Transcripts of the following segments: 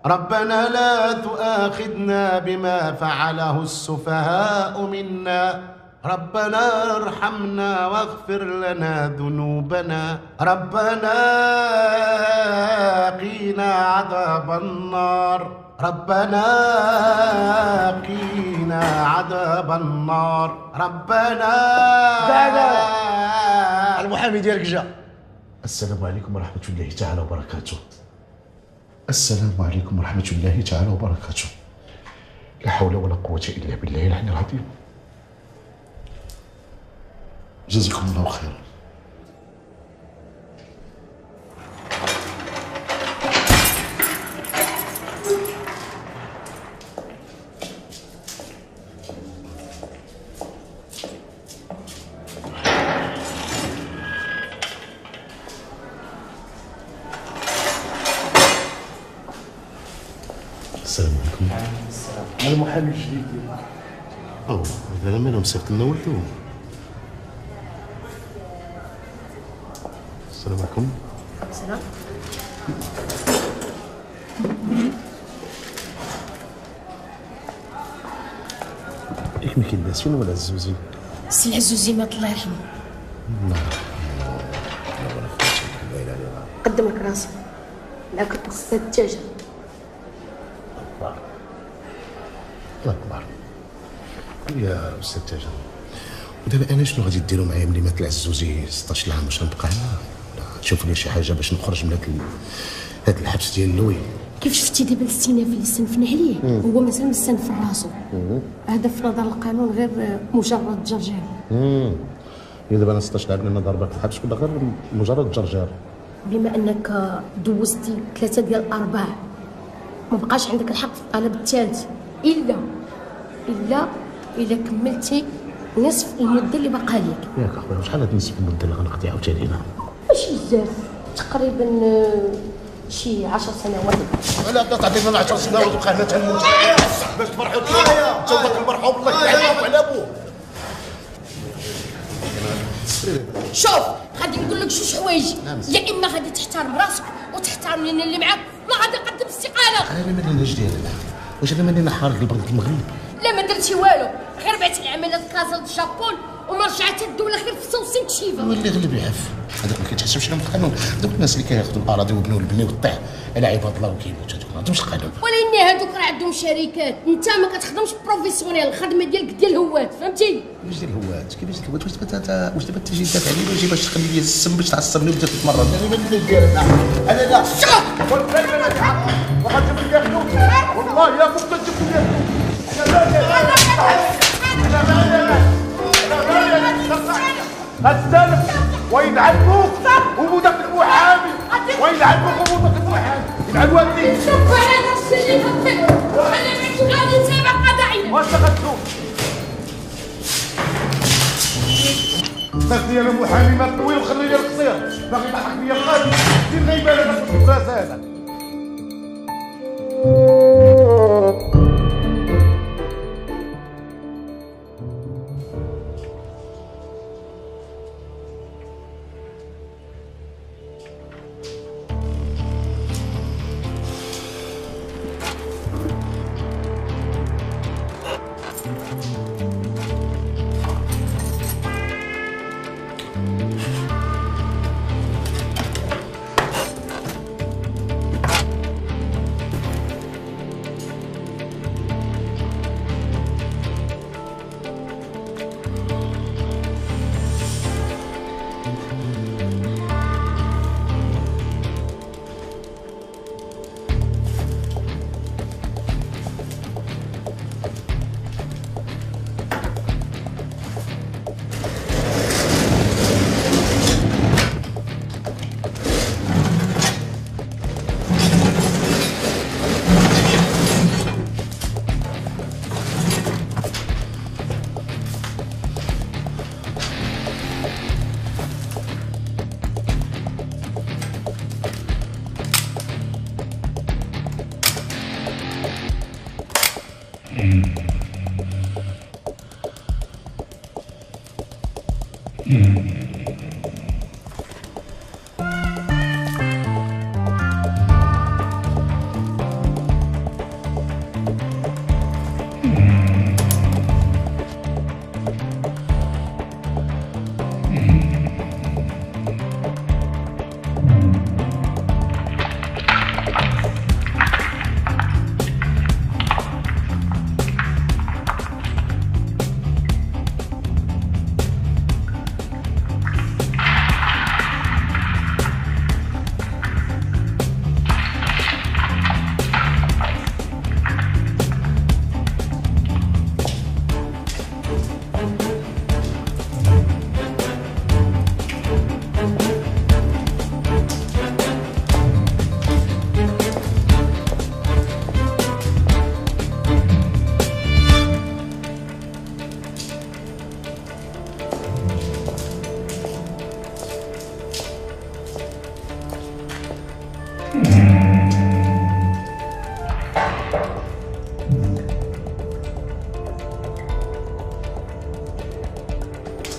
ربنا لا تؤاخذنا بما فعله السفهاء منا ربنا ارحمنا واغفر لنا ذنوبنا ربنا قنا عذاب النار ربنا قنا عذاب النار ربنا. المحامي ديالك جا. السلام عليكم ورحمة الله تعالى وبركاته. السلام عليكم ورحمة الله تعالى وبركاته. لا حول ولا قوة إلا بالله العلي العظيم. جزاكم الله خيرا. السلام عليكم. أنا المحامي الجديد. هذا مالو مصيفط لنا ولدو. السلام عليكم. السلام. ياك ما كاين فين ولا الزوزي؟ السي العزوزي مات الله يرحمه. لا قدمك راسك. لا كنت أستاذ التاجر. الله أكبر. يا أستاذ تاجر، ودابا أنا شنو غادي ديروا معايا ملي مات العزوزي 16 عام؟ واش غنبقى هنا؟ ولا تشوف لي شي حاجة باش نخرج من هاد الحبس ديال لوي؟ كيف شفتي دابا الاستئناف اللي استنفنا عليه هو مازال مستنف في راسو. هذا في نظر القانون غير مجرد جرجير. هي دابا أنا 16 عام أنا ضربة في الحبس ولا غير مجرد جرجير؟ بما أنك دوزتي 3 ديال الأرباع ما بقاش عندك الحق في الطلب الثالث إلا كملتي نصف المدة اللي باقا ليك. ياك أخويا شحال هاد نصف المدة اللي غنقضي عاوتاني هنا؟ ماشي بزاف، تقريبا شي 10 سنوات. لا تعطينا 10 سنوات وبقى هنا تنموت باش تفرحوا انت وداك المرحوم الله يعينك على ابوه. شوف غادي نقول لك جوج حوايج، يا اما غادي تحترم راسك وتحترم لنا اللي معاك ولا غادي نقدم استقاله. انا ما درناش ديالنا، واش انا ماني حارق البنك المغرب؟ لا ما درتي والو، غير بعت العمليات كازا الجابون وما رجعت الدوله غير في سوسين تشيفا. هو اللي غلب يعرف هذاك ما كيتحسبش لهم القانون. دوك الناس اللي كياخذوا الاراضي ويبنيو البني والطيح على عباد الله وكيموتوا هذوك ما عندهمش القانون. ولكن هذوك راه عندهم شركات، انت ما كتخدمش بروفيسيونيل، الخدمه ديالك ديال الهوات، فهمتي؟ واش ديال الهوات؟ كيفاش الهوات؟ واش دابا تجي تدافع عليا ولا باش تخلي لي السم باش تعصبني وتبدا تتمرد؟ انا ما ندير ديالنا انا لا شوف قلت لك انا الحق وغتجيب لي فلوس والله يا كنت تجيب لي غتسالف ويلعنوك ومودك المحامي ويلعنوك ومودك المحامي يلعن والديك. شوف انا الشيء اللي خطيت انا مش غادي نتابع قضايا. واش غتشوف؟ خلي انا محامي ما طويل وخلي لي القصير باغي يضحك ليا القاضي دير غيبان هذاك الراس هذا.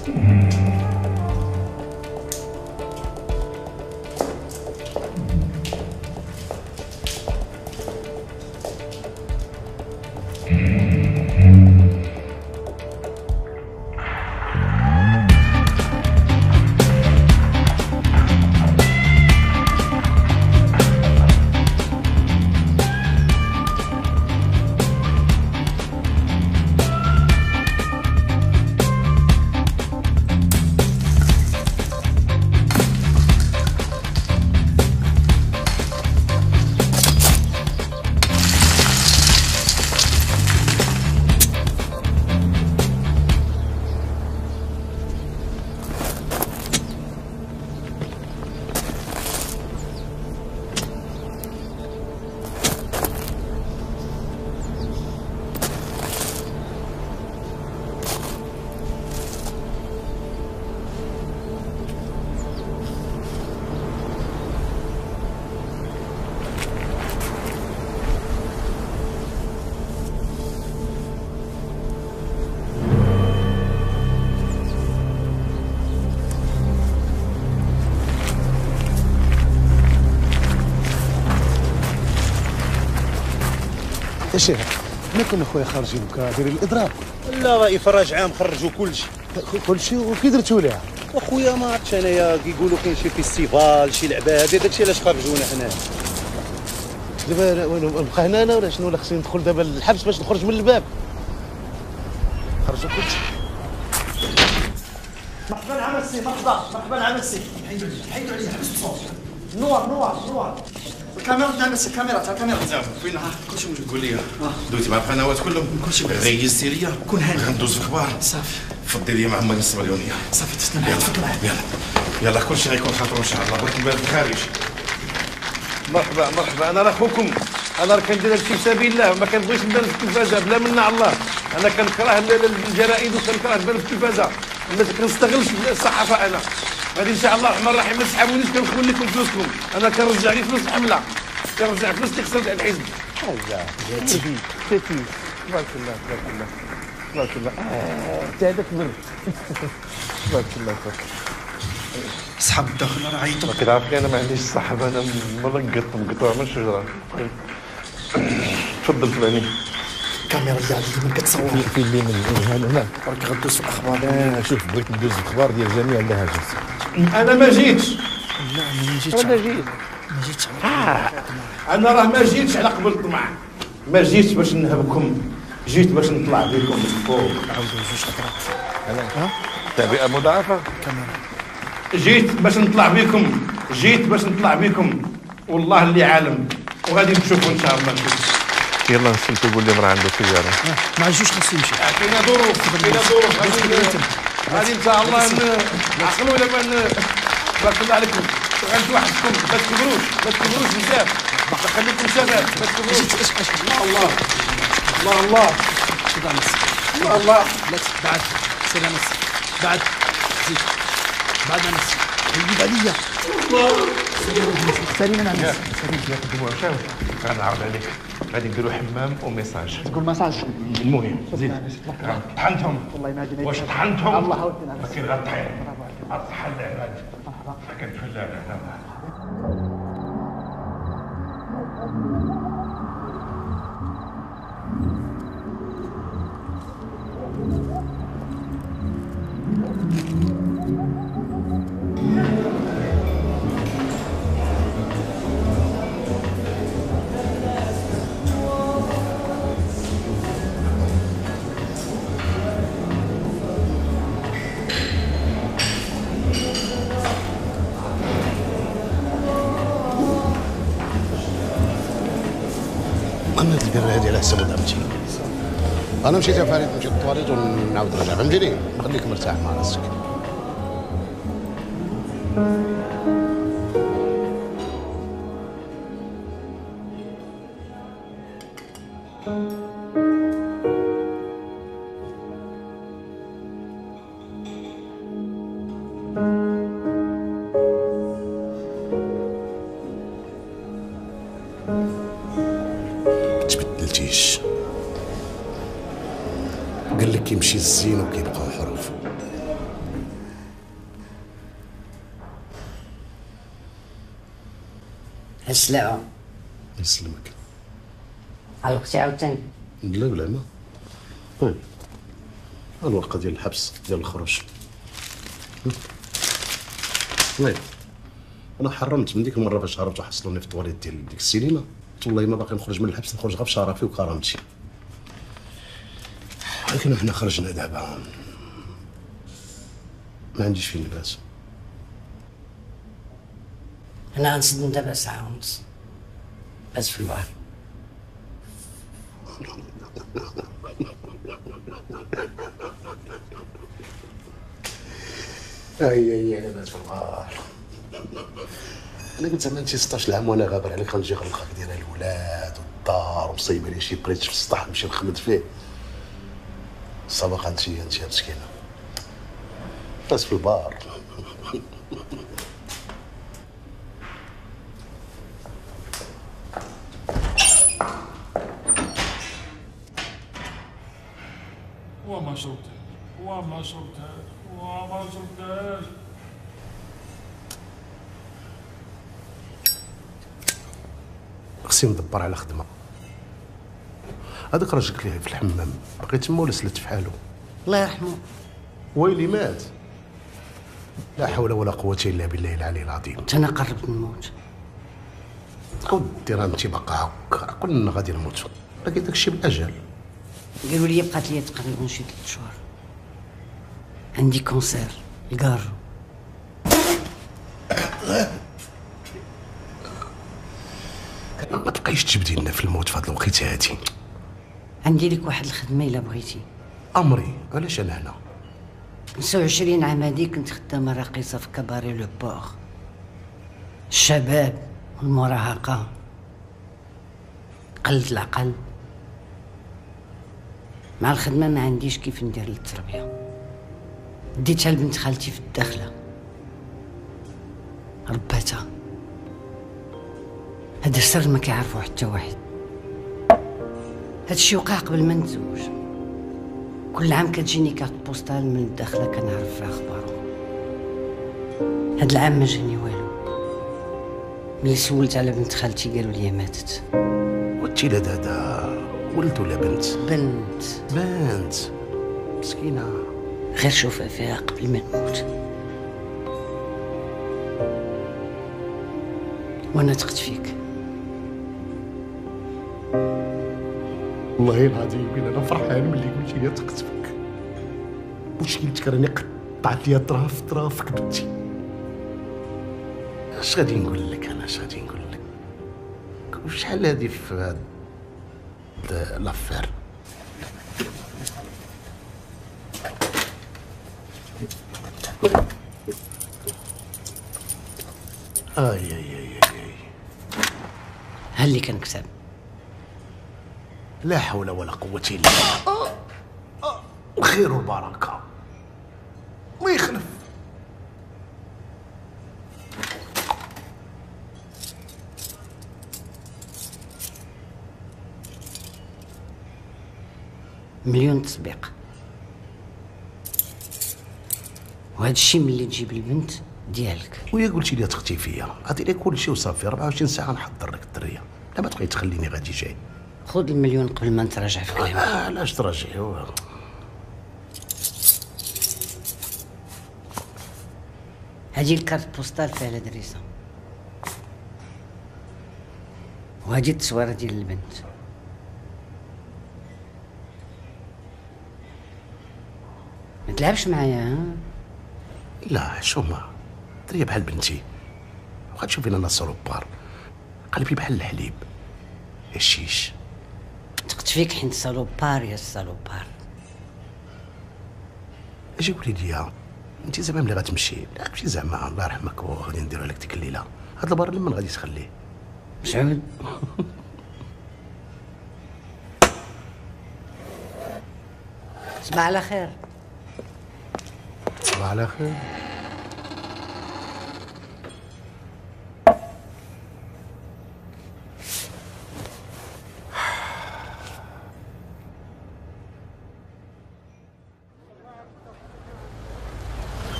يا شيخ ما كنا خويا خارجين بكا دايرين الاضراب. لا راه افراج عام خرجوا كلشي. كلشي وكي درتوا ليها؟ واخويا ما عرفتش انايا كيقولوا كاين شي فيستيفال شي لعبه هذه داكشي علاش خرجونا حنا. دابا نبقى هنا انا ولا شنو؟ ولا خصني ندخل دابا للحبس باش نخرج من الباب؟ خرجوا كلشي. مرحبا عم السي مرحبا عم السي. حيدوا عليا حبس الصوت. نوار الكاميرا قدام السي الكاميرا زعما فينها كلشي موجود. قول لي دويتي مع القنوات كلهم كلشي غيزتي ليا كون هاني غندوز في الاخبار صافي. فضي لي مع عمك نص مليونيه صافي تسنى تفضل. يلا كلشي غيكون خاطر ان شاء الله. بغيت نبان في الخارج. مرحبا انا راه خوكم. انا راه كندير هادشي في سبيل الله، ما كنبغيش نبان في التلفازه بلا منا على الله. انا كنكره الجرائد وكنكره نبان في التلفازه، ما كنستغلش الصحافه. انا غادي ان شاء الله الرحمن الرحيم ما تسحبونيش، كنخول لكم فلوسكم. انا كنرجع لي فلوس الحمله، كنرجع فلوس اللي خسرت على الحزب. جاتي تبارك الله تبارك الله انت هذاك من تبارك الله. صحاب الداخل راه عيطوا. كتعرفني انا ما عنديش صحاب، انا مقطوع من الشجره. تفضل تبعني الكاميرا اللي عندك من كتصور في اللي من هنا راك غدوز في الاخبار. شوف بغيت ندوز الاخبار ديال جميع اللهجات. انا ما جيتش. لا انا ما جيتش انا راه ما جيتش على قبل الطمع، ما جيتش باش نهبكم، جيت باش نطلع بكم من فوق. عاودوا جوج خطرات. تعبئه مضاعفه. جيت باش نطلع بكم، والله اللي عالم، وغادي تشوفوا ان شاء الله. يلا نسلتو قول لي مرا عنده سياره. ما عجوش خاصو يمشي. كاينه ظروف غادي ان شاء الله نعقلوا ولا ما بارك الله عليكم. غنتوحدكم ما تكبروش بزاف، خليكم شباب ما تكبروش. الله بعد سير انس بعد زيد بعد انس يجيب عليا سالين انا انس غنعرض عليك. غادي نديرو حمام وميساج. تقول مساج المهم زيد طحنتهم. والله ما جينا واش طحنتهم؟ الله ودنا ما كاين غير الطحين. الطحن العباد كنتفلى هنا. انا القريه هذه على حسب ودعمتي. انا مشيت يا فريد، مشيت للطواليت ونعاود نرجع، فهمتيني؟ خليك مرتاح مع راسك. تبدلتيش، قال لك كيمشي الزين وكيبقاو حروف. السلامة. يسلمك. علقتي عاوتاني؟ لا بلا ما. طيب الورقة ديال الحبس ديال الخروج. طيب انا حرمت من ديك المره باش هربتوا حصلوني في الطواليت ديال ديك السينما، قلت والله ما باقي نخرج من الحبس، نخرج غير بشرفي وكرامتي. لكن احنا خرجنا دابا ما عنديش فين نبات. أنا غنسد دابا ساعة ونص بس في البحر. اي انا بات في البحر. انا قلت زعما انت 16 عام وانا غابر عليك غنجي غنلقاك دايره الولاد والدار ومصيبه لي شي بريتش في السطح نمشي نخمد فيه. السابقه انت يا مسكينه بس في البار. وما شربتها وما شربتها وما شربتهاش. خصني ندبر على خدمه. هذاك راجل ليه في الحمام باقي تما ولا سلت في حاله؟ الله يرحمه. ويلي مات. لا حول ولا قوه الا بالله العلي العظيم. أنا قربت نموت. ودي راه انت باقا هكا كلنا غادي نموتوا، لكن داكشي بالاجل. قالوا لي بقات لي تقريبا شي 3 شهور. عندي كونسير الكارو. ما تبقايش تجبدي لنا في الموت في هاد الوقيته هادي. عندي لك واحد الخدمة إلا بغيتي. امري علاش انا هنا؟ 25 عام هادي كنت خدامة راقصة في كباري لو بور. الشباب والمراهقة، قلة العقل. مع الخدمة ما عنديش كيف ندير التربية. ديتها لبنت خالتي في الداخلة، رباتها. هذا السر ما كيعرفو حتى واحد. هادشي وقع قبل ما نتزوج. كل عام كتجيني كارت بوستال من الداخلة كنعرف فيها اخبارو. هاد العام ما جاني والو. ملي سولت على بنت خالتي قالوا لي ماتت. والتيلاد هذا ولد ولا بنت؟ بنت. بنت مسكينه. غير شوفها فيها قبل ما نموت. وانا تقت فيك. والله العظيم انا فرحان ملي قلتي لي تقت فيك. مشكلتك راني قطعت لي طراف طراف كبتي. اش غادي نقول لك انا، اش غادي نقول لك؟ شحال هادي في هاد لافير؟ اي ها اللي كنكسب. لا حول ولا قوة الا بالله. الخير والبركة الله يخلف. مليون تسبيق. وهذا الشيء ملي تجيب البنت ديالك. ويا قلتي لي تختي فيا، عطي لي كل شيء وصافي. 24 ساعة نحضر لك الدرية، لا ما تبقاي تخليني غادي جاي. خذ المليون قبل ما نتراجع في كلامي. علاش تراجعي؟ هذه الكارت بوستال فيها الادريسه، وهذه التصويره ديال البنت. ما تلعبش معايا ها؟ لا شو ما دريا بحال بنتي، واخا تشوفينا انا صروبار قلبي بحال الحليب الشيش. تقت فيك حين صالوبار يا صالوبار. اجي قولي لي انت زعما ملي غتمشي، لا تمشي زعما الله يرحمك وغادي نديرو لك ديك الليله. هاد البار لمن غادي تخليه؟ مسعود صباح على خير. صباح على خير.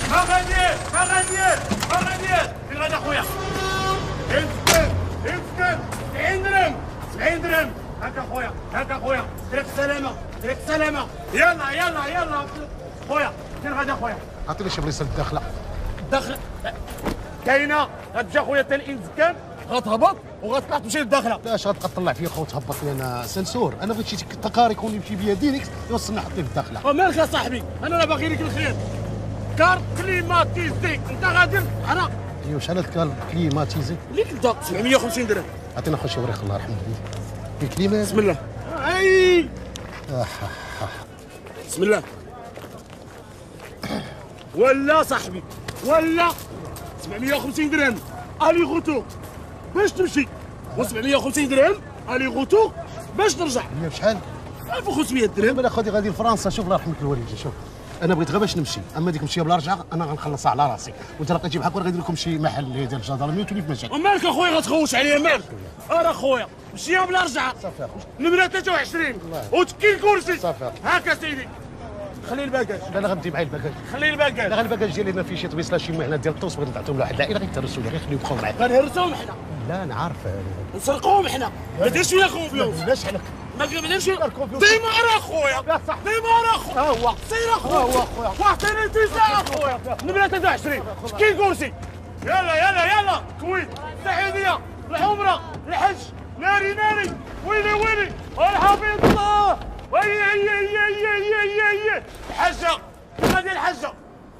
ما غاديش فين غادي اخويا؟ اسكت 70 درهم 70 درهم. هاك اخويا طريق السلامه. يلا خويا فين غادي اخويا؟ عطيني شي بلاصه الداخله. الداخله كاينه. غتمشي اخويا حتى الانسكان، غتهبط وغتطلع تمشي للداخله. لاش غتبقى تطلع فيا خو تهبط لي انا سنسور؟ انا بغيت شي تقار يكون يمشي بيا ديريكت يوصلنا حتى للداخله. ومالك يا صاحبي، انا باغي لك الخير. كارت كليماتيزي انت غادي انا. ايوا شحال هاد كليماتيزي؟ اللي كدا 750 درهم. عطينا خويا وريخ الله يرحمه الكليمات. بسم الله. اي بسم الله. ولا صاحبي ولا 750 درهم الي غوتو باش تمشي، و750 درهم الي غوتو باش ترجع. هي بشحال؟ 1500 درهم. انا خاطي غادي لفرنسا. شوف الله يرحمك الوالده، شوف انا بغيت غير باش نمشي، اما ديك نمشي بلا رجعه انا غنخلصها على راسي. وانت لقيتي بحال غادي لكم شي محل ديال الجدرمي وتولي في مشاكل. ومالك اخويا غتخوش عليا مالك؟ انا اخويا مشيها بلا رجعه. صافي اخويا. نمره 23 وتكي الكرسي. صافي هاكا سيدي. خلي الباكاج. لا غنمشي معايا الباكاج. خلي الباكاج. لا غير الباكاج ديالي ما فيه شي طبيس لا شي مهنه ديال الطوس بغيت نعطيهم لواحد العائله غير يترسوا لي، غير خليهم يبقاو معايا. غنهرسوهم حنا. لا انا عارف نسرقوهم حنا. ما ديرش فيا كونفيونس. علاش عليك؟ ما ديرش ديما اخويا. يا صاحبي ديما اخويا. هو سير اخويا. واعطيني التيساع اخويا. نمره 23 تكي الكرسي. يلا كويت السعوديه العمره الحج ناري ويلي الحفيظ الله. هي الحجه غادي الحجه.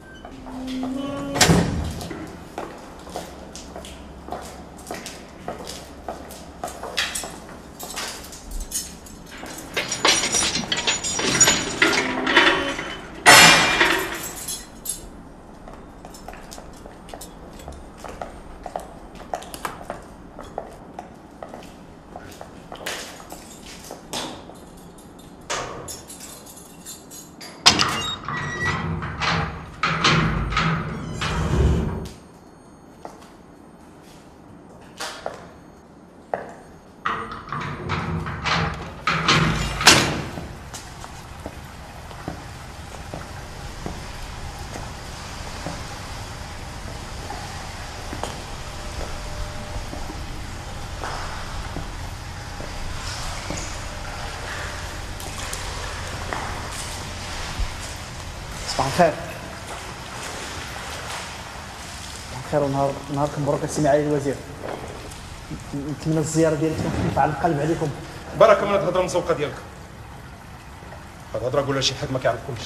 صباح الخير. صباح الخير ونهاركم مبروك السي معالي الوزير. نتمنى الزياره ديالك تكون خفيفه على القلب عليكم. بركه من الهضره المسوقه ديالك. هاد الهضره قولها شي حد ما كيعرفكمش.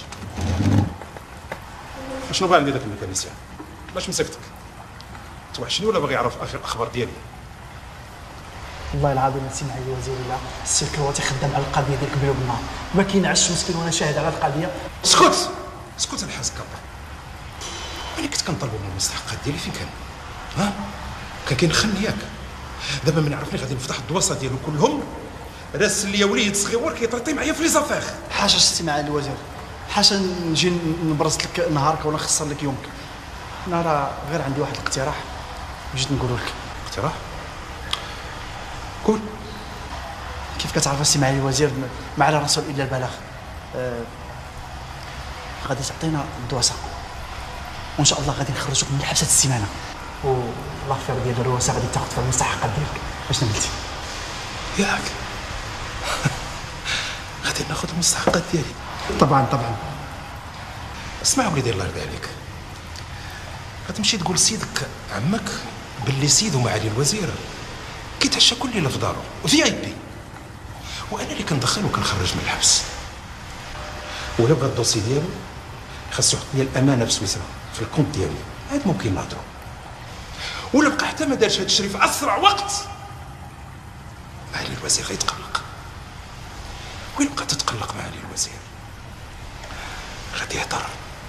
شنو بغا عندي داك الميكانيسيان؟ باش مسكتك توحشني ولا باغي يعرف اخر الاخبار ديالي؟ والله العظيم السي معالي الوزير الا السي الكرواتي خدام على القضيه ديالك بلو بالنهار، ما كينعش مسكين وانا شاهد على القضيه. اسكت الحاج كبر. ملي كنت كنطلبوا من المستحقات ديالي فين كان؟ ها؟ كان كينخن ياك. دابا من عرفني غادي نفتح الدواسه ديالو كلهم، راس ليا وليد صغيور كيطرطي معايا في لي زافير. حاجه السي معالي الوزير، حاجه نجي نبرز لك نهارك ولا نخسر لك يومك. انا راه غير عندي واحد الاقتراح جيت نقوله لك. اقتراح؟ قول. كيف كتعرف السي معالي الوزير ما على رسول الا البلاغ. غادي تعطينا الدواسه وان شاء الله غادي نخرجوك من الحبس هاد السيمانه، والافير ديال الرواسه غادي تاخذ في المستحقات ديالك. اشنو قلتي؟ ياك غادي ناخذ المستحقات ديالي. طبعا. اسمع وليدي الله يرضي عليك، غتمشي تقول لسيدك عمك باللي سيدو معالي الوزير كيتعشى كل ليله في دارو في اي بي، وانا اللي كندخل وكنخرج من الحبس. ولا بغى الدوسي ديالو خاصو يحط لي الامانه في سويسرا في الكونت ديالي، عاد ممكن نهضروا. ولا بقى حتى ما دارش هذا الشيء في اسرع وقت معالي الوزير غيتقلق. وين بقى تتقلق معالي الوزير؟ غادي يهضر.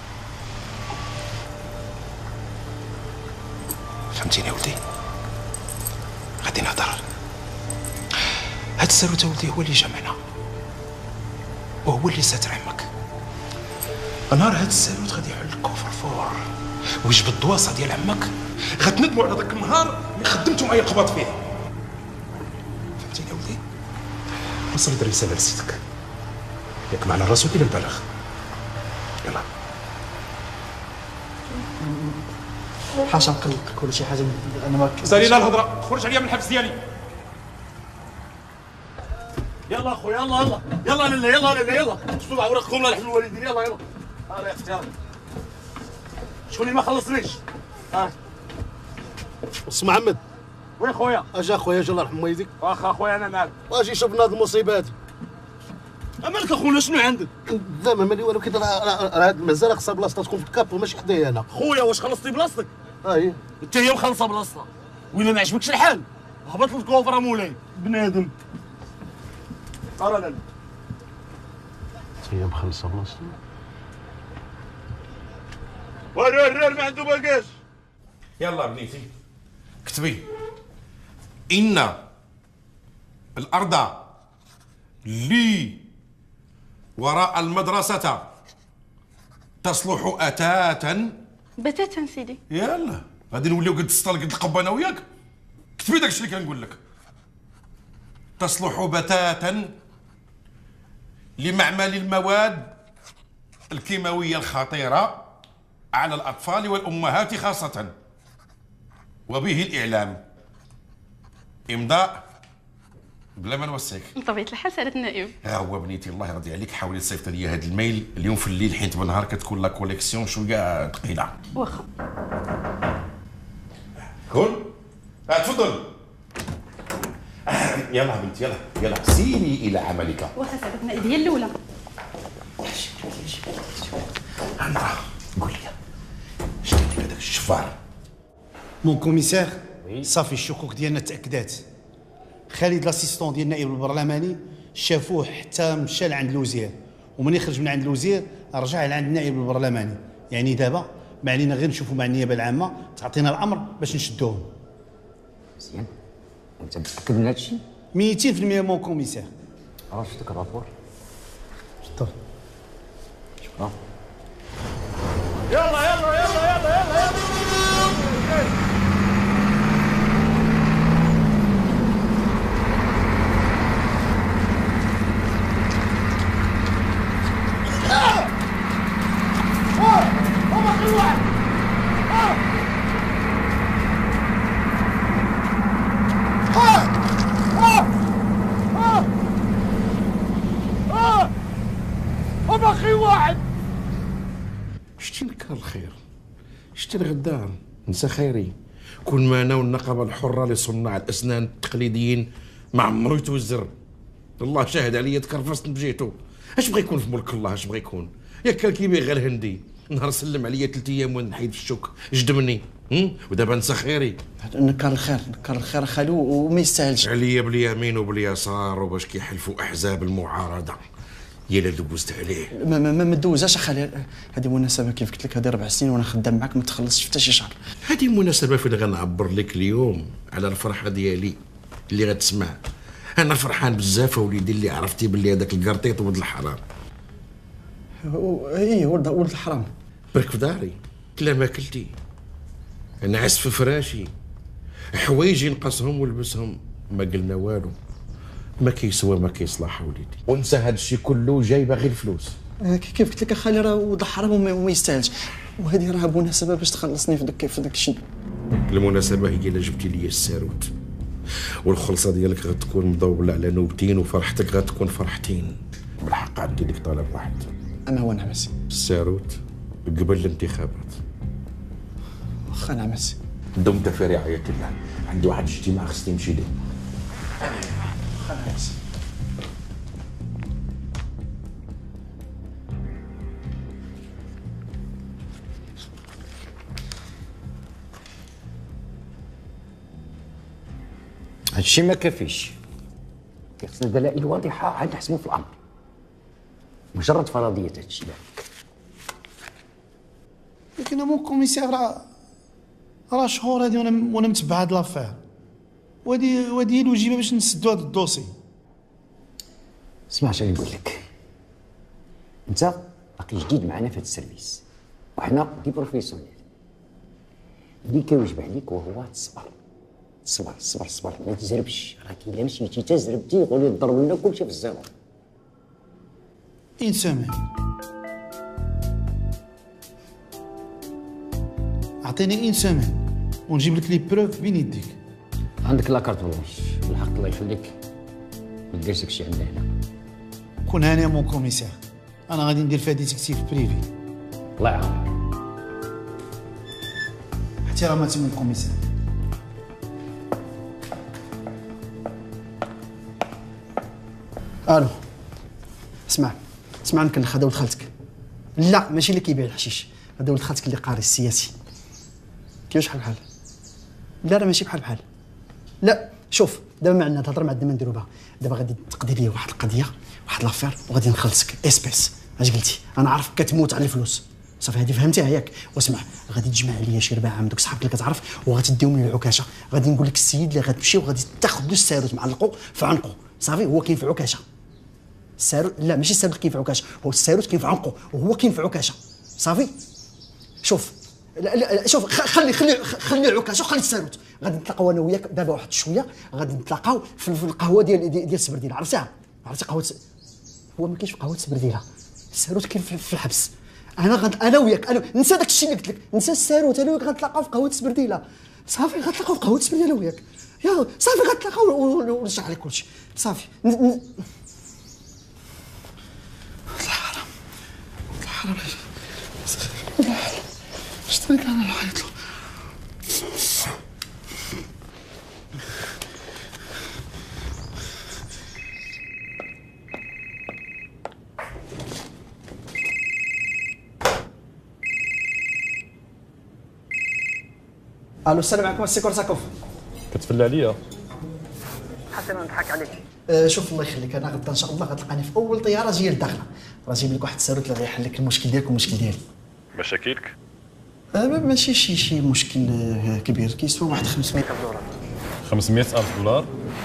فهمتيني ولدي؟ غادي نهضر. هاد الساروت ولدي هو اللي جمعنا وهو اللي ساتر عمك. نهار هاد الساروت غادي يحل الكفر فور ويجبد الدواسه ديال عمك، غتندموا على داك النهار اللي خدمتوا معايا القباط فيه. فهمتيني ولدي؟ وصل هاد الرساله لسيدك، ياك معنا الرسول الى البلاغ. يلا حاشا نقلقك ولا شي حاجه، انا ما سالينا الهضره، خرج عليا من الحبس ديالي. يلا اخويا يلا يلا يلا لله يلا لله يلا شوفوا اوراقكم لا نحملوا الوالدين يلا يلا. يا اختي يلا. شكون اللي ما خلصنيش؟ بص محمد وين خويا؟ اجا اخويا اجا الله يرحم والديك. واخا اخويا انا معاك. واجي شوفنا هاد المصيبه هادي. مالك اخويا شنو عندك؟ لا ما مالي والو، كي راه مازال خصها بلاصتها تكون في الكاب وماشي حدايا انا. خويا واش خلصتي بلاصتك؟ هي انت هي مخلصه بلاصتها، وإلا ما عجبكش الحال هبط للكوفره مولاي بنادم. لا لا هي مخلصه بلاصتها. ورر ما عنده باقاش. يلا بنيتي كتبي: إن الأرض لي وراء المدرسة تصلح أتاتا. بتاتا سيدي. يلا غادي نوليو قد السطل قد القبه انا وياك. كتبي داكشي اللي كنقول لك. تصلح بتاتا لمعمل المواد الكيماويه الخطيره على الاطفال والامهات خاصه، وبه الاعلام. امضاء بلا ما نوسعك. بطبيعة الحال سعادة النائب. ها هو بنيتي الله يرضي عليك، حاولي تصيفط لي هذا الميل اليوم في الليل، حيت بالنهار كتكون لا كوليكسيون شويه ثقيله. واخا. كون تفضل. يلا بنتي يلا يلا سيري الى عملك. واخا سعادة النائب هي الاولى. عندها قول لي اش كان لك هذاك الشفار؟ مون كوميسير صافي الشكوك ديالنا تاكدات. خالد لاسيستون ديال النائب البرلماني شافوه حتى مشى لعند الوزير، ومني خرج من عند الوزير رجع لعند النائب البرلماني. يعني دابا ما علينا غير نشوفوا مع النيابه العامه تعطينا الامر باش نشدوهم. مزيان، انت متاكد من هذا الشيء؟ 200% مون كوميسير. راه شفتك الرابور. شطر. شكرا. يلا يلا يلا يلا يلا يلا. باقي واحد. شتي نكر الخير، شتي الغدار، نسى خيري. كون ما انا والنقابه الحره لصناع الاسنان التقليديين ما عمرو يتوزر. الله شاهد عليا تكرفست بجيتو. اش بغى يكون في ملك الله؟ اش بغى يكون؟ ياك كان كيبيع غير الهندي، نهار سلم عليا 3 ايام ونحيد في الشوك جدمني. ودابا نسى خيري. نكر الخير نكر الخير خالو وما يستاهلش. عليا باليمين وباليسار وباش كيحلفوا احزاب المعارضه. يا لا دوزت عليه. ما دوزاش اخالي، هذه مناسبه كيف قلت لك، هذه 4 سنين وانا خدام معاك ما تخلصش في حتى شي شهر. هذه مناسبه فين غنعبر لك اليوم على الفرحه ديالي اللي غتسمع. انا فرحان بزاف وليدي اللي عرفتي باللي هذاك القرطيط ولد الحرام. ايه ولد الحرام. برك في داري كلا ما كلتي، نعس في فراشي، حوايجي نقصهم ولبسهم، ما قلنا والو. ما كيسوى ما كيصلح وليدي، ونسى هذا الشيء كله جاي باغي الفلوس. كيف قلت لك اخالي راه ولد الحرام وما يستاهلش، وهذه راه مناسبه باش تخلصني في داك الشيء. المناسبه هي الا جبتي لي الساروت، والخلصه ديالك غتكون مضوبله على نوبتين، وفرحتك غتكون فرحتين. بالحق عندي لك طلب واحد. اما هو نعمسي الساروت قبل الانتخابات. واخا نعمسي. دمت في رعايه الله. عندي واحد الاجتماع خصني نمشي ليه. خلاص. هادشي ما كافيش، خصنا دلائل واضحه عاد نحسموا في الامر. مجرد فرضيه هادشي لا. لكن مون كوميسير راه شهور هادي وانا متبع هاد لافير، وهادي هي الوجيبه باش نسدو هاد الدوسي. اسمع شنو نقول لك، انت باقي جديد معنا في هاد السيرفيس، وحنا دي بروفيسيونيل. اللي كيوجب عليك وهو تصبر صبر صبر صبر، ما تزربش. راك الا مشيتي تزربتي يقولوا يضربوا لنا كلشي في الزيرو. إن سومين اعطيني 1 سيمين ونجيب لك لي بروف بين يديك. عندك لا كارت بلونش بالحق الله يخليك، ما ديرش داكشي عندنا هنا. كون هاني يا مون كوميسير، انا غادي ندير فيها ديتيكتيف بريفي. الله يعاونك. احتراماتي مون كوميسير. الو، اسمع نكلخ، هذا ولد خالتك. لا ماشي اللي كيبيع الحشيش، هذا ولد خالتك اللي قاري السياسي. كيفاش بحال؟ لا ماشي بحال. لا شوف، دابا ما عندنا تهضر مع الدم نديرو بها. دابا غادي تقضي لي واحد القضيه، واحد لافير، وغادي نخلصك اسبيس. اش قلتي؟ انا عارفك كتموت على الفلوس، صافي هذه فهمتيها ياك. واسمع، غادي تجمع ليا شي 4 من دوك صحابك اللي كتعرف وغتديهم لي العكاشه. غادي نقول لك السيد اللي غتمشي وغادي تاخذ له الساروت معلقو في عنقه، صافي هو كاين في عكاشه. الساروت لا ماشي الساروت كاين في عكاشه، هو الساروت كاين في عنقه وهو كاين في عكاشه، صافي. شوف لا شوف، خلي العكاشه وخلي الساروت. غادي نتلاقاو انا وياك دابا واحد شويه، غادي نتلاقاو في القهوه ديال السبرديله. عرفتي قهوه هو ما كاينش في قهوه السبرديله، الساروت كاين في الحبس. انا وياك نسى داك الشيء اللي قلت لك، نسى الساروت. انا وياك غنتلاقاو في قهوه السبرديله، صافي غنتلاقاو في قهوه السبرديله وياك، يا صافي غنتلاقاو ونشرح لك كلشي، صافي. الحرام شتريك انا نعيط له. الو، السلام عليكم السي كورساكوف. كتفلى عليا؟ حسنا نضحك عليك. شوف الله يخليك، انا غدا ان شاء الله غتلقاني في اول طياره جايه للداخله، راه جايب لك واحد الساروت اللي غيحل لك المشكل ديالك والمشكل ديالي. مشاكلك؟ ماشي شي مشكل كبير، كيسوى واحد 500,000 دولار. 500,000 دولار؟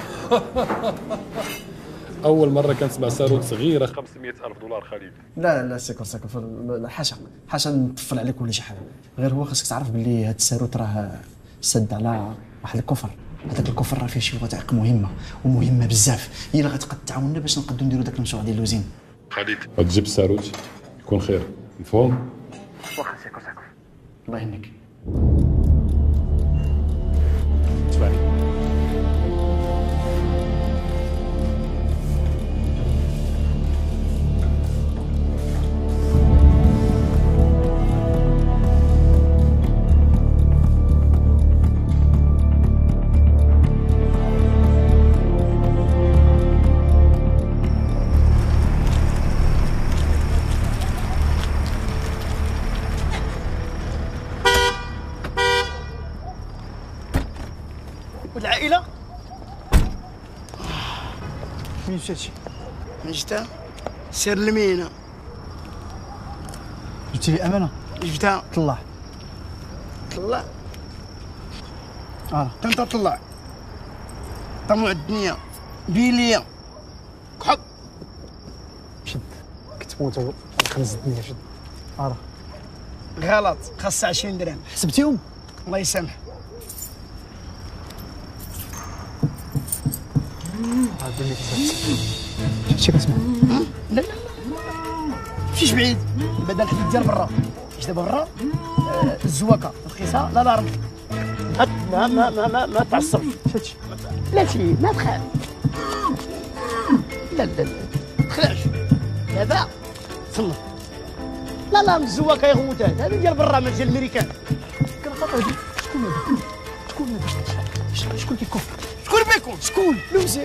أول مرة كنسمع ساروت صغيرة 500,000 دولار خالد. لا سي كورساكوف، حاشا نطفل عليك ولا شي حاجة، غير هو خاصك تعرف باللي هاد الساروت راه سد على واحد الكفر. هذاك الكفر راه فيه شي وثائق مهمة ومهمة بزاف، هي اللي غتقد تعاوننا باش نقدروا نديروا داك المشروع ديال اللوزين. خالد غتجيب الساروت يكون خير، مفهوم؟ واخا سي كورساكوف، الله يهنيك. تبعني. والعائلة فين مشاتي؟ من جبتها؟ سير المينا. جبتي لي أمانة؟ جبتها. طلع انت طلع طموع الدنيا بيليا كحط شد كتموت خمس الدنيا شد. غلط، خاصها 20 درهم. حسبتيهم؟ الله يسامح. شتي كتسمع؟ لا مشيش بعيد، بعدا الحديد ديال برا. مشيت دابا برا الزواكه رخيصه. لا رمك ما تعصبش. شتي؟ لا شي ما تخاف. لا تخلعش دابا صلح. لا الزواكه يغوت هذا ديال برا ما ديال الميريكان. كنخاطر شكون كيكون؟ شكون بيكون؟ شكون؟ الوزير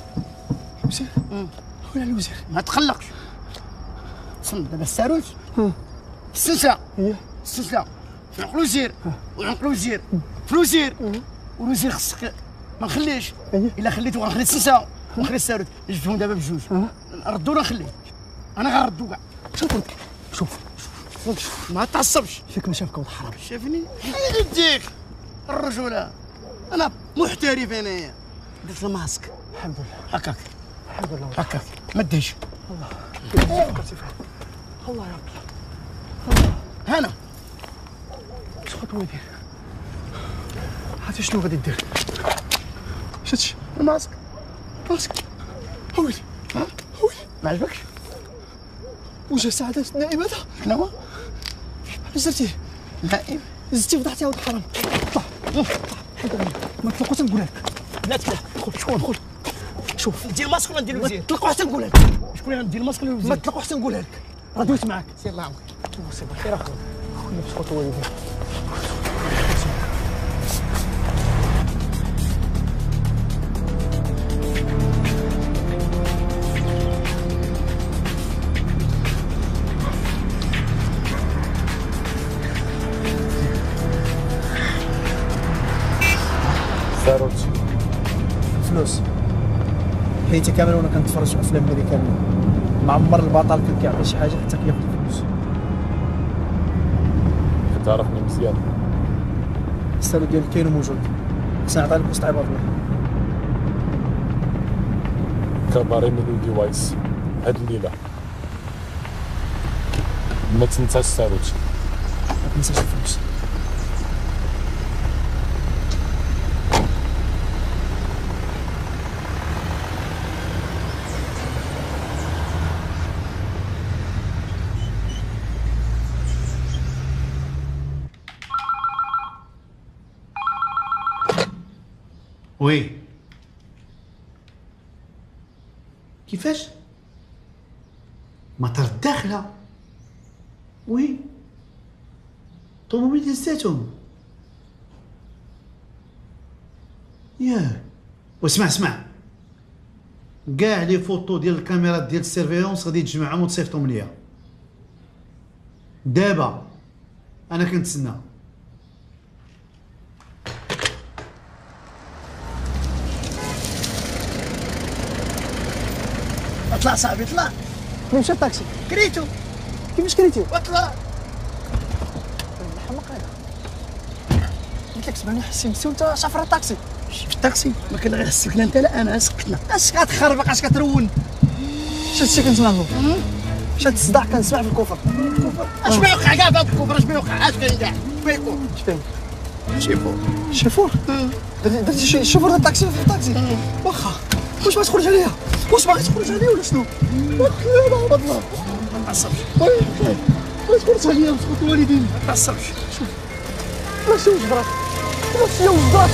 ولا الوزير؟ ما تقلقش. صند دابا الساروت السلسله عنق الوزير وعنق الوزير في الوزير والوزير خصك ما نخليش. الا خليته غنخلي السلسله ونخلي الساروت. جبتهم دابا بجوج، نردو ولا نخليه؟ انا غنردو كاع. شوف ما تعصبش. فيك ما شافك ولد حرام. شافني يديك الرجوله. انا محترف انايا. درت الماسك الحمد لله. هكاك الحمد لله هكاك ما ديش. الله الله يا ربي. هنا شكون هو يدير؟ عرفتي شنو غادي دير؟ شتي الماسك هويلي ما عجبكش؟ وجه سعادة النائب هذا شنو هو؟ علاش درتيه؟ نائب زدتي فضحتي ولد الحرام. طلع ما تطلقوش نقولها لك. لا تفتح. دخل. شوف دير الماسك ولا ندير الوزير؟ ما تطلقوا حتى نقولها لك. شكون اللي غندير الماسك ولا الوزير؟ ما تطلقوا حتى نقولها لك. راه دويت معاك. سير الله يعاونك. سير بخير اخويا. نفس خطوه والدي. ساروت فلوس حياتي كامله وانا كنتفرج في افلام امريكانيه. ما عمر البطل كان كيعطي شي حاجه حتى كياخذ الفلوس. كتعرفني مزيان. السالو ديالك كاين وموجود. خصني نعطيها لك وسط عباد الله. كباري من ولدي وايس هاد الليله ما تنساش ساروت. ما تنساش الفلوس. وي كيفاش؟ مطار الداخلة. وي طوموبيل هزاتهم. ياك واسمع كاع لي فوطو ديال الكاميرات ديال السيرفيونس غادي تجمعهم وتصيفطهم ليا دابا. انا كنتسنى. اطلع صاحبي اطلع. فين مشى الطاكسي؟ كريتو. كيفاش كريتو؟ اطلع. الحمق هذا. قلت لك سمعني حسين مسيو انت شافر الطاكسي. في الطاكسي ما كان غير السكنه انت لا انا سكتنا. اش كتخربق اش كترون؟ شتي كنسمع له. مشات الصداع كنسمع في الكفر. اش ما يوقع كاع في هذا الكفر؟ اش ما يوقع؟ اش كاين كاع؟ ما يكون. شفين؟ شوفور. درتي شوفور ديال الطاكسي في الطاكسي. واخا واش باغي تخرج عليا؟ واش باغي تخرج عليا ولا شنو؟ لا عباد الله ما تعصبش. ما تخرج عليا وسكت الوالدين. ما تعصبش. شوف لا شي وجبرات لا شي وجبرات.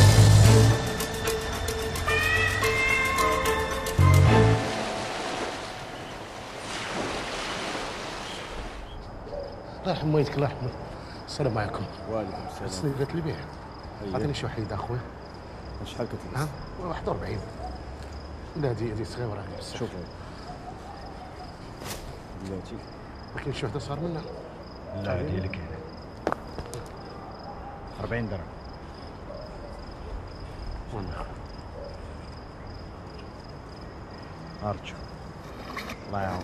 الله يرحم والديك الله يرحمه. السلام عليكم. وعليكم السلام. السنة قالت لي بيه. عطيني شي وحيد اخويا. شحال كتلبس؟ ها 41. لا هذه صغيره هذه بزاف. شوف بلاتي ما كاينش شي وحده صغار منها. لا هذه اللي كاينه 40 درهم. والله ارجو الله يعاون.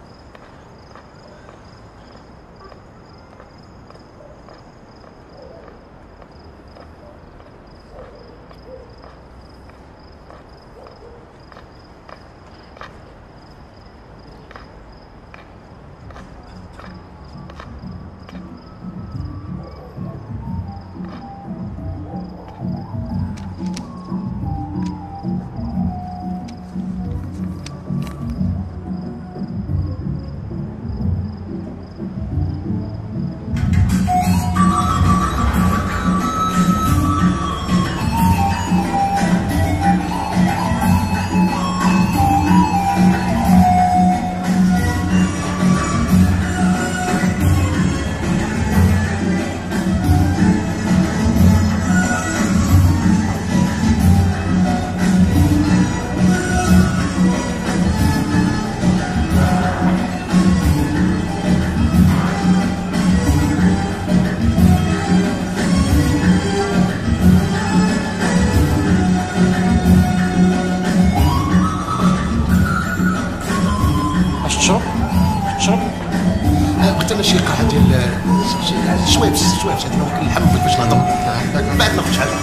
قلت انا شي قاعه ديال شويبس هذه ممكن نحمل باش نهضر من بعد ناخذ شحال.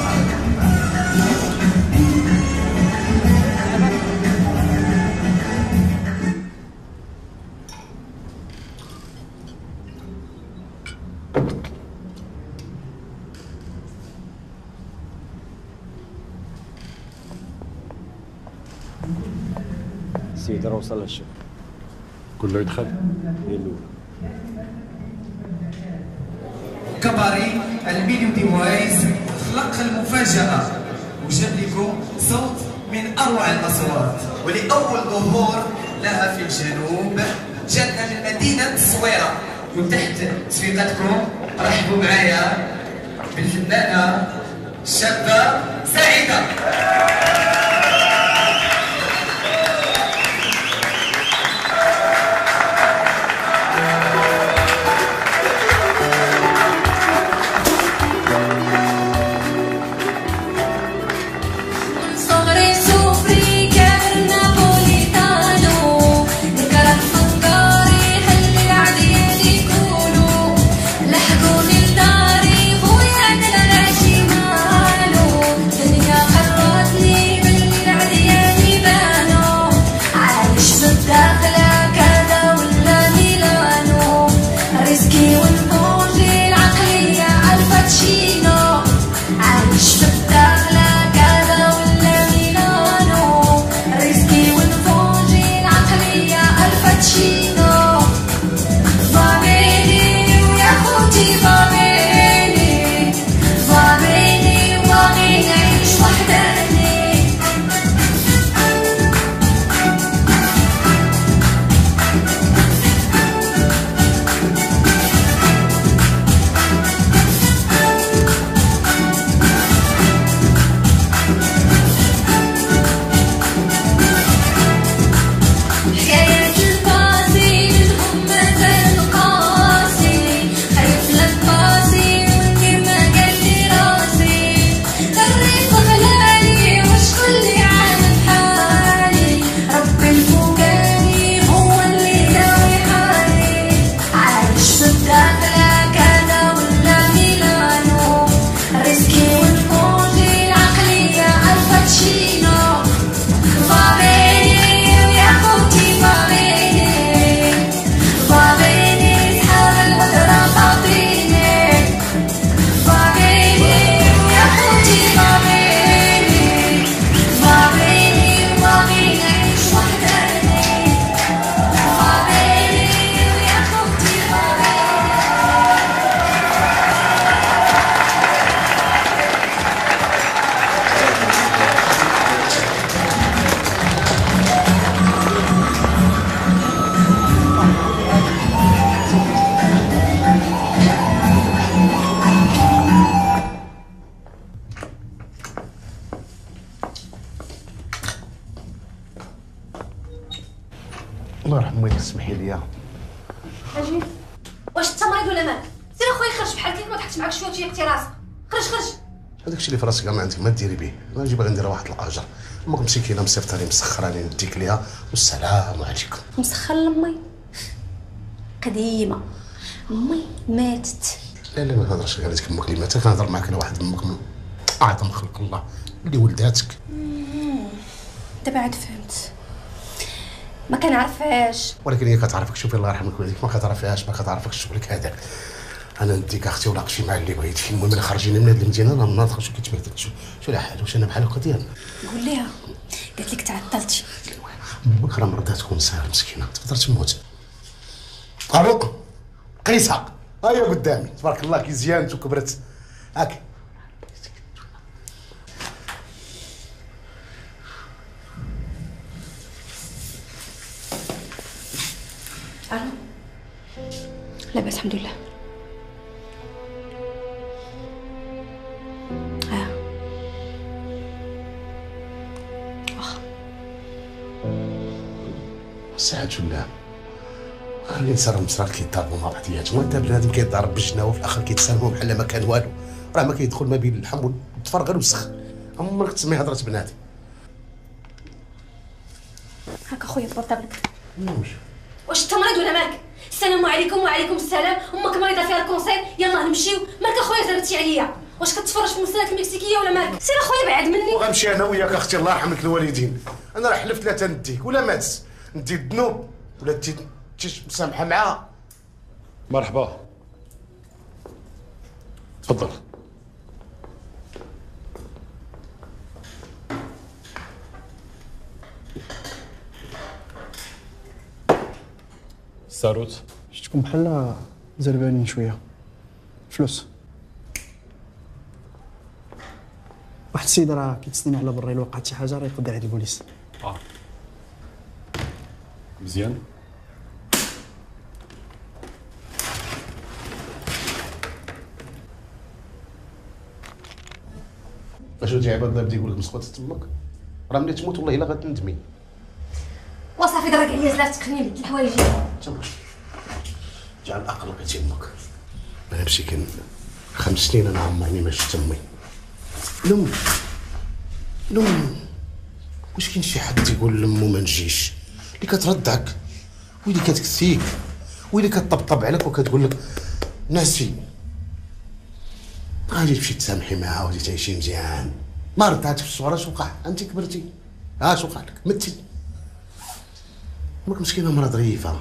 السيد راه وصل للشغل. قول له يدخل. هي الاولى. كباري الميليو دي وايز خلق المفاجأة وجاب لكم صوت من أروع الأصوات، ولأول ظهور لها في الجنوب جاتنا من مدينة الصويرة. وتحت تصفيقاتكم رحبوا معايا بالفنانة الشابة سعيدة. الله يرحم والديك سمحي لي. اجي واش انت مريض ولا مالك؟ سير اخويا خرج بحال كيف ما ضحكتش معاك شويه تيقتي راسك. خرج خرج. هذاك الشيء اللي في راسك ما عندك ما ديري به. انا نجي باغي ندير واحد الاجر. امك مسكينه مصيفطاني مسخراني نديك ليها والسلام عليكم. مسخر لامي قديمه، امي ماتت. لا ما نهضرش غير هذيك امك اللي ماتت، كنهضر معاك على واحد امك من اعظم خلق الله اللي ولداتك. دابا عاد فهمت. ما كنعرفهاش. ولكن هي كتعرفك. شوفي الله يرحم والديك ما كتعرفهاش ما كتعرفكش شغلك هذاك. انا نديك اختي وناقشي مع اللي بغيتي. المهم انا خرجيني من هذه المدينه انا ناض شو كيتبهدل شو الحال واش انا بحال هكا ديالنا. قول ليها قالت لك تعطلتي. امك راه مرضات تكون ساهله مسكينه تقدر تموت. الو قيسها هيا قدامي تبارك الله كي زيانت وكبرت هاك. الو لاباس الحمد لله. ساعات ولا الانسان المصرار كيتضاربوا مع بعضياتهم. وانت بنادم كيتضارب بالجنه وفي الاخر كيتسالموا بحال ما كان والو. راه ما كيدخل ما بين اللحم والتفر غير وسخ. عمرك تسمي هضره بنادم. هاك اخويا بورطابلك. واش انت مريض ولا مالك؟ السلام عليكم. وعليكم السلام. امك مريضه فيها الكونسير. يلا نمشيو. مالك اخويا زربتي عليا؟ واش كتفرج في المسلسلات المكسيكيه ولا مالك؟ سير اخويا بعد مني. وغنمشي انا وياك اختي الله يرحم لك الوالدين. انا راه حلفت لا تنديك ولا مات ندي الذنوب ولا انت مسامحه معاها. مرحبا تفضل. ساروت شفتكم بحال زربانين شويه. فلوس. واحد السيد راه كيتسنى على برا، الا وقعت شي حاجه راه يقدر عليه البوليس. مزيان. اش ودي عباد الله بدا يقول لك مسخوط تمك، راه ملي تموت والله الا غتندمي. وصافي دراك عليا زلات تقني بدل الحوايج. تمك جعل اقلك يمك. انا مسكين 5 سنين انا عمرني ما شفت امي. لم واش كاين شي حد تيقول لمو ما نجيش؟ اللي كتردعك واللي كتكسيك واللي كتطبطب عليك وكتقول لك ناسي. غادي تمشي تسامحي معاها وغادي تعيشي مزيان. ما ردعت في الصغر اش وقع؟ انت كبرتي اش وقع لك؟ متي. امك مسكينه مرا ظريفه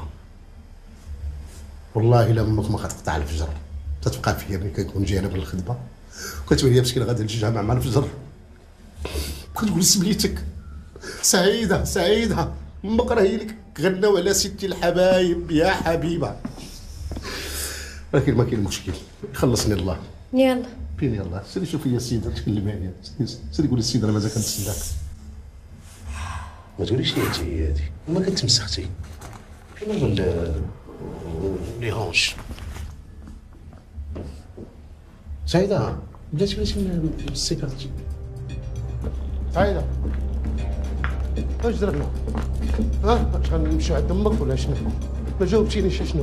والله الا امك ما غتقطع الفجر تتبقى فيا ملي كنكون جاي انا من الخدمه وكتبان لي مسكينه غادا للجامع مع الفجر كتقول سميتك سعيده امك راه هي اللي غناو على ستي الحبايب يا حبيبه. ولكن ما كاين مشكل يخلصني الله. يلا فين يلا؟ سيري شوفي يا السيده تكلمي معايا. سيري قولي السيده انا مازال كنتسناك. ما تقوليش لي هادي هادي وما كتمسختي فين هو لي هونش؟ سعيده بلاتي من السيكارتي. سعيده اش درنا؟ اش غنمشيو عند امك ولا شنو؟ ما جاوبتينيش شنو؟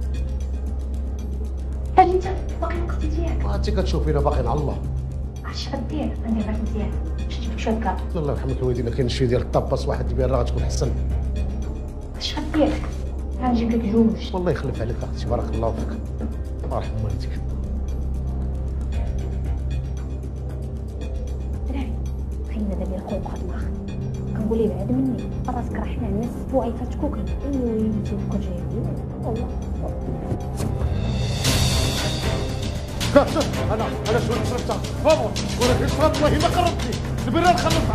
اجي انت باقي الوقت ديالك. انت كتشوفي انا باقي على الله. اش غدير؟ غندير معاك مزيان باش تجيب شوكه. الله يرحمك الوالدين كاين شي ديال الطاباس واحد البيره راه غتكون احسن. اش غدير؟ غنجيب لك جوج. والله يخلف عليك اختي بارك الله فيك. الله يرحم والديك. دراري خلينا دابا خوك واحد الاخ كنقول ليه بعد مني راسك راه حنا الناس اسبوعي فاتكوك ايوا انت كون جاي والله. انا شو شربتها بابا ولكن شربت والله ما قربتني البراد خلصها.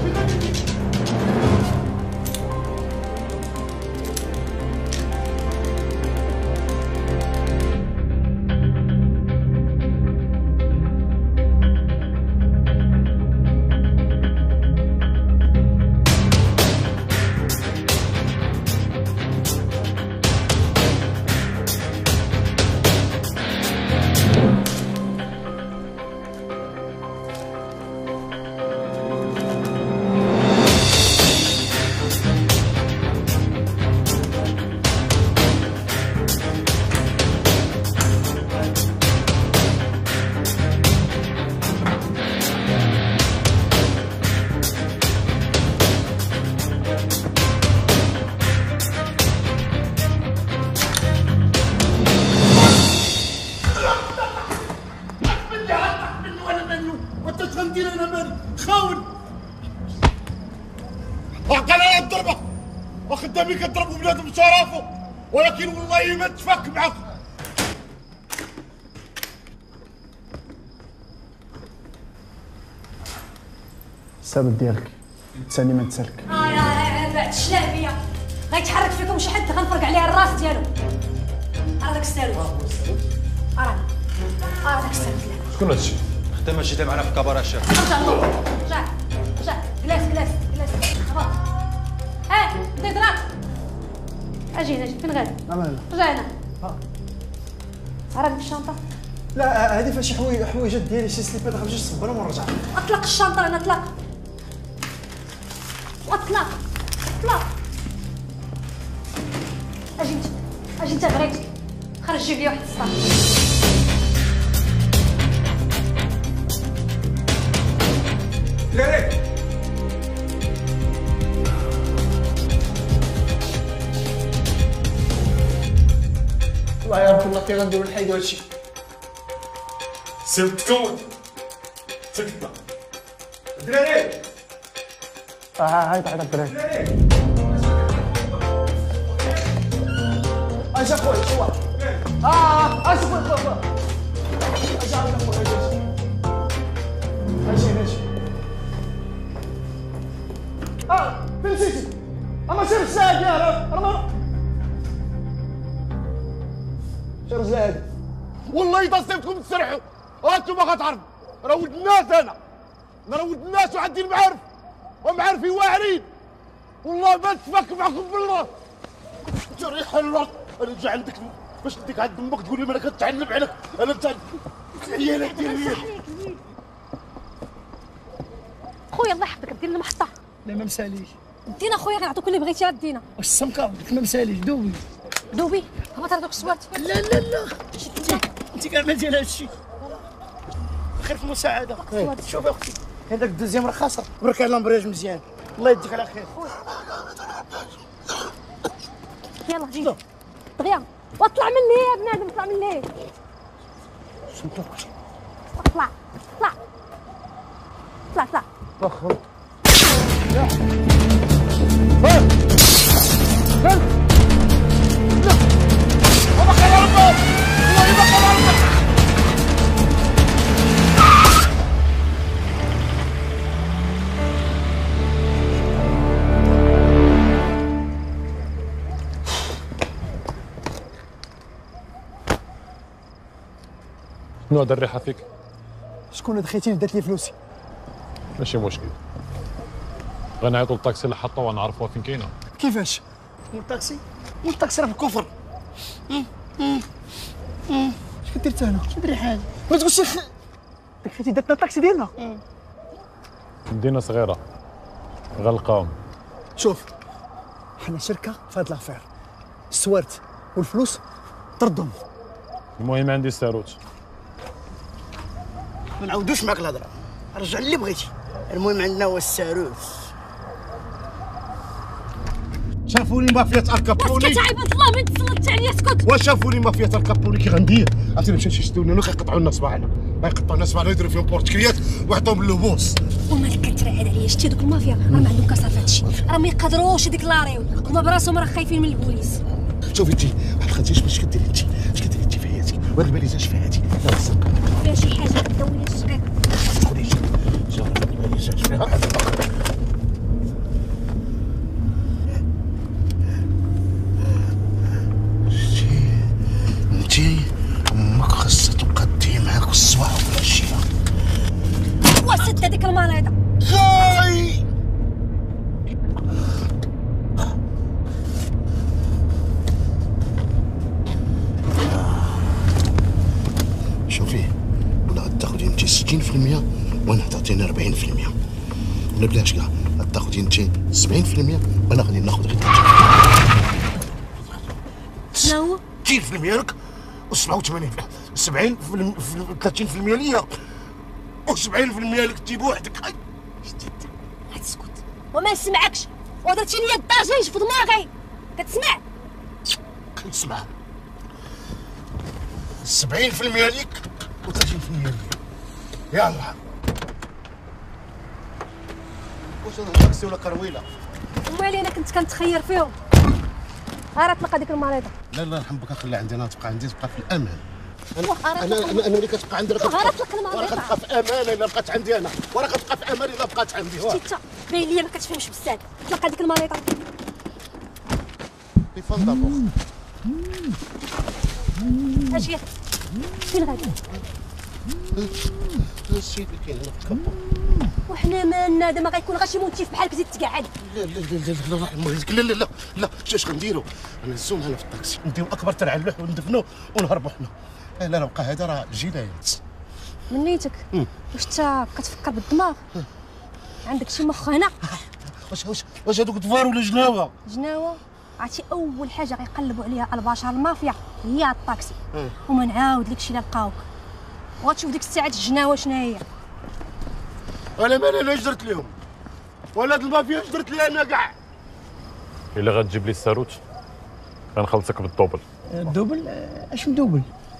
خدامي كضربوا بنادم بشرفه ولكن والله ما تفك معاك. السبب ديالك تسالني ما تسالك. بعد الشلابيه غيتحرك فيكم شي حد غنفرق عليه الراس ديالو. راه داك السالوت راه داك السالوت. شكون هادشي؟ خدامه جيتي معنا في الكبار الشيخ. رجع جلاس خبط. دير دراك اجي هنا فين غادي؟ رجع هنا. راه ديك الشنطه. لا هذه فيها شي حوايجات ديالي شي سليبات غنمشي نصبرهم ونرجع. اطلق الشنطه انا اطلق اجي انت غريتك خرج جيب لي واحد الصاط. لا الله يرحم الله كي غنديروا نحيدوا هادشي. سبتكم سكتنا دراري. هاي طاحت الدراري. اجي اخويا شو اجي اخويا اجي فين نسيتي؟ اما سير الساعه ديالها راه شي رجله هادي والله اذا صيبتكم تسرحوا انتم ما غتعرفوا. راه ولد الناس انا ولد الناس وعندي المعارف ومعارفي واعرين. والله ما نتفك معكم بالله. جريح الله انا نجي عندك باش نديك عند امك تقول لي ما انا كنتعلم عليك. انا انت عيالك ديالي خويا الله يحفظك دير المحطه. لا ما مساليش. دينا خويا غنعطوك اللي بغيتي دينا. واش السمكه قلت ما مساليش دوبي. دوبي هبط هذوك الصوارت. لا انت كاع ما ديال هذا الشيء. خير في المساعده. شوفي اختي هذاك الدوزيام راه خاسر. برك على لامبرياج مزيان. الله يديك على خير. يلا جي دغيا واطلع مني يا بنادم. اطلع مني. اطلع اطلع اطلع اطلع. فخر شنو هذا الريحه فيك؟ شكون دخيتيني دات لي فلوسي؟ ماشي مشكل، غنعيطوا للطاكسي اللي حطها ونعرفوها فين كاينه. كيفاش؟ والطاكسي راه في الكفر. اش كدير انت هنا؟ شنو دري حاجه؟ ما تقولش دخيتي داتنا الطاكسي ديالنا. مدينه صغيره غنلقاهم. شوف حنا شركه في هاد لافير، السوارت والفلوس طردهم. المهم عندي الساروت. ما نعاودوش معاك الهضره، رجع اللي بغيتي. المهم عندنا هو الساروت. شافوني مافيا الكابوني. اسكت عيبة الله من تسلطت عليا اسكت. وشافوني مافيا الكابوني كي غندير عرفتي مشاو يشدونا كيقطعوا لنا صباعنا. غيقطعوا لنا صباعنا يديروا فيهم بورتكليات ويعطوهم اللبوس. ومالك كترعد عليا؟ شتي دوك المافيا راه ما عندهم كسر في هادشي. راه ما يقدروش هذيك لاريو. هما براسهم راه خايفين من البوليس. شوفي انت واحد الخديش باش كديري انت في حياتك وهاد الباليزاج في حياتي. فيها شي حاجه كدوي لي الشقيق. تدخليش جرب الباليزاج فيها انتي امك خاصها تبقى دي معاك الصباح والعشيه. وسد هذيك المريضه. خاي شوفي ولا غتاخدي انت 60% وانا تعطيني 40%. ولا بلاش كاع غتاخدي انت 70% وانا غادي ناخذ غير 30%. شنو هو؟ 60% لك و87 30% ليا و70% لك تجيب وحدك. اسكت وما نسمعكش ودرتي ليا الضجيج في دماغي. كتسمع؟ كنسمع. 70% ليك و30% ليا. يلا واش انا طاكسي ولا كرويله؟ ومالي انا كنت كنتخير فيهم. غير طلق هذيك المريضه. لا نحبك خليها عندي انا تبقى عندي تبقى في الامان. انا ملي كتبقى عندي راه غير طلق راه كتبقى في امان الا بقات عندي انا وراه كتبقى في امان الا بقات عندي. شتي انت باين ليا ما كتفهمش بزاف. طلق هذيك المريضه. في فان دابور اجي فين غادي؟ السيد اللي كاين هنا في الكابو. وحنا مالنا هذا ما غيكون غير شي منتف بحالك زيد تقعد. لا اش غنديروا؟ نهزو معنا في الطاكسي نديو اكبر ترعه اللوح وندفنوه ونهربوا حنا. لا بقى هذا راه جنايات. من نيتك واش انت كتفكر بالدماغ؟ عندك شي مخ هنا؟ واش هذوك دفار ولا جناوه؟ جناوه عرفتي اول حاجه غيقلبوا عليها البشر المافيا هي الطاكسي. وما نعاود لك شي لا لقاوك وغتشوف ديك الساعه الجناوه شنو هي. انا مالي انا جرت لهم ولا هاد المافيا جرت لي انا كاع. الا غتجيب لي الساروت غنخلصك بالدوبل. الدوبل؟ اش مدوبل؟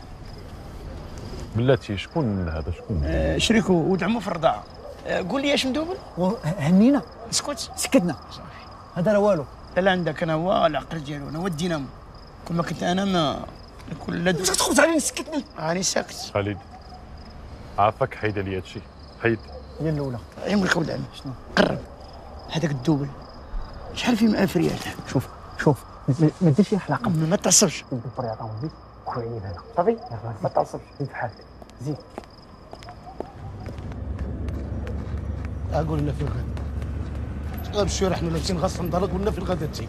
بلاتي شكون هذا؟ شكون؟ شريكو ولد عمو في الرضاعه. قول لي اش مدوبل؟ هنينا اسكت سكتنا. هذا راه والو. لا عندك انا هو العقل ديالو انا هو الدينامو. كل ما كنت انا ما كل لا تخرج علينا سكتني. راني ساكت. خالد عافاك حيد لي هادشي حيد. هي الاولى يملك ولد عمي. شنو؟ قرب هذاك الدوبل شحال فيه 1000 ريال. شوف ما ديرش فيه حلاقه. ما تعصبش. البر يعطيهم بيك كويني انا صافي ما تعصبش زيد في حالك زيد. اقول لنا فين غادي بشويه حنا لابسين غاص نضرب قلنا فين غادي تجي.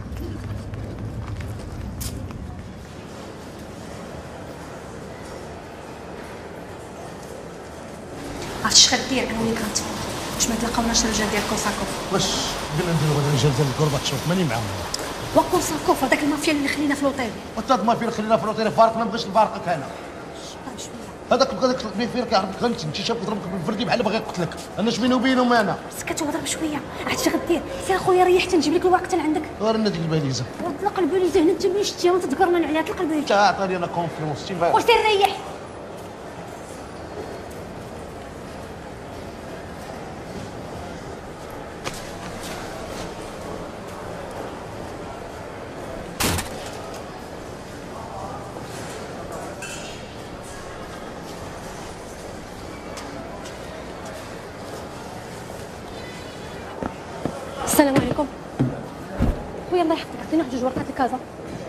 عرفتي اش غدير؟ انا اللي كنتفرج واش ما تلقاوناش الرجال ديال كوساكوف. واش قلنا نديرو غدا الرجال ديال الكورباتشوف ماني معاهم. وكوساكوف هذاك المافيا اللي خلينا في لوطيل. وانت هاد المافيا اللي خلينا في لوطيل فارق ما بغيتش نفارقك انا. هذاك المافيا كيعرفك غير انت شاف يضربك بالفردي بحال بغا يقتلك. انا اش بيني وبينهم انا؟ سكت وهضر بشويه. عرفتي اش غدير؟ سير اخويا ريح تنجيب لك الورق حتى لعندك. ورنا ديك الباليزه. طلق الباليزه هنا انت ملي شتيها وانت تذكرنا عليها طلق الباليزه. انت عطاني انا كونفيونس واش سير ريح. السلام عليكم. خويا الله يحفظك عطيني واحد جوج ورقات الكازا.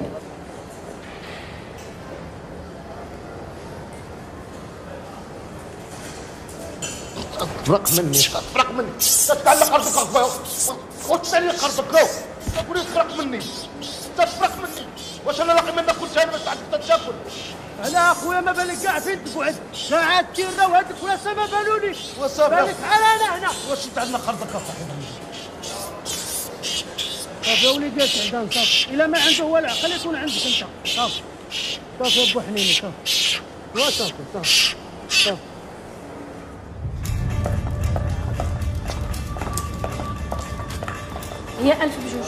تفرق مني تفرق مني تتعلق قرضك اخويا وتسالي قرضك تقولي تفرق مني تفرق مني واش انا لاقي منك كل شهر باش عندك تاكل. انا اخويا ما بالك كاع فين تقعد ساعات كيرنا وهذوك ولا ما بالونيش وصافي بالك بحال انا هنا. واش انت عندنا قرضك اصاحبي؟ صافي يا وليدي سعدان صافي الا ما عنده هو العقل يكون عندك انت صافي صافي ابو حنين صافي وصافي صافي صافي. هي 1000 بجوج.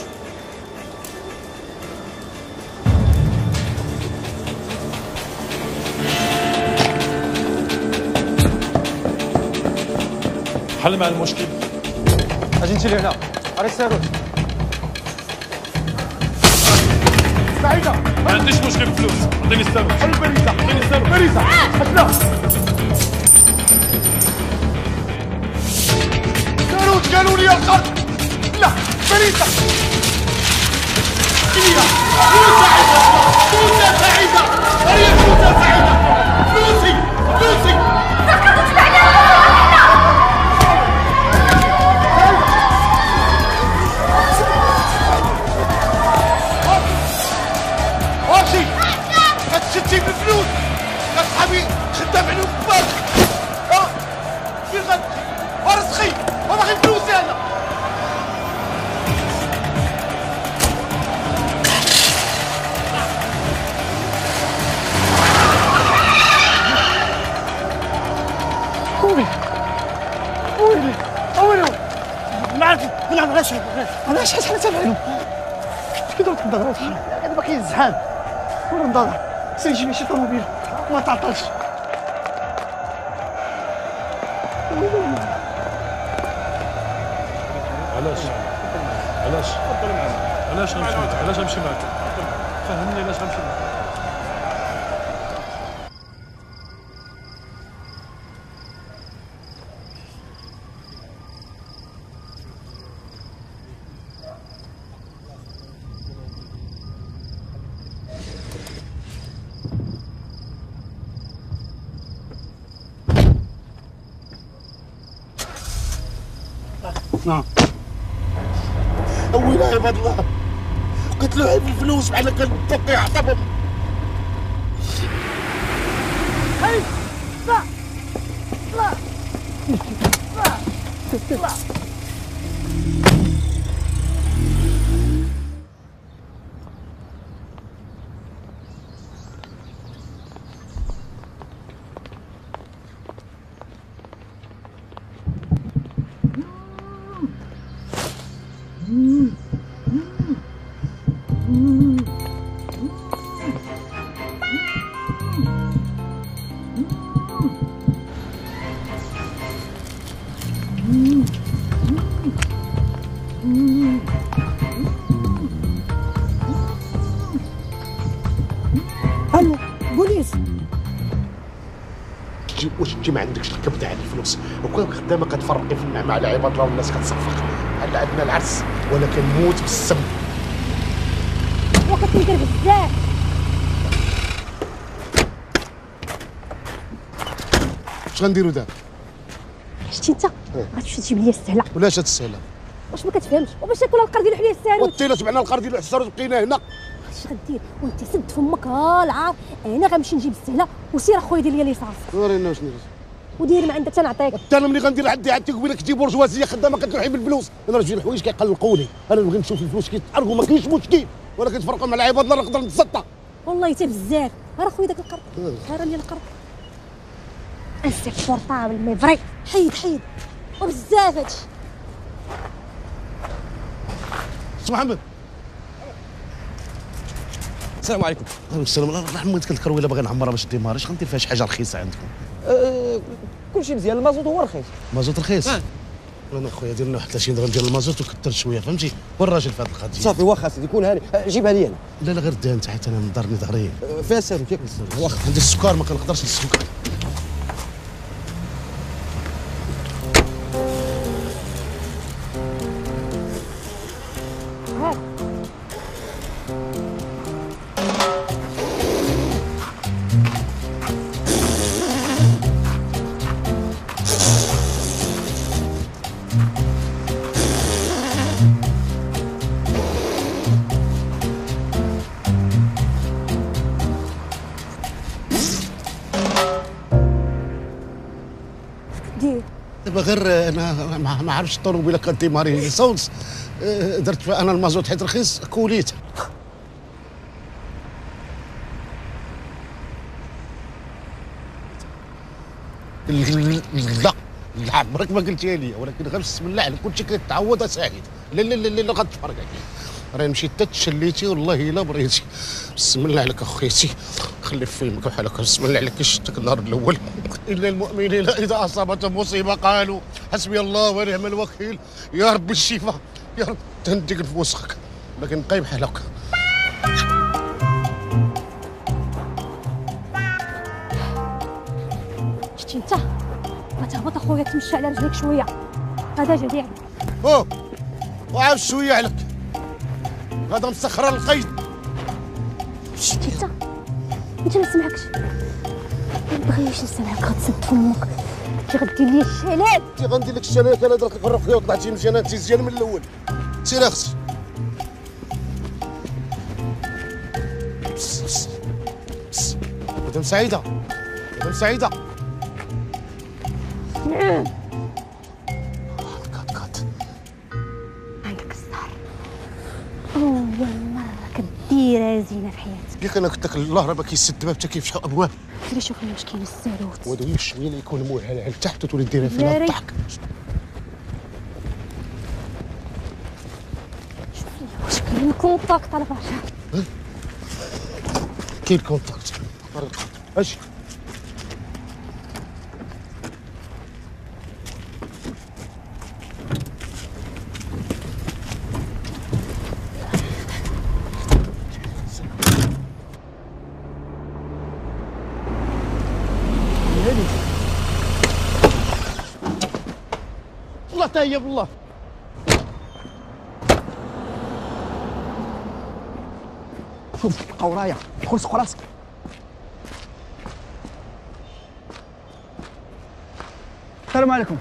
حل مع المشكل. اجي انت لهنا راه الساروت. سعيدة ما عنديش مشكل بفلوس، عطيني الساروت. حل البريزة عطيني الساروت. بريزة حسنا ساروت قالوا لي القرض لا بريزة إليا فلوس سعيدة هي فلوس سعيدة فلوسي فلوسي واجي كتشتي بالفلوس كصحابي خدام عليهم كبار فين غتمشي ورزقي وباغي فلوسي انا. ويلي علاش علاش شحال تفعلوا كيديروا الضغط هذا باقي الزحام ولا نضرب سير جيب شي طوموبيل ما تعطلش. علاش غنمشي معاك فهمني علاش غنمشي معاك. نعم ويلي عباد الله قتلوه في الفلوس بحال كان الطوق يعطبهم. هاي طلع طلع طلع طلع. الو بوليس. واش انت ما عندكش الكبده على الفلوس وكان خدامه كتفرقي في النعمه على عباد الله والناس كتصفق هلا عندنا العرس ولا كنموت بالسم وكتنكر بزاف. اش غنديروا دابا؟ شتي انت غتمشي تجيب لي السهله. ولاش هاد السهله؟ واش ما كتفهمش وباش ناكل القرد ديال حليه الساروت؟ وانت تبعنا القرد ديال الحساروت بقينا هنا. اش غدير وانت سد فمك ها العار. انا غنمشي نجيب السهله وسير اخويا دير لي ليسانس. ورينا واش ندير. ودير ما عندك تنعطيك. حتى انا ملي غندير عندي قبيله كتجي برجوازيه خدامه كتروحي بالفلوس. انا راجل الحوايج كيقلقوني، انا نبغي نشوف الفلوس كيتحرقوا ما كاينش مشكل، ولكن تفرقوا مع العباد الله نقدر نتسطى. والله حتى بزاف. ها اخويا داك القرد ها راني القرد انسيك بورطابل مي فري. حيد وبزاف هادشي. سي محمد. السلام عليكم. وعليكم السلام. الله يرحم والديك الكرويله باغي نعمرها باش ديماري. اش غندير فيها شي حاجه رخيصه عندكم؟ كلشي مزيان. المازوت هو رخيص. مازوت رخيص؟ انا خويا دير لنا واحد 30 درهم ديال المازوت وكثر شويه فهمتي. والراجل في هذه القضيه. صافي واخا سيدي كون هاني جيبها لي انا. لا غير ديها انت حيت انا مضرني ظهري. فيها الساروت ياك الساروت. واخا عندي السكر ما كنقدرش السكر. دابا غير انا ما عرفتش الطوموبيله كديماري ليسونس. درت انا المازوت حيت رخيص كوليت. لا عمرك ما قلتيها لي، ولكن غير بسم الله عليك كلشي كيتعوض اسعيد. لا لا لا لا غتفرق عليك. راه مشيت حتى تشليتي والله الا بريتي. بسم الله عليك اخويتي خلي في فيلمك بحال هكا. بسم الله عليك شفتك النهار الاول. الا المؤمنين اذا اصابتهم مصيبه قالوا حسبي الله ونعم الوكيل. يا رب الشفاء يا رب تهديك نفوسك، لكن بقاي بحال هكا. شتي انت ما تهبط اخويا تمشى على رجليك شويه. هذا جا ديالك. وعاود شويه عليك هذا مسخره القيد. شتي انت ما سمعكش. ما بغيتش نسمعك. غتسد فمك. انت غدير لي الشلال. انت غندير لك الشلال. انا درك الفرق فيها وطلعتي مزيانه. انت مزيانه من الاول. سير اختي. مدام سعيده مدام سعيده. نعم. عندك الزهر. أول مرة كديرها زينة في حياتك. ياك انا قلت لك الله راه ما كيسد باب حتى كيفتحوا ابواب. سير شوف لي واش كاين الساروت. ودوي شويه اللي يكون موهل على تحت وتولي ديرها فيها الضحك. شوف لي واش كاين كونتاكت على برشا. كاين كونتاكت. اش والله تهيا بالله. شوف قورايه دخل سوق راسك. السلام عليكم.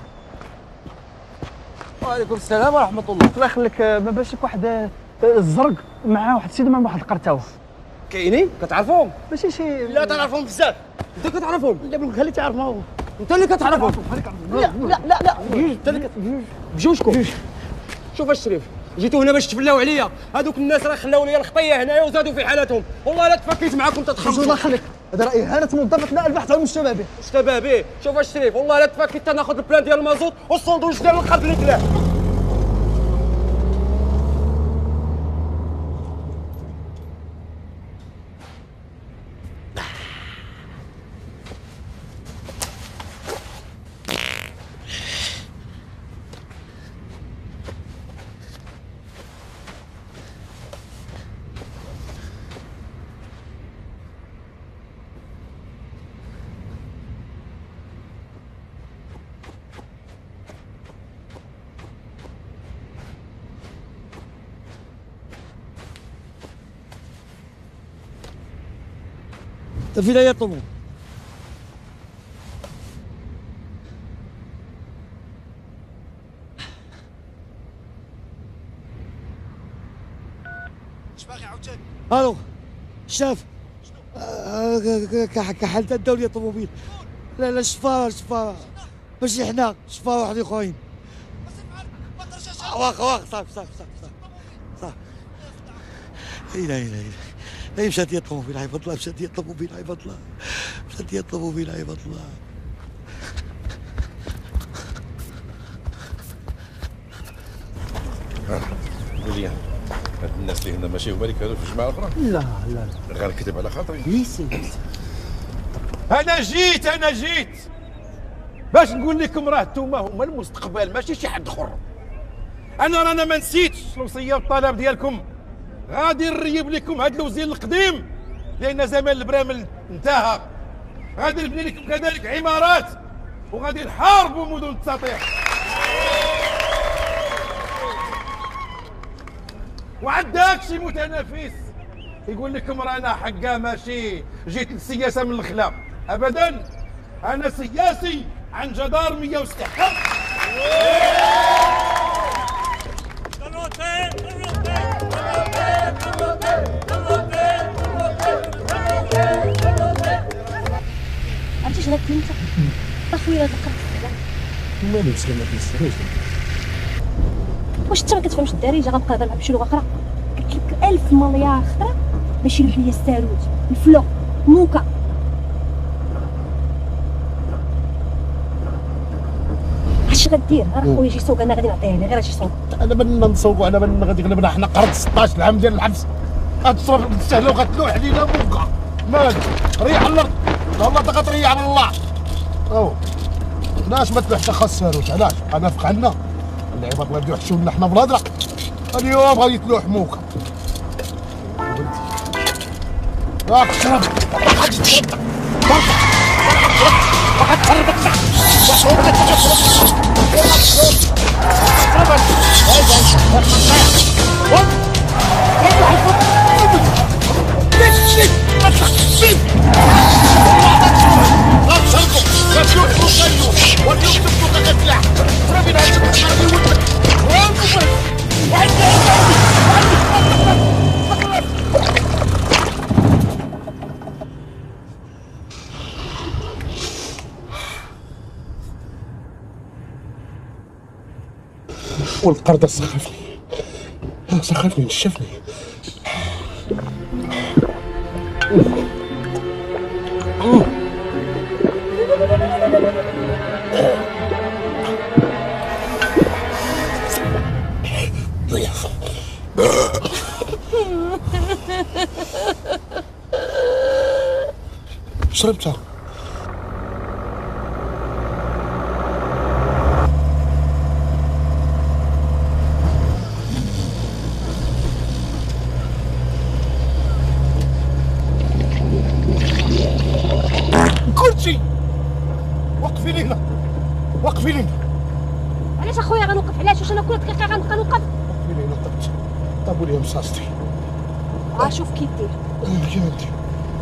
وعليكم السلام ورحمه الله. الله يخليك ما باش لك واحد الزرق مع واحد السيد مع واحد القرتاوه. كاينين كتعرفهم؟ ماشي شي. لا تعرفهم بزاف. انت كتعرفهم؟ لا بلوك خلي تعرفهم. انت اللي كتعرفهم. لا لا لا لا انت اللي بجوجكم. شوف الشريف جيتوا هنا باش تفلاو عليا. هذوك الناس راه خلاو لي الخطيه هنايا وزادوا في حالاتهم. والله لا تفكيت معاكم تتخمسوا. الله يخليك هذا راه اهانه موظفتنا البحث عن المشتبه به. مشتبه به؟ شوف الشريف والله لا تفكيت تناخذ البلان ديال المازوت والساندويتش ديال القرد اللي كلاه. في لا يطلبوا اش باغي عاوتاني؟ الو شاف كحلت الدولة الطوموبيل. لا الشفارة ماشي حنا، شفارة واحد اخرين. واخا صافي لا مشات هي الطوموبيل عيبط الله، مشات هي الطوموبيل عيبط الله. قول لي هاد الناس اللي هنا ماشي هما اللي كانوا في الجماعه الاخرى؟ لا غنكتب على خاطري. ليسي انا جيت باش نقول لكم راه نتوما هما المستقبل ماشي شي حد اخر. رانا ما نسيتش الوصيه والطلب ديالكم. غادي نريب لكم هاد الوزير القديم لان زمان البرامل انتهى. غادي نبني لكم كذلك عمارات وغادي نحاربوا مدن التساطيح. وعندك شي متنافس يقول لكم رانا حقا ماشي جيت للسياسه من الخلا ابدا. انا سياسي عن جدارميه واستحقاق. عرفتي شنو قلت انت؟ اخويا هاد القرص مالي مسلمه في واش انت ما كتفهمش الدارجه؟ غنبقى نهضر معاك بشي لغه اخرى. قلت لك 1000 مليار خطره باش يلوح ليا الساروت الفلو موكا. اش غدير؟ راه خويا يجي يسوق انا غادي نعطيه ليه، غير اجي يسوق. انا بان نسوقوا، انا بان غادي يغلبنا حنا قرض 16 عام ديال الحبس. غتصرف تستاهلوا غتلوح علينا موكا. مالك ريح على الارض، والله غتريح على الله. علاش ما تلوحش اخا الساروت؟ علاش؟ نافق عنا اللعيبه الله يبداو يحشوا لنا حنا بالهضره. اليوم غادي تلوح موكا. راك تشرب غادي تشرب واحد تحرك والقرده سخفني نشفني. شربتها كلشي. وقفي لينا علاش اخويا غنوقف؟ علاش؟ واش انا كل دقيقه غنبقى نوقف؟ وقفي لينا طابوا لي مصاصتي. شوف كي دير. كيما ندير.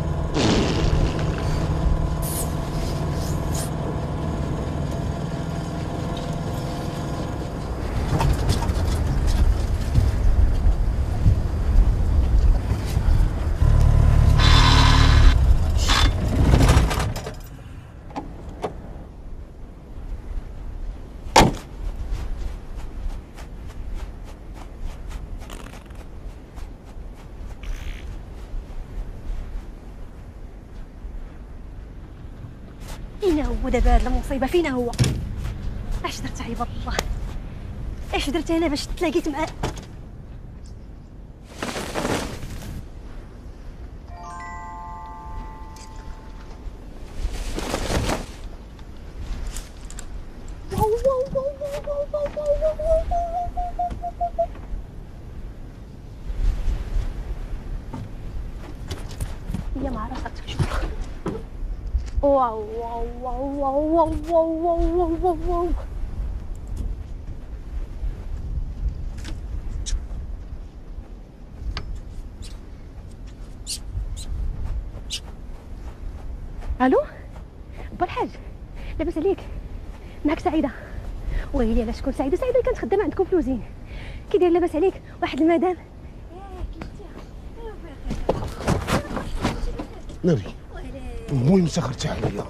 فين هو دابا هاد المصيبه؟ فين هو؟ اش درت عيب الله؟ اش درت انا باش تلاقيت مع يا مع راسك شوف. واو واو واو واو واو واو واو واو. الو با الحاج، لاباس عليك؟ معك سعيده. ويلي على شكون سعيده؟ سعيده اللي كانت خدامه عندكم في لوزين. كي داير؟ لاباس عليك؟ واحد المدام ناري المهم سخرت عليا.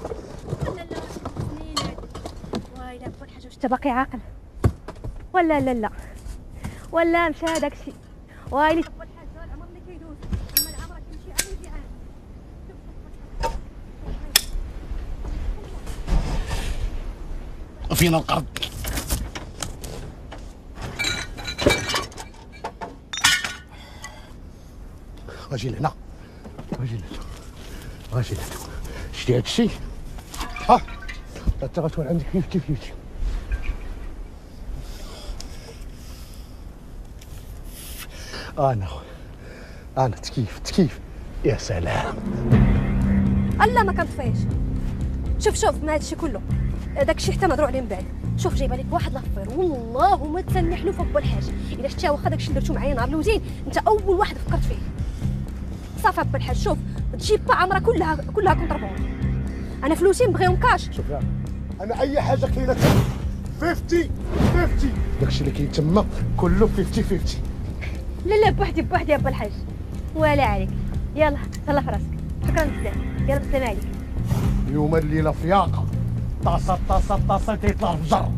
ويلي با الحاج واش انت باقي عاقل ولا لا ولا مشى هذاك الشيء؟ ويلي با الحاج العمر اللي كيدوز اما العمر كيمشي عام ويجي عام. فينا القرض. اجي لهنا اجي لهنا شتي هاد الشيء؟ ها انت غتكون عندك 50-50. انا تكيف يا سلام. الله ما كنطفيش. شوف ما هادشي كله داك الشيء حتى نهضروا عليه من بعد. شوف جايبه لك واحد لافير والله ما تسنح له فوق بالحاج. الا شتيها واخا داك الشيء اللي درتو معايا نهار الاولين انت اول واحد فكرت فيه. صافي بالحاج شوف تجي با عمرها كلها كونطربون. انا فلوسي نبغيهم كاش. شوف انا اي حاجه كاينه 50 داكشي اللي كاين تما كله 50. لا بوحدي يا با الحاج ولا عليك. يلا تهلا في راسك. شكرا بزاف. يلا بالسلامه عليك. اليوم الليله فياقه طاسه كيطلع الفجر.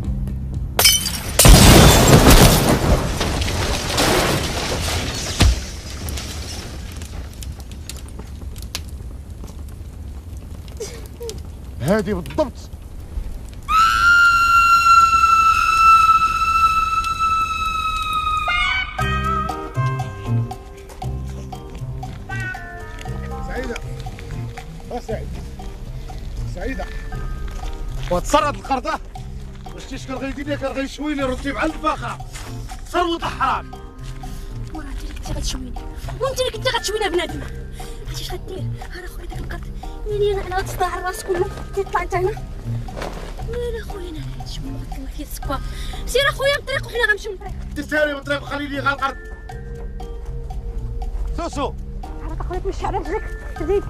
هادي بالضبط. سعيدة وتصرد القرضة واش كان غيدير لك كان غيشويني ردي بحال الفاخرة صروت حرام. وراه انت اللي كنتي غتشويني وانت اللي كنتي غتشويني بنادمة. عرفتي اش غدير؟ ها خويا داك القرض يعني انا غتصدع الراس كله تيطلع انت هنا. لا خويا انا هادشي ما غتطلع فيه السكر. سير اخويا من الطريق وحنا غنمشيو من الطريق. تسالي من الطريق وخلي لي غير القرض. سوسو عرفت اخويا تمشي على رجلك زيد.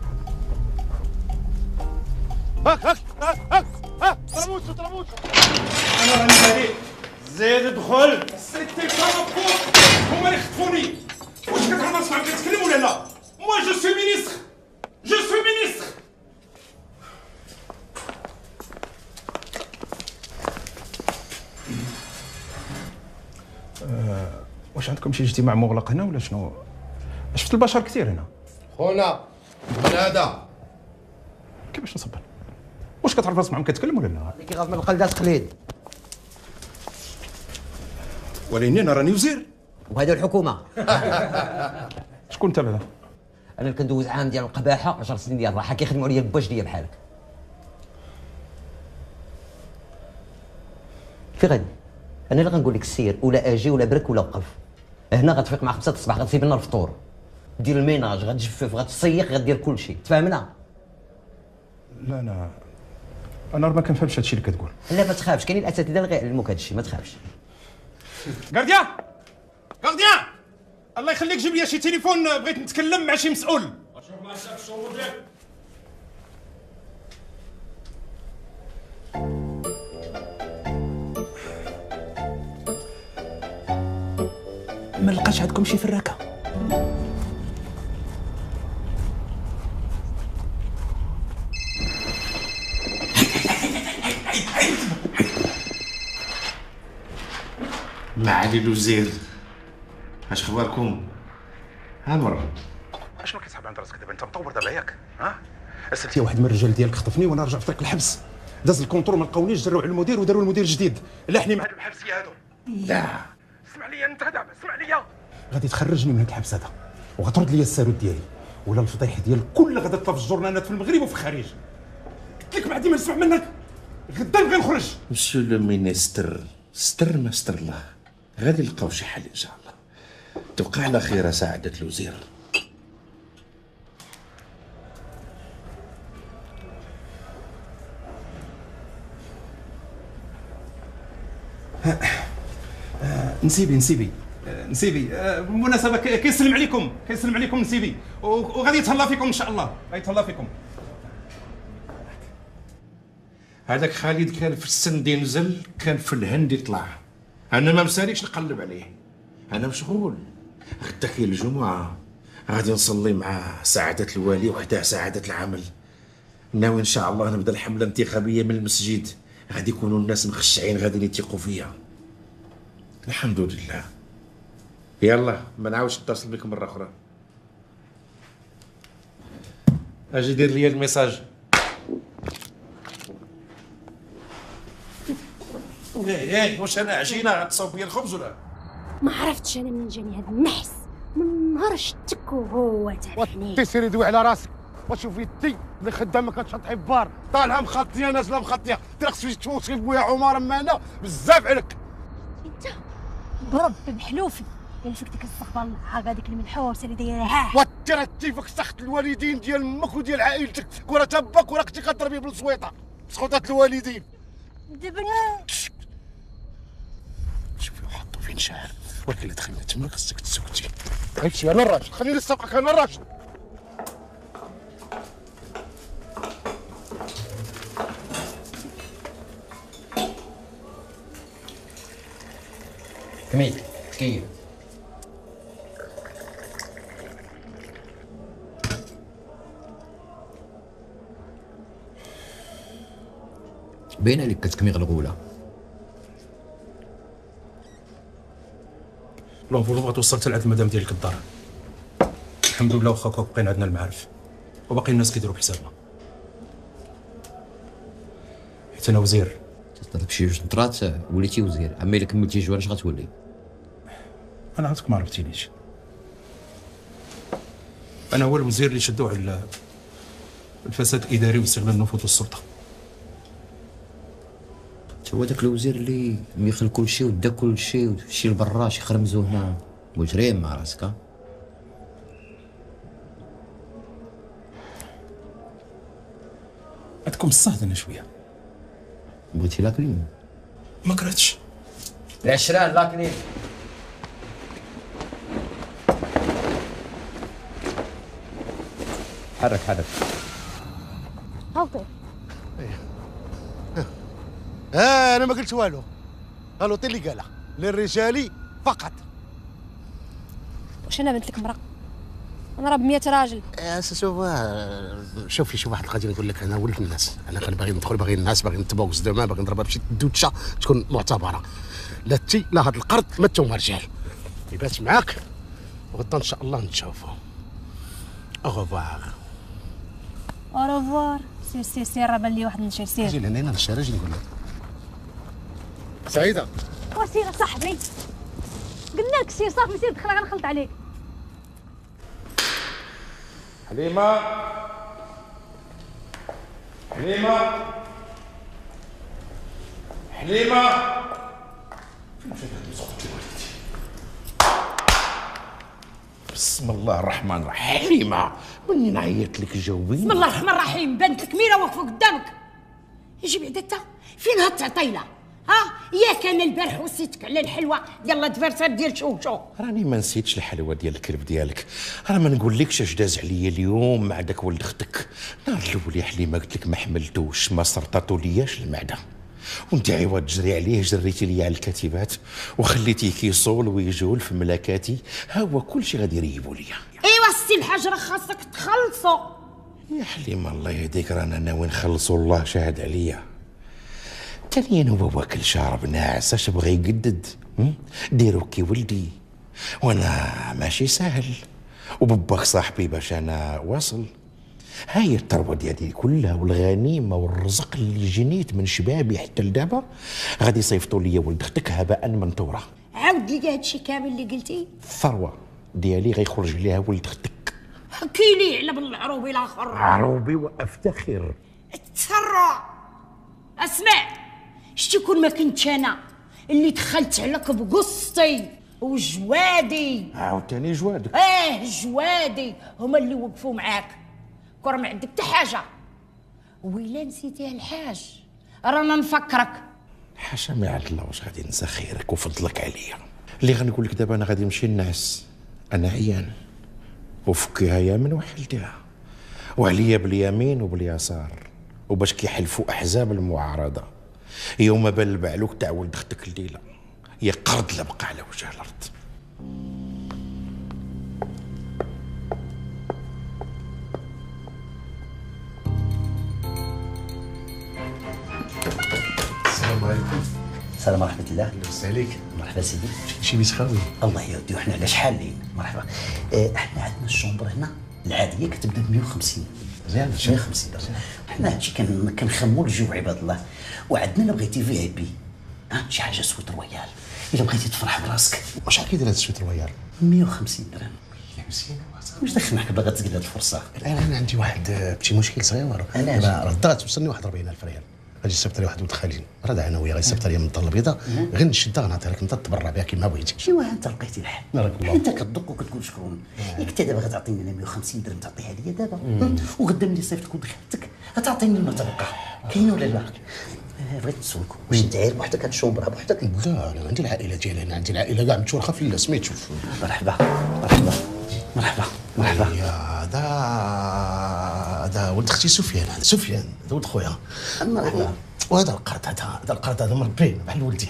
هاك طرموشو انا راني بادي زيد دخل. سيتي كارابوط هما اللي خطفوني. واش كتعرف نسمعك كتكلم ولا لا؟ موا جو سوي مينيستر. واش عندكم شي اجتماع مغلق هنا ولا شنو؟ شفت البشر كثير هنا. خونا من هذا كيفاش نصبر؟ واش كتعرف نسمعهم كتكلم ولا لا؟ اللي كيغاض من القلده تقليد. ولكن انا راني وزير وهذا الحكومه. شكون انت بعدا؟ انا اللي كندوز عام ديال القباحه 10 سنين ديال الراحه كيخدموا عليا بواجديه بحالك. في غد انا اللي غنقول لك سير ولا اجي ولا برك ولا وقف. هنا غتفيق مع 5 الصباح غتسيب لنا الفطور، دير الميناج، غتجفف، غتسيق، غدير كلشي. تفاهمنا؟ لا انا ما كنفهمش هادشي اللي كتقول. لا ما تخافش، كاينين الاساتذه اللي غيعلموك هادشي، ما تخافش. غارديان الله يخليك جيب لي شي تليفون، بغيت نتكلم مع شي مسؤول. شوف مع الشاف الشغل ديالك. ما لقاش عندكم شي فراكه؟ معالي الوزير اش اخباركم؟ ها المرة اشنو كتسحب عند راسك دابا؟ انت مطور دابا ياك؟ ها؟ اسلتي واحد من الرجال ديالك خطفني وانا رجع في طريق الحبس، داز الكونترول ما لقاونيش، جروا على المدير وداروا المدير الجديد، لاحني مع هاد الحبسيه هادو. لا اسمع لي انت دابا، اسمع لي، غادي تخرجني من هاد الحبس هذا وغترد لي السارود ديالي ولا الفضيح ديال كل غدا تطلع في الجورنالات في المغرب وفي الخارج. قلت لك بعدي ما نسمع منك، غدا نبغي نخرج. مسيو لو مينيستر، ستر ما ستر الله، غادي نلقاو شي حل ان شاء الله. تبقى على خير سعادة الوزير. نسيبي بالمناسبة كيسلم عليكم نسيبي، وغادي يتهلا فيكم ان شاء الله، غادي يتهلا فيكم. هذاك خالد كان في السند ينزل، كان في الهند يطلع. انا ما مساليكش نقلب عليه، انا مشغول. غدا كاين الجمعة، غادي نصلي مع سعادة الوالي وحده سعادة العامل. ناوي ان شاء الله نبدا الحمله الانتخابيه من المسجد، غادي يكونوا الناس مخشعين غادي يثيقوا فيا. الحمد لله. يلا ما نعاودش نتصل بكم مره اخرى. اجي دير لي الميساج. واش انا عجينه غتصاوب بيا الخبز ولا؟ ما عرفتش انا منين جاني هذا النحس، من نهار شتك وهو تاعني. تسيري دوي على راسك وشوف يدي اللي خدامه كتشطحي ببار طالعه مخطيه نازله مخطيه، ترخص في توصي بويا عمر معنا بزاف عليك. انت برب بحلوفي يعني فيك ديك الصخبه العاقه هذيك المنحوسه اللي دايرها. وترتي فيك سخط الوالدين ديال امك وديال عائلتك، كره تبك ولا كنتي كضربي بالصويطه سخوطات الوالدين. دابا شوفي وحطوا فين شعر ولكن اللي دخلنا تما خصك تسكتي. هادشي انا الراجل، خليني نصفقك انا الراجل. كميل كيف باينه لك كتكميغ الغوله. لونفولوب توصلت لعند المدام ديالك الدار. الحمد لله واخا بقينا عندنا المعارف وباقي الناس كيديروا بحسابنا. حيت انا وزير. تضرب شي جوج نطرات وليتي وزير، اما الا كملتي جوار اش غتولي؟ انا عرفتك ما عرفتينيش. انا هو الوزير اللي شدوه على الفساد الاداري واستغلال النفوذ والسلطه. هو داك الوزير اللي ميخل كلشي ودا كلشي وشي لبرا شي خرمزو هنا، مجرم مع راسك. عندكم الصهد شويه. بغيتي لاكلين؟ ما كرهتش. العشران لاكلين. حرك حرك. هاوطي. انا ما قلت والو، غلطي اللي قالها للرجال فقط. واش انا بنت لك مرا؟ انا راه ب100 راجل. شوفي شي واحد القضيه نقول لك، انا ولد الناس، انا باغي ندخل، باغي الناس، باغي نتبوكس دما، باغي نضربها بشي دوتشه تكون معتبره. لا تي لا هاد القرض ما نتوما رجال. يبات معاك وغدا ان شاء الله نتشوفوا. اوغوفوار. اوروفوار. سير راه بان لي واحد النشير. سير اجي لهنا انا الشارع اجي نقول لك. سعيده وسير صاحبي، قلنا لك سير صافي، سير دخل غنخلط عليك. حليمه حليمه حليمه فين مشات هاد مسخوط والدتي؟ بسم الله الرحمن الرحيم. حليمه منين عيطت لك جاوبيني. بسم الله الرحمن الرحيم، بانت لك ميره واقفه قدامك. يجي بعدا انت فين هاد التعطيله؟ ها ياك انا البارح وصيتك على الحلوه ديال لادفيرسير ديال شوشو. راني ما نسيتش الحلوه ديال الكلب ديالك، راه ما نقولكش اش داز عليا اليوم مع داك ولد اختك. نهار الاول يا حليمه قلت لك ما حملتوش، ما سرطاتو لياش المعده، وانت عوض تجري عليه جريتي ليا على الكاتبات وخليتيه كيصول ويجول في ملاكاتي. ها هو كلشي غادي يريبوا ليا. ايوا السي الحاج راه خاصك تخلصوا. يا حليمه الله يهديك رانا ناوي نخلصوا، الله شاهد عليا. ثانيا هو واكل شارب ناعس، اش بغى يقدد؟ ديرو كي ولدي، وانا ماشي ساهل، وباباك صاحبي باش انا واصل. هاي الثروه ديالي كلها والغنيمه والرزق اللي جنيت من شبابي حتى لدابا غادي يصيفطوا لي ولد اختك هباء منثورا. عاود لي هادشي كامل اللي قلتي. الثروه ديالي غيخرج ليها ولد اختك. حكي لي على بن العروبي الاخر. عروبي وافتخر. تسرع. اسمع، شتي كون ما كنتش انا اللي دخلت عليك بقصتي وجوادي. عاوتاني جوادك. جوادي هما اللي وقفوا معاك، كون ما عندك حتى حاجه. ويلا نسيتي الحاج رانا نفكرك. حاشا ما يعد الله واش غادي ننسى خيرك وفضلك عليا. اللي غنقول لك دابا انا غادي نمشي نعس، انا عيان، وفكيها يمين وحلتها، وعليا باليمين وباليسار، وباش كيحلفوا احزاب المعارضه يوم بان البعلوك تاع ولد اختك الليله يا قرض لا بقى على وجه الارض. عليكم. السلام ورحمة الله. لاباس عليك؟ مرحبا سيدي. شي بيت خاوي. الله يودي وحنا على شحال لين. مرحبا. احنا عندنا الشومبر هنا العادية كتبدا ب 150. مزيان 150 درهم. حنا هادشي كنخمو الجو عباد الله. وعندنا الا بغيتي في اي بي شي حاجة سويت رويال. الا بغيتي تفرح براسك. وشحال كيدير هاد السويت رويال؟ 150 درهم. 150 واش دخل معك باغا تزقد هاد الفرصة؟ انا عندي واحد شي مشكل صغير. انا ردات وصلني واحد 40,000 ريال. غادي يصيفط لي واحد ولد خالي راه انا وياه غيصيفط لي من الطله البيضاء غير نشدها نعطيها لك انت تبرع بها كيما بغيتي. شنو انت لقيتي الحل؟ بارك الله. انت كتدق وكتقول شكون؟ ياك انت دابا غتعطيني انا 150 درهم تعطيها لي دابا وغدا ملي صيفطك ولد خالتك غتعطيني ما تبقى. كاين ولا لا؟ بغيت نسولك واش انت عاير بوحدك هاد الشومبره بوحدك؟ لا انا عندي العائله ديالي، انا عندي العائله كاع متورخه في سميت. شوف مرحبا مرحبا مرحبا مرحبا. هذا ولد اختي سفيان. سفيان هذا ولد خويا. مرحبا. وهذا القرد هذا القرد هذا مربين بحال ولدي.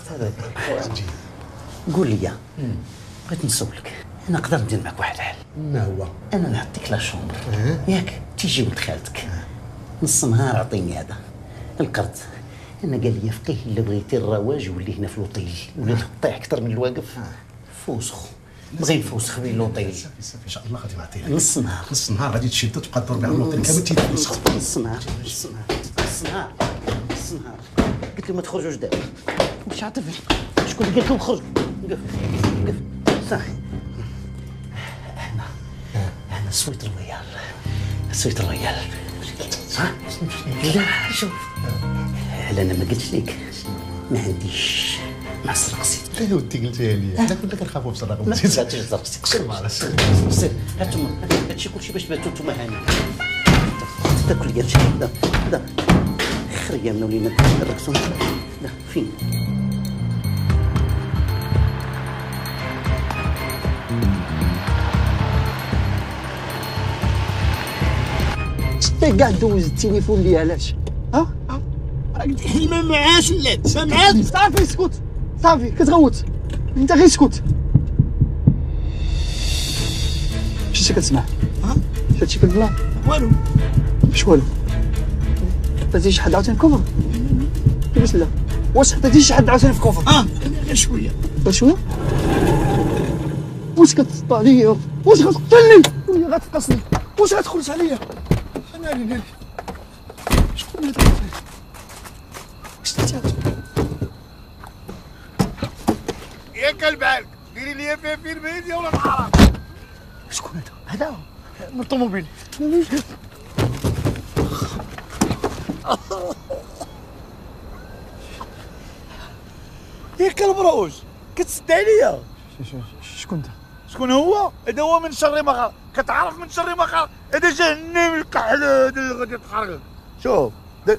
قول لي بغيت نسولك انا نقدر ندير معك واحد الحل. ما هو؟ انا نعطيك لا شومبر ياك تيجي ولد خالتك نص نهار عطيني هذا القرد. انا قال لي فقيه الا بغيتي الرواج يولي هنا في لوطيل ولا تطيح اكثر من الواقف فوسخ. بغي نفوسخ بين لوطيل. صافي ان شاء الله غادي نعطيك نص نهار. نص نهار غادي تشد تبقى تدور مع اللوطيل كامل تيتفوسخ. نص نهار نص نهار نص نهار نص نهار. قلت لهم ما تخرجوش دابا. واش عاطفي؟ شكون اللي قال لكم خرجوا؟ وقف صافي. انا سويت رويال سويت رويال. لا شوف انا ما قلتش لك ما عنديش معصر قصيد. لا ودي قلتيها لي حنا كنا كنخافوا بصراحه. ما تجي زرقتك سير هاتو هادشي كلشي باش تباتوا نتوما هنا. تاكل ليا شحال هذا خريه من ولينا نركزوا. لا فين انت قاعد دوز التليفون لي علاش؟ ها؟ راك حلمه معاش ولات سامعات؟ صافي اسكت صافي كتغوت انت غير اسكت. شتي كتسمع؟ ها؟ شتي كتبلا؟ والو. واش والو؟ عطيتي شي حد عاوتاني في كفر؟ كيفاش لا؟ واش عطيتي شي حد عاوتاني في كفر؟ غير شويه. غير شويه؟ واش كتسطى عليا؟ واش غتقتلني؟ ولا غتفقصني؟ واش غتخلص عليا؟ ناري شكون هذا؟ واش درتي هذا؟ يا كلب عالك ديري لي فيها فين بيدي ولا نعرف. شكون هذا؟ هذا من الطوموبيل. يا كلب روج كتسد عليا. شكون انت؟ شكون هو؟ هذا هو من شر ما خلق. كتعرف من شر ما خلق. هذا جهنم الكحل هذا اللي غادي يتحرق. شوف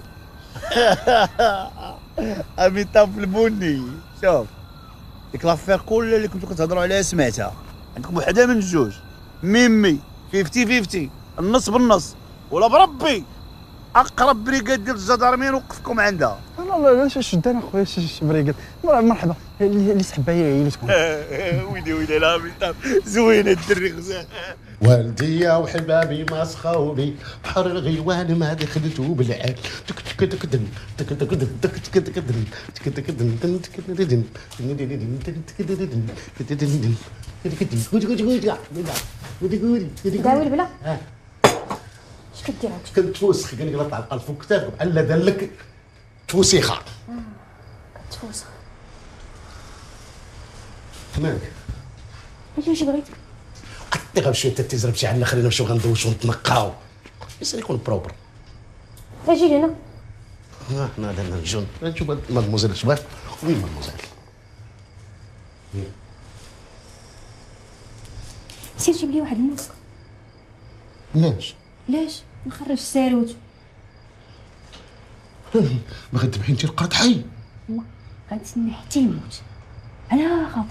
اميتاب البني. شوف ديك لافير كل اللي كنتو كتهضروا عليها سمعتها. عندكم وحده من الجوج ميمي 50-50 النص بالنص ولا بربي اقرب بريكاد ديال الجدارمين وقفكم عندها. لا لا لا شد انا خويا شي بريكاد. مرحبا اللي سحبها هي اللي تكون. ويلي لا اميتاب زوينه الدري غزال. والدي وحبابي ما سخاوني بحر الغيوان ما دخلتو بالعين. داوي البلا اش كدير عاد؟ كنتفوسخ قال لك لا تعلق الفوق كتافك بحال دار لك تفوسيخه. كتفوسخ مالك؟ واش بغيت؟ عطي غنمشيو حتى تزرب شي على الاخرين نمشيو غندوشو ونتنقاو. بس يكون بروبر. اجي لهنا. حنا درنا الجون نشوف مادموزيل شباب. وين مادموزيل؟ سير جيب لي واحد الماسك. علاش؟ علاش؟ نخرج الساروت. باغي تذبحي انت القرد حي. لا غنتسنى حتى يموت على خاطر.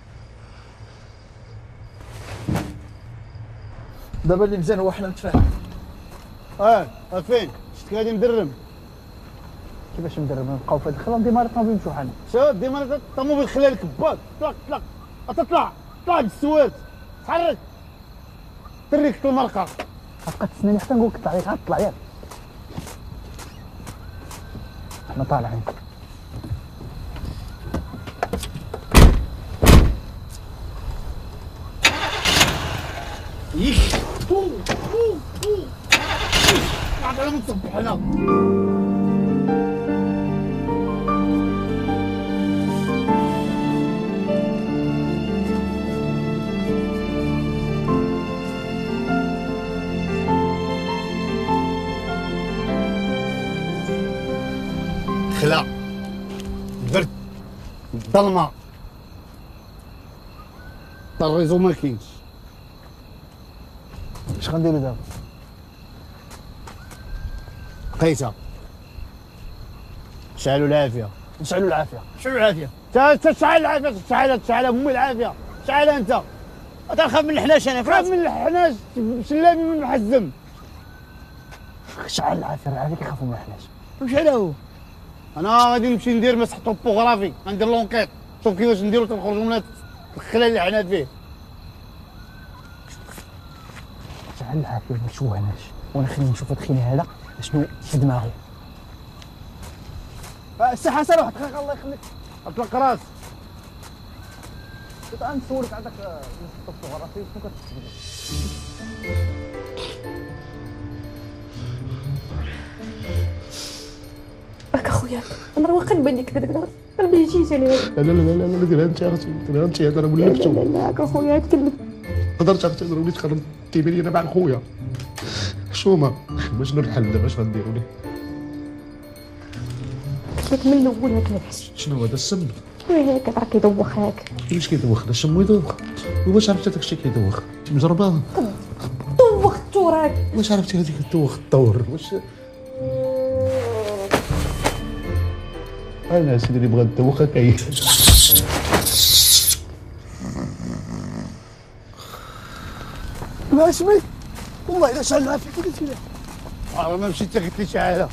دابا اللي مزيان هو حنا نتفاهم. فين؟ شتك غادي ندرم. كيفاش ندرب؟ نبقاو في هاد الخلا ديما الطوموبيل نمشيو حالنا. شوف ديما الطوموبيل خليها لك باك. طلع تطلع بالسواد تحرك تريك المرقه. غتبقى تسناني حتى نقول لك طلع غتطلع ياك. حنا طالعين يخ انا متصبح هنا. خلا البرد الظلمه الريزو ما كاينش. اش غنديرو دابا؟ بقيتها شعلوا العافيه نشعلوا العافيه. شعلوا العافيه. تشعل العافيه تشعل امي العافيه. شعل انت تنخاف من الحناش. انا خاف من الحناش سلامي من محزم. شعل العافيه. العافيه كيخافوا من الحناش. واش على هو؟ انا غادي نمشي ندير مسح طوبوغرافي. غندير لونكيت شوف كيفاش نديرو تنخرجوا من هاد الخلل اللي حنا فيه. شعل العافيه ما تشوهناش وانا خلينا نشوف هاد الخينا هذا شنو في دماغه. السي حسن واحد دقيقه الله يخليك. اطلق راس. كنت غنسولك عندك الطوبوغرافي شنو كتستخدم؟ راك اخويا انا راه واقع نبان لك كذا قلبي جيت عليه. لا لا لا لا لا ديرها انت اختي ديرها انت. انا ولفتو. لا لا اخويا تكلم. قدرت اختي انا وليت خدمتي بيني انا مع خويا. شوما شنو الحل دابا؟ اش غنديروا ليه؟ قلت لك من الاول ما تنبحش. شنو هذا السم؟ هيك راه كيدوخ هاك. كيفاش كيدوخ؟ الشم يدوخ. واش عرفتي هذاك الشيء كيدوخ؟ انت مجربه؟ دوخ التراب. واش عرفتي هذيك الدوخ الطور؟ واش انا سيدي اللي بغا الدوخه كاين. ما سميت والله الا شعل العافيه قلت لي. ما مشيت قلت لي شعاله.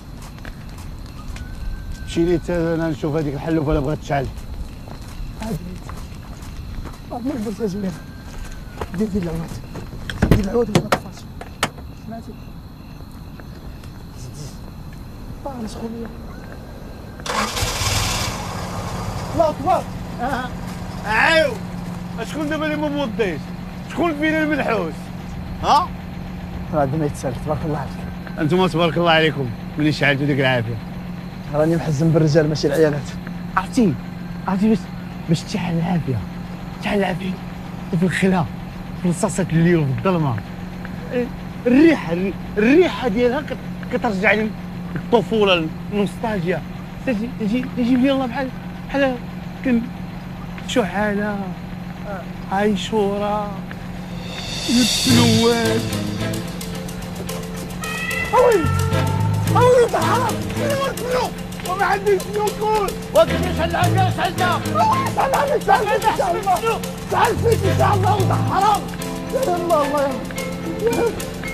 مشيت انا نشوف هذيك الحلوفه اللي بغات تشعل. عادي ما قدرت زوين. دير العواد دير العواد وما طفاش. سمعتي؟ طالع سخونيه. لا طفاش. عايو شكون دابا اللي ما موضيش؟ شكون فينا المنحوس؟ ها؟ هذا ما يتسال. تبارك الله عليك. انتم تبارك الله عليكم ملي شعلتوا ديك العافيه. راني محزن بالرجال ماشي العيالات. عرفتي باش تشعل العافيه. تشعل العافيه في الخلا في لصاصه الليل في الظلمه. الريحه ديالها كترجع لي الطفوله النوستالجيا. تجي يلا بحال شعاله عايشوره السلوات. اوي حرام وما عنديش نقول. وقت شحال العافيه شحالنا شحال العافيه شحال فيك ان شاء الله. وده حرام يا الله الله يا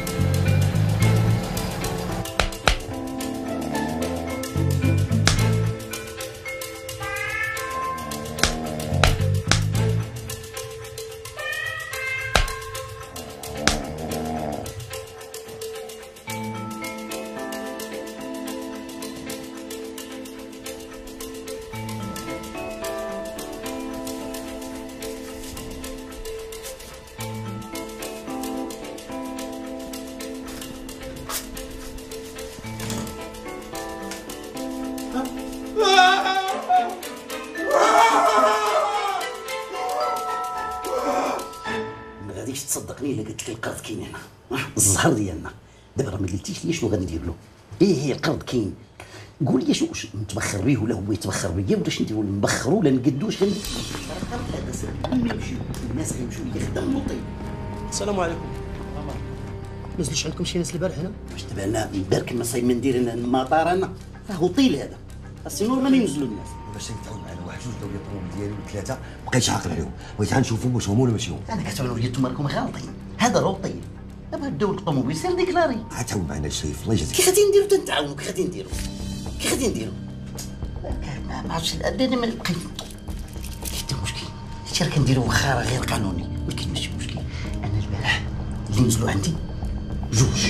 تصدقني الا قلت لك القرض كاين هنا. الزهر ديالنا دابا راه ما قلتيش لي شنو غادي ندير له. هي القرض كاين. قول لي شنو نتبخر به ولا هو يتبخر بيا ولا شنو نديرو؟ نبخرو ولا نقدو؟ اش غندير؟ هذا سبب ما يمشيو الناس غيمشيو يخدموا لوطي. السلام عليكم. ما نزلوش عندكم شي ناس البارح هنا؟ واش دابا انا البارك ما صايب ما ندير انا المطار انا راهو طيل هذا. السي نورمال ينزلوا الناس. باش نتعاون معنا واحد جوج داو لي الطوموبيل ديالي وثلاثه بقيتش عاقل عليهم. بغيت نشوفهم واش هما ولا ماشي هما. انا كتعاونوا لي نتوما راكم غالطين. هذا راهو طيب. دابا داو لك الطوموبيل سير ديكلاري. تعاون معنا الشريف الله يجازيك. كي غادي نديرو تنتعاونوا؟ كي غادي نديرو؟ كي غادي نديرو؟ ما عرفتش انا ما لقيت حتى مشكل. هادشي راه كنديرو واخا راه غير قانوني ولكن ماشي مشكل. انا البارح اللي نزلوا عندي جوج.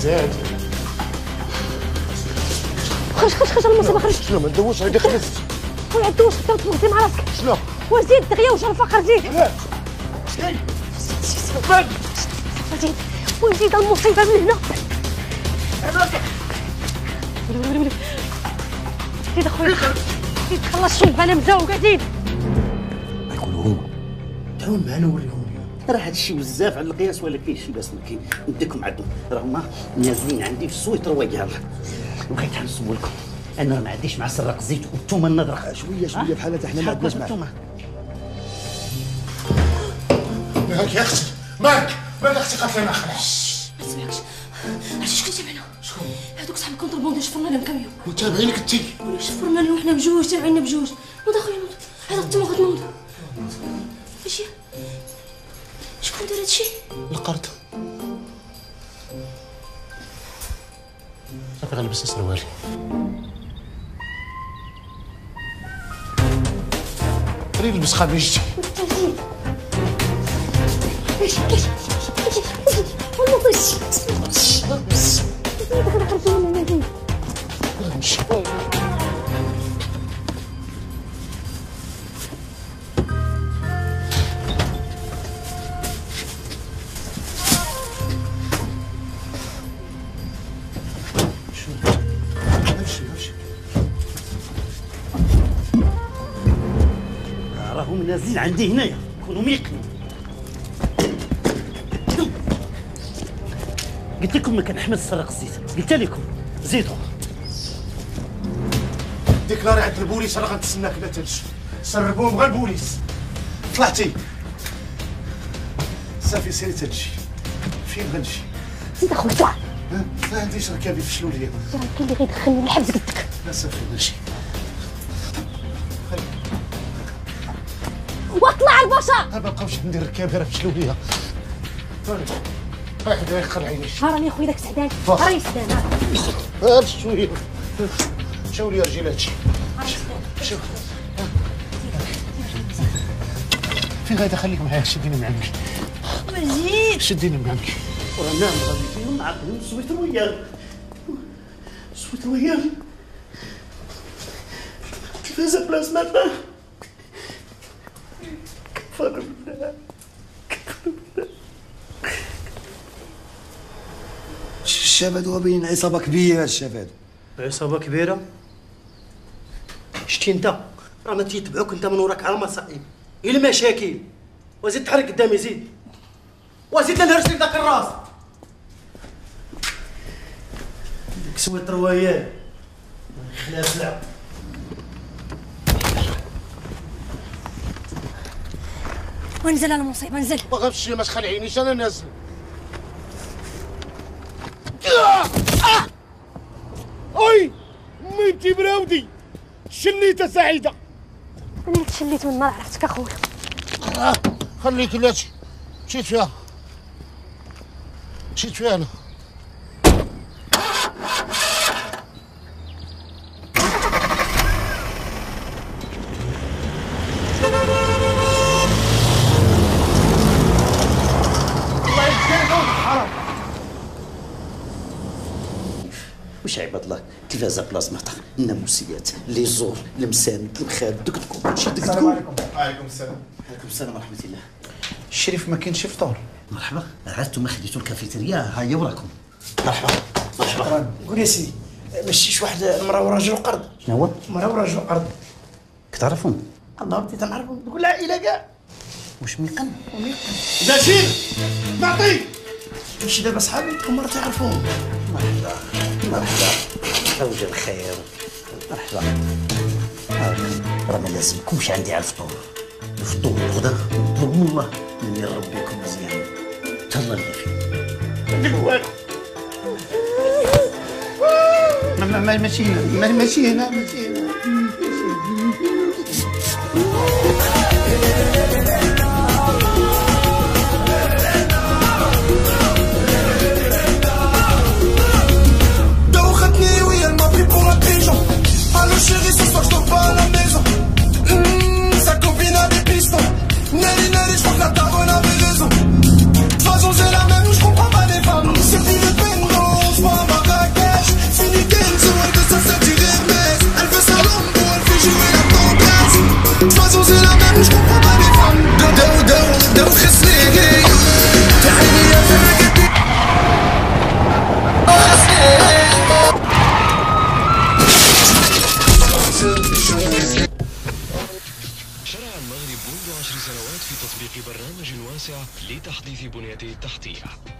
هادي خرج المصيبه خرج. شنو ما ندوش عندي خلصت. خويا دوش انت تبغي مع راسك. شنو؟ وزيد دغيا وشرفه خرجي. لا شكاين؟ فين؟ وزيد وزيد المصيبه من هنا. زيد اخويا زيد خلص شوف انا مزوقه زيد. يقولوا هما تعاون معنا وريهم راه هذا الشيء بزاف على القياس ولا كاين شي باس ما كاين نديكم عندهم راه هما نازلين عندي في السويط رويال بغيت نسول لكم انا ما عنديش مع سراق الزيت وانتم النظره شويه بحال هذا حنا ما عندناش معاه مالك يا اختي مالك اختي قاتله ما خلاص ما تسمعكش عرفتي شكون تابعنا؟ شكون؟ هذوك صاحب الكونتربوند شفرنا لهم كاميون متابعينك انت شفرنا لهم وحنا بجوج تابعينا بجوج نوض اخويا نوض هذا التما غتنوض ماشي شكون دار هادشي؟ القرد صافي غنلبس سروالي ريد نلبس خميجتي راهم نازلين عندي هنايا كونوا ميقنين قلت لكم ما كنحمل سرق الزيت قلت لكم زيدوا ديك ناري عند البوليس راه غنتسناك لا تمشي سربوهم غير البوليس طلعتي صافي سيري تمشي فين غنمشي زيد اخويا طلع ما عنديش ركابي فشلوا ليا راه كاين اللي غيدخلني للحبس قدك لا صافي ماشي واطلع البشر ما بقاوش ندير ركابي راه فشلوا ليا هاي حدا يخر عيني راني اخويا داك سعدان راني سعدان هاد شويه مشاو لي رجال هادشي شوف فين غادا خليك معايا شديني من عندك مجيد شديني من عندك ورانا غادي فيهم معاكم سويت رويال سويت رويال كيفاش بلاص مثلا كفر بالله الشباب هادو باين عصابه كبيره الشباب عصابه كبيره شتي انت رانا تيتبعوك انت من وراك على المصائب الى المشاكل وزيد تحرك قدامي زيد وزيد نهرس لك داك الراس ديك سويت روايات خلاف لعب ونزل على المصيبه نزل ما غنمشي ما تخلعينيش انا نازل اي ميتي براودي شنيته سعيده انا اللي تشليت من النار عرفتك اخويا خليك لاتي مشيت فيها انا واش عباد الله تلفازه بلازماطه الناموسيات لي زور المساند المخاد دوك كلشي دوك السلام عليكم. وعليكم السلام. وعليكم السلام ورحمه الله. الشريف ما كاينش فطور. مرحبا عرفتوا ما خديتوا الكافيتيريا ها هي وراكم. مرحبا قول يا سيدي ماشيش واحد المراه وراجل قرض. شنو هو؟ مراه وراجل قرض. كتعرفهم؟ الله بديت نعرفهم تقول العائله كاع. واش ميقن؟ داشين نعطيك ماشي دابا صحابي هما راه تعرفوهم. مرحبا زوج الخير مرحبا راه ما لازمكمش عندي على الفطور الفطور الغدا نطلب الله من يربيكم مزيان تهلا اللي فيه عندك والو ماشي هنا Allô chérie, ce soir je dors pas à la maison. Sa copine a des pistons. Nelly, je crois que la daronne avait raison. De toute façon, c'est la même, je comprends pas les femmes. C'est plus de peine, التاسعة لتحديث بنيته التحتية.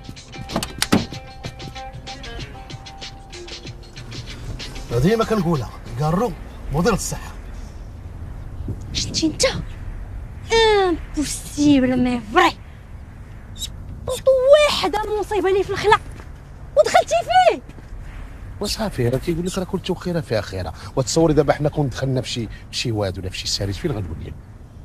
ديما كنقولها كارو مدير الصحة. شتي انت امبوسيبل مي فري قلت واحد مصيبه لي في الخلا ودخلتي فيه وصافي راه كيقول لك راه كل توخيره فيها خيره. وتصوري دابا حنا كون دخلنا بشي واد ولا بشي ساريت فين غنقول لك؟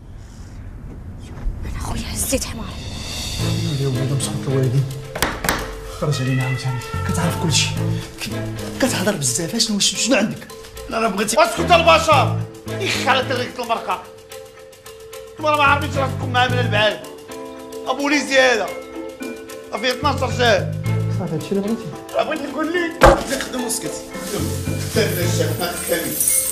انا خويا هزيت حمار اليوم هذا مسخط الوالدين خرج علينا عاوتاني كتعرف كلشي كتهضر بزاف شنو عندك؟ انا بغيتي اسكت البشر يخلط ريحه المرقه انتما ما عارفينش راسكم معاه من البعاد ابوليسي هذا فيه 12 شهر صافي هادشي اللي بغيتي بغيت نقول لك خدم وسكت خدم الشيخ ما تكلم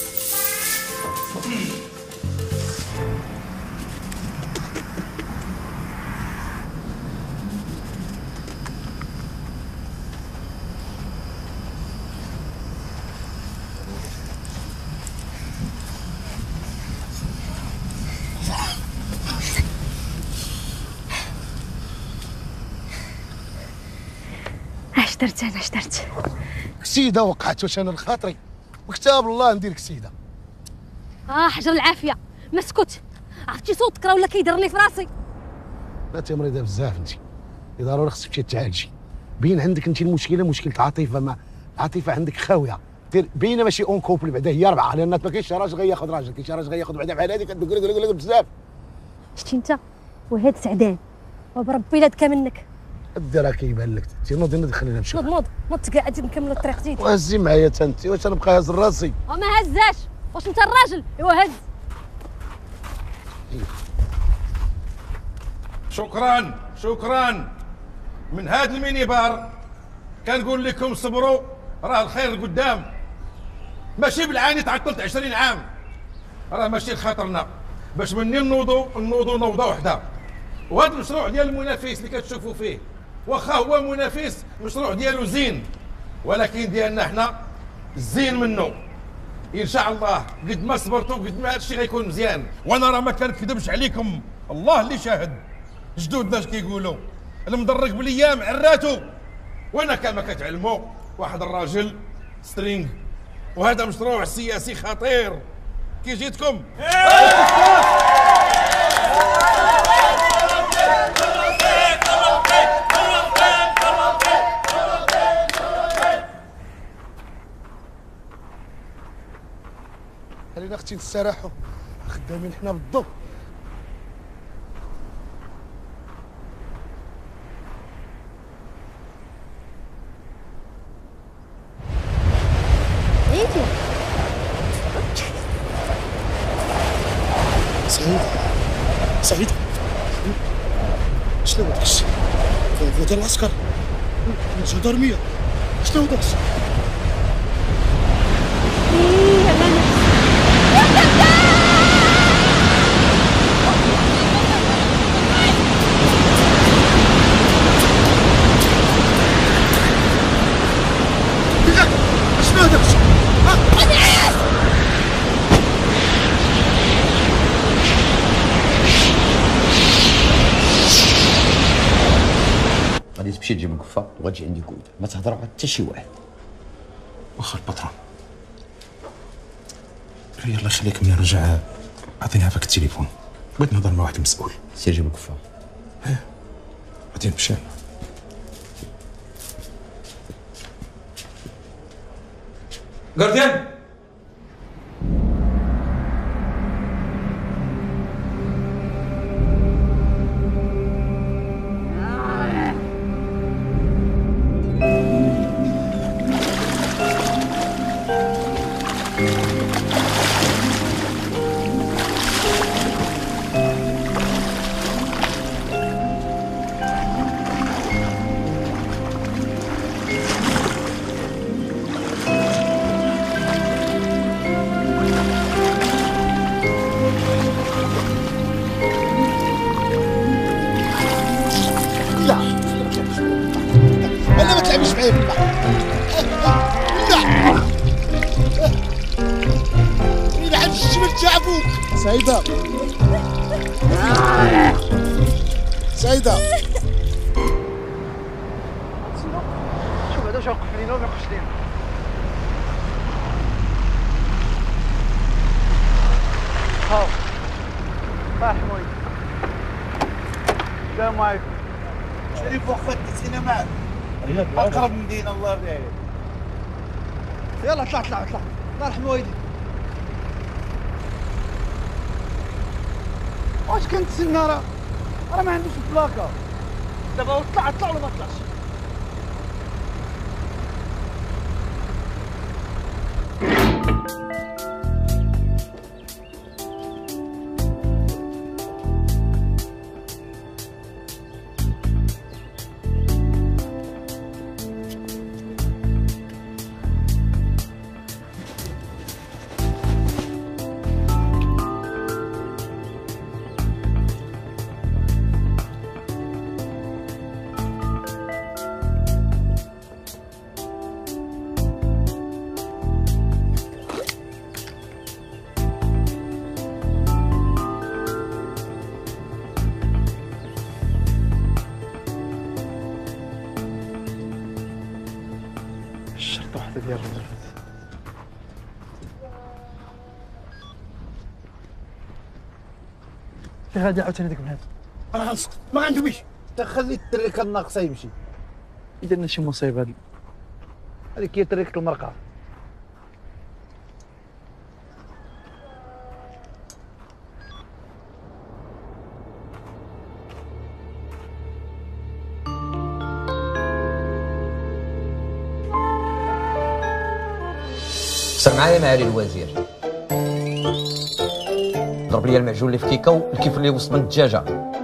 اش درت انا اش درت كسيده وقعت واش انا لخاطري وكتاب الله ندير كسيده. حجر العافيه ما اسكت عرفتي صوتك راه ولا كيضرني في راسي. لا انت مريضه بزاف انت ضروري خصك تمشي تعالجي. باين عندك انت المشكله مشكله عاطفه ما عاطفه عندك خاويه باينه ماشي اون كوبل بعدا هي 4 لان ما كاينش راجل غياخذ راجل كاين شي راجل غياخذ بعدا بحال هذيك كتقول بزاف. شتي انت وهاد سعدان وبربي لا دكا منك الدرا كيبان لك نوض خلينا نمشيو. نوض تقعد نكملوا الطريق جيت وهزي معايا انت واش انا نبقى هز راسي وما هزاش واش انت الراجل ايوا هز. شكرا من هذا المينيبار كنقول لكم صبروا راه الخير قدام ماشي بالعاني تعطلت 20 عام راه ماشي لخاطرنا باش مني نوضوا نوضه وحده. وهذا المشروع ديال المنافس اللي كتشوفوا فيه واخا هو منافس المشروع ديالو زين ولكن ديالنا حنا الزين منه ان شاء الله. قد ما صبرتوا قد ما هادشي غيكون مزيان. وانا راه ما كنكذبش عليكم الله اللي شاهد جدودنا اش كيقولوا المدرك بالايام عراتو وانا كما كتعلموا واحد الراجل سترينغ. وهذا مشروع سياسي خطير كي جيتكم خلينا اختي نستراحوا خدامين حنا بالضبط. سعيد شنو هذاك الشيء؟ هذا العسكر الجدرمية شنو هذاك الشيء؟ شنو هذاك الشيء؟ غادي تمشي تجيب القفه وغتجي عندي كود ما تهضر مع حتى شي واحد. واخا الباترون الله يخليك ملي نرجع عطيني هذاك التليفون بغيت نهضر مع واحد المسؤول. سير جيب القفه. غادي نمشي. غارديان انا ما تلعبيش معايا في البحر. لا الى عند الجبل تاع ابوك سعيده. سعيده شوف هذا واش يوقف لينا وما يوقفش لينا. هاو الله يرحمه. السلام عليكم. شريف وقفت دزينا معك اقرب مدينه الله يرضي عليك. يلا طلع طلع طلع الله يرحم والديك. واش كنتسنى راه ما عندوش البلاكه. دابا طلع طلع ولا ما طلعش؟ شرط واحده ديال الرجل. في غادي عاوتاني داك بنادم. انا غنسكت ما غندويش. انت خلي الدري كان ناقصه يمشي. درنا شي مصيبه هذيك هي طريقه المرقه. سمع معايا معالي الوزير. ضرب لي المعجون اللي في كيكه والكيف اللي وسط من الدجاجه.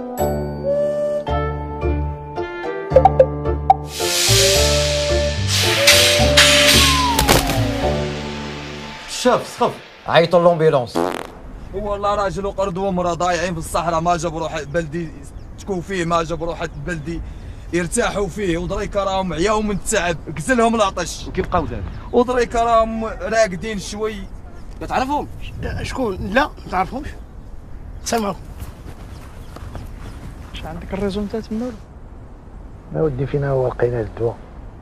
شاف سخف. عيطوا لومبيلونس. هو والله راجل وقرد ومراه ضايعين في الصحراء، ما جابوا روح بلدي تكون فيه، ما جابوا روح بلدي يرتاحوا فيه، ودريكا راهم عياو من التعب، قتلهم العطش. وكيبقاو دابا؟ ودريكا راهم راقدين شوي. كتعرفهم؟ شكون؟ لا ما تعرفهمش. سمعوا. واش عندك الريزون تاع تما؟ ما ودي فينا هو لقينا الدواء.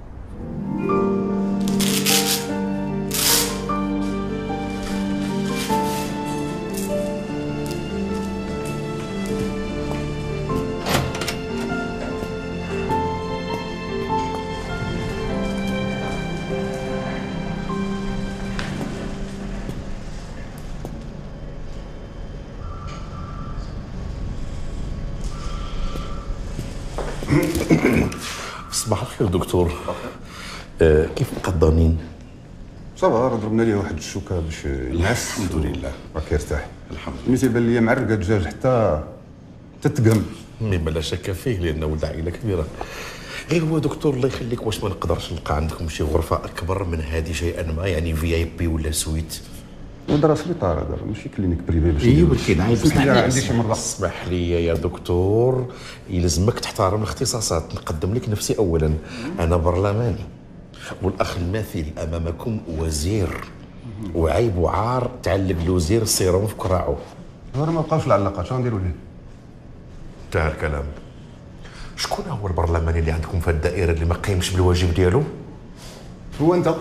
صباح الخير دكتور. كيف القضانين؟ صافا ضربنا ليه واحد الشوكه باش ينعس. الحمد لله راك يرتاح. الحمد لله. ملي تيبان ليا معرقه الدجاج حتى تتقم. مما لا شك فيه لانه ولد عائله كبيره. غير هو دكتور الله يخليك، واش ما نقدرش نلقى عندكم شي غرفه اكبر من هذه شيئا ما، يعني في اي بي ولا سويت؟ ودرا سبيطار هذا ماشي كلينيك بريفي باش اي ولكن عايز عندي شي مرضى. اسمح لي يا دكتور، يلزمك تحترم الاختصاصات. نقدم لك نفسي اولا، انا برلماني والاخ الماثل امامكم وزير، وعيب وعار تعلق الوزير السيروم في كراعه. انا ما بقاوش العلاقات، شنو نديروا ليه؟ انتهى الكلام. شكون هو البرلماني اللي عندكم في الدائره اللي ما قيمش بالواجب ديالو؟ هو انت.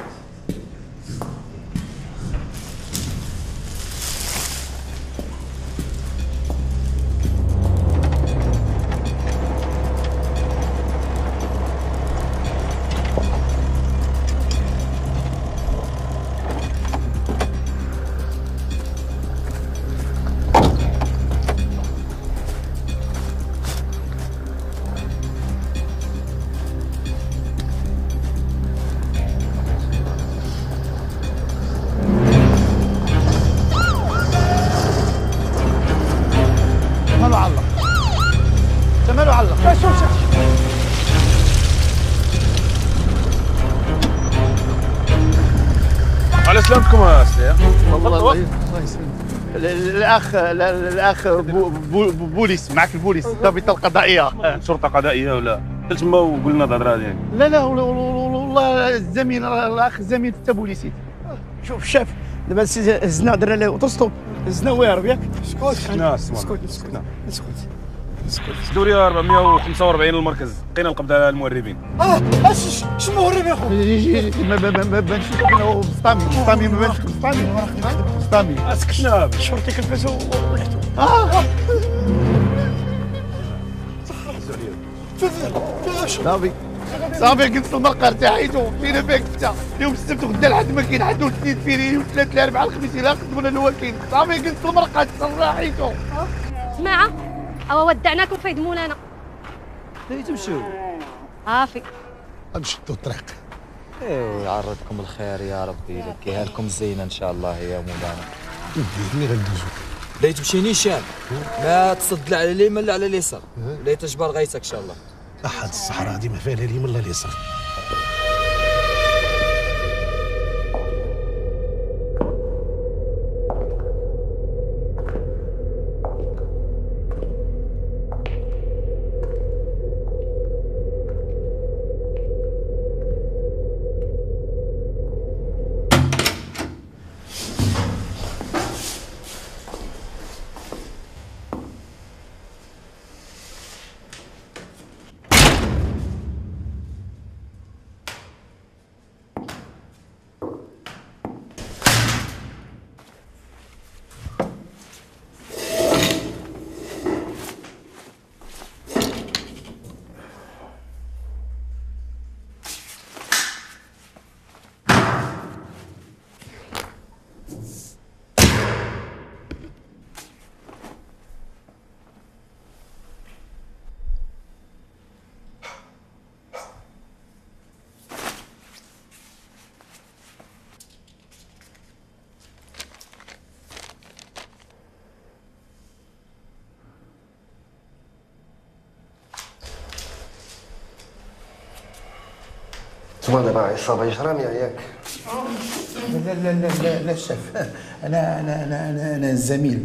مالو علق. انت مالو علق. شوف على سلامتكم يا سلام. الله يسلمك. الاخ بوليس معك، البوليس الضابطه القضائيه. شرطه قضائيه ولا تما وقلنا الهضره هذيك؟ لا والله الزميل، الاخ الزميل حتى بوليسي. شوف شاف دابا هزنا درنا له وتسطو، هزنا ويهرب ياك. اسكت اسكت اسكت. سدوا لي 445 للمركز، لقينا القبض على المهربين. اش مهرب يا خويا؟ يجي ما بانش انه بسطامي ما بانش بسطامي سكتنا شرطي كلفته ولحتو صافي قلت المرقه ارتاحيتو فينا فيك انت اليوم السبت وغدا الحد ما كاين حد والاثنين فيني وثلاث الاربعاء الخميس الا خدمنا الوكيل صافي قلت المرقه ارتاحيتو. سماعه او ودعناكم في مولانا. تمشيو صافي نشدوا الطريق. ايوا يعرضكم الخير يا ربي، يلقيها لكم زينه ان شاء الله يا مولانا. ملي غندوزو لا تمشي نيشان، ما تصد لا على اليمين لا على اليسار، لا تجبر غايتك ان شاء الله. احد الصحراء ديما فيها لا اليمين لا اليسار. نتوما دابا عصابه اجراميه ياك؟ لا لا لا لا لا شاف، انا الزميل.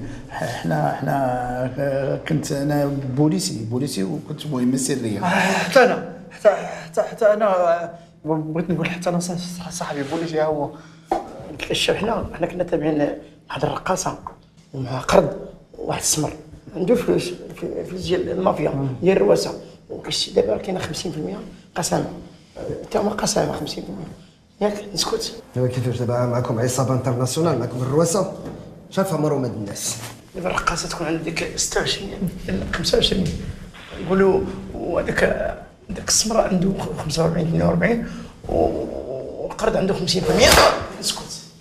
احنا كنت انا بوليسي وكنت مهمه سريه. حتى انا حتى انا بغيت نقول حتى انا صاحبي بوليسي هو. قلت الشاف حنا كنا تابعين واحد الرقاصه ومع قرد واحد السمر عنده فلوس فلوس ديال المافيا ديال الرواسه، وكيشتي دابا كاينه 50% قسامه، حتى هما قسامه 50% ياك نسكت. دابا كيفاش دابا معكم عصابه انترناسيونال معكم الرواسه؟ شاف عمرهم هاد الناس. دابا الرقاصه تكون عندها ديك 26 25 يقولوا، وهذاك السمراء عنده 45 42 والقرد عنده 50%. نسكت.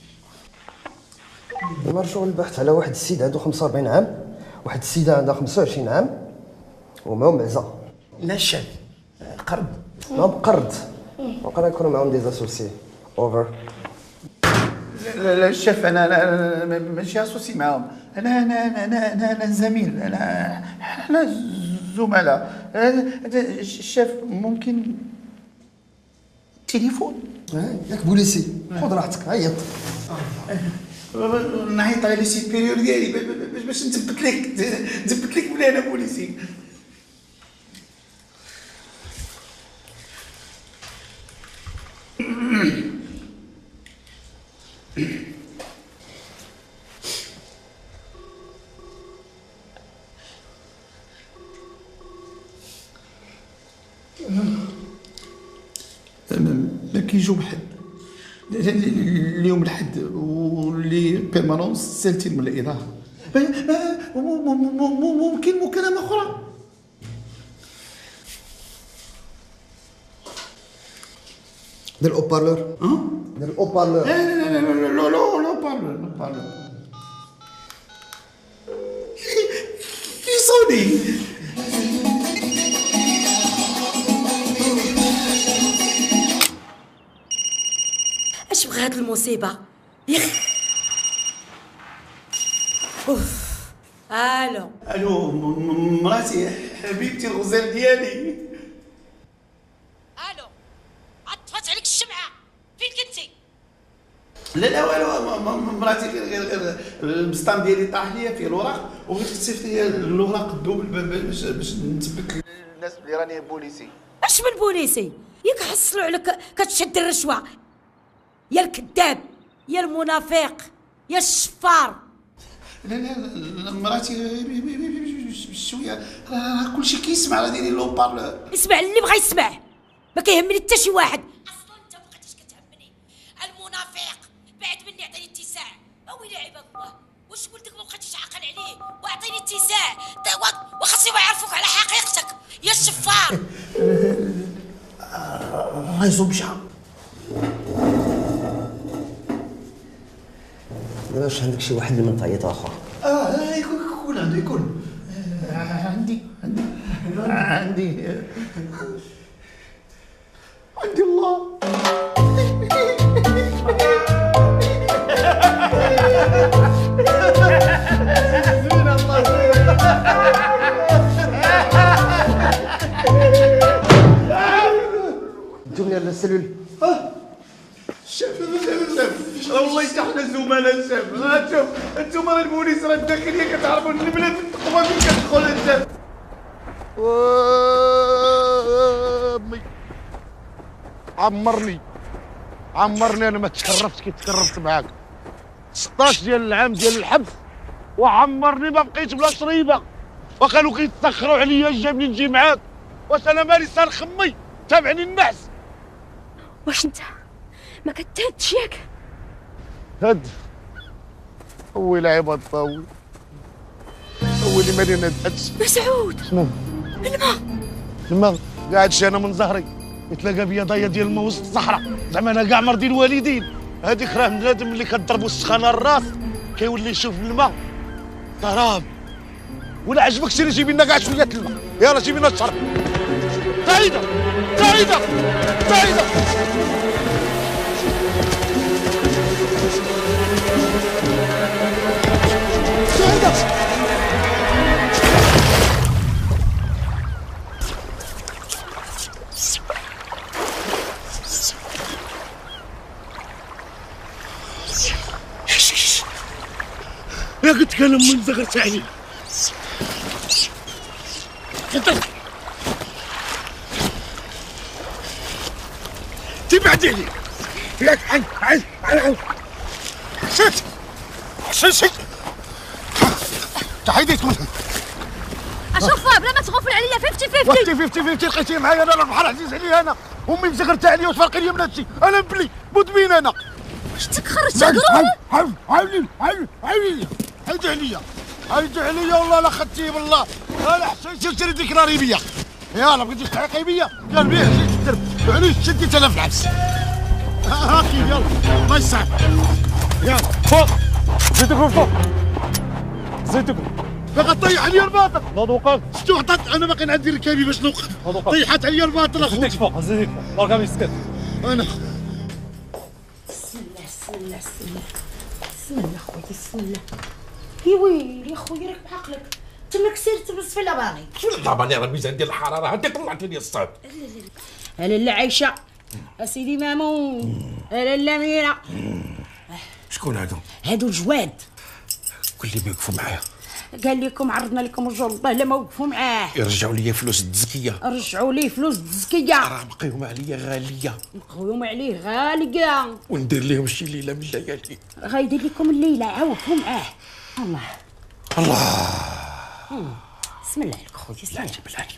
دابا شغل البحث على واحد السيد عنده 45 عام، واحد السيده عندها 25 عام ومعهم معزه. لا الشاب قرد معهم قرد، وقرا يكونوا معهم دي زاسوسي. اوفر. لا الشاف انا ماشي اسوسي معاهم، انا زميل، احنا زملاء. الشاف ممكن تليفون؟ ياك بوليسي خذ راحتك عيط. نعيط على لي سيبيريور ديالي باش نثبت لك بلي انا بوليسي. ما كيجيو بحد اليوم الحد واللي بيرمانونس سالتين من الاداره. ممكن مكالمه اخرى. دير الاوبارلور. دير الاوبارلور. لا لا لا لا لا لا يصوني. اش بغى هاد المصيبه يخ. اوف. الو مراتي حبيبتي الغزال ديالي. الو عطفت عليك الشمعه، فين كنتي؟ لا والو مراتي غير البسطام ديالي طاح ليا فيه الوراق، وبغيت تصيفط لي الوراق الدوبل باش نثبت للناس بلي راني بوليسي. اش من بوليسي؟ ياك حصلوا عليك كتشد الرشوه يا الكذاب يا المنافق يا الشفار. لا مراتي بشويه راه كلشي كيسمع، راه دايرين لو بارلور. اسمع اللي بغا يسمع، ما كيهمني حتى شي واحد. اصلا انت ما بقيتيش كتهمني، المنافق بعد مني عطيني اتساع. ويلي عباد الله، واش قلت لك ما بقيتيش عاقل عليه؟ واعطيني اتساع وخاصهم يعرفوك على حقيقتك يا الشفار. الله يصوب شحال. دابا واش عندك شي واحد المنطقيات اخرى؟ يكون عنده يكون عندي الله. زين الله زين. انتم يلا السلول. شاف والله حتى حنا زملاء شاف. شوف انتم راه البوليس راه الداخليه كتعرفوا البلاد النقبه فين كتدخل شاف. امي عمرني انا ما تشرفتش كي تكرمت معاك. 16 ديال العام ديال الحبس وعمرني ما بقيت بلا شريبه، وكانوا كيتسخروا عليا جابني نجي معاك. واش انا مالي صار خمي تابعني النحس؟ واش انت ما كتهدش ياك؟ هد ويلي عباد طاوي ويلي مالي نهدش. مسعود شنو؟ الماء قاعد شي انا من ظهري يتلاقى بيا ضايه ديال الماء وسط الصحراء. زعما انا كاع مرضي الوالدين. هذيك راه بنادم اللي كضربو السخانه الراس كيولي يشوف الماء ضراب. ولا عجبك سيري جيبي لنا كاع شويه الماء. يلا جيبي لنا الشرب. سعيده سعيده سعيده. يا قلت كان من زغرت علي. تبعد علي ياك. عن شت تحيديت منها. اشوفها بلا ما تغفل عليا 50 لقيتيه معايا انا. راه بحال عزيز عليا انا. امي مزغرت عليا وتفرقي لي من هادشي. انا بلي مدمن انا. شتك خرجت قروه. عاودي عليا والله لا خدتيه بالله. انا حسيت شري ديك راريبيه. يلا بغيتي تحقي بيا قال بيه جيت الدرب. علاش شديت انا في العكس. هاكي يلا الله يسعدك. يلا فوق زيدكم فوق زيدكم. باغا طيح عليا الباطل. نوقف شتو عطات انا باقي عندي ركابي باش نوقف. طيحت عليا الباطل اخويا. زيدك فوق زيدك فوق راك مسكت. انا بسم الله خويا بسم الله. يا ويلي خويا راك بعقلك تماك سير تبص في لاباني. شنو اللاباني؟ راه الميزان ديال الحراره انت طلعتي لي الصاد. لا عايشه اسيدي مامون لا ميرا. شكون هادو الجواد. كل اللي بيوقفوا معايا قال لكم عرضنا لكم رجال الله لا ما وقفوا معاه. يرجعوا لي فلوس التزكيه. رجعوا ليه فلوس التزكيه. راه مقيوم عليا غاليه. مقيوم عليه غاليه. وندير لهم شي ليله من الليالي. غايدير لكم الليله عاودوا معاه. الله بسم الله عليك خويا بسم الله. بالله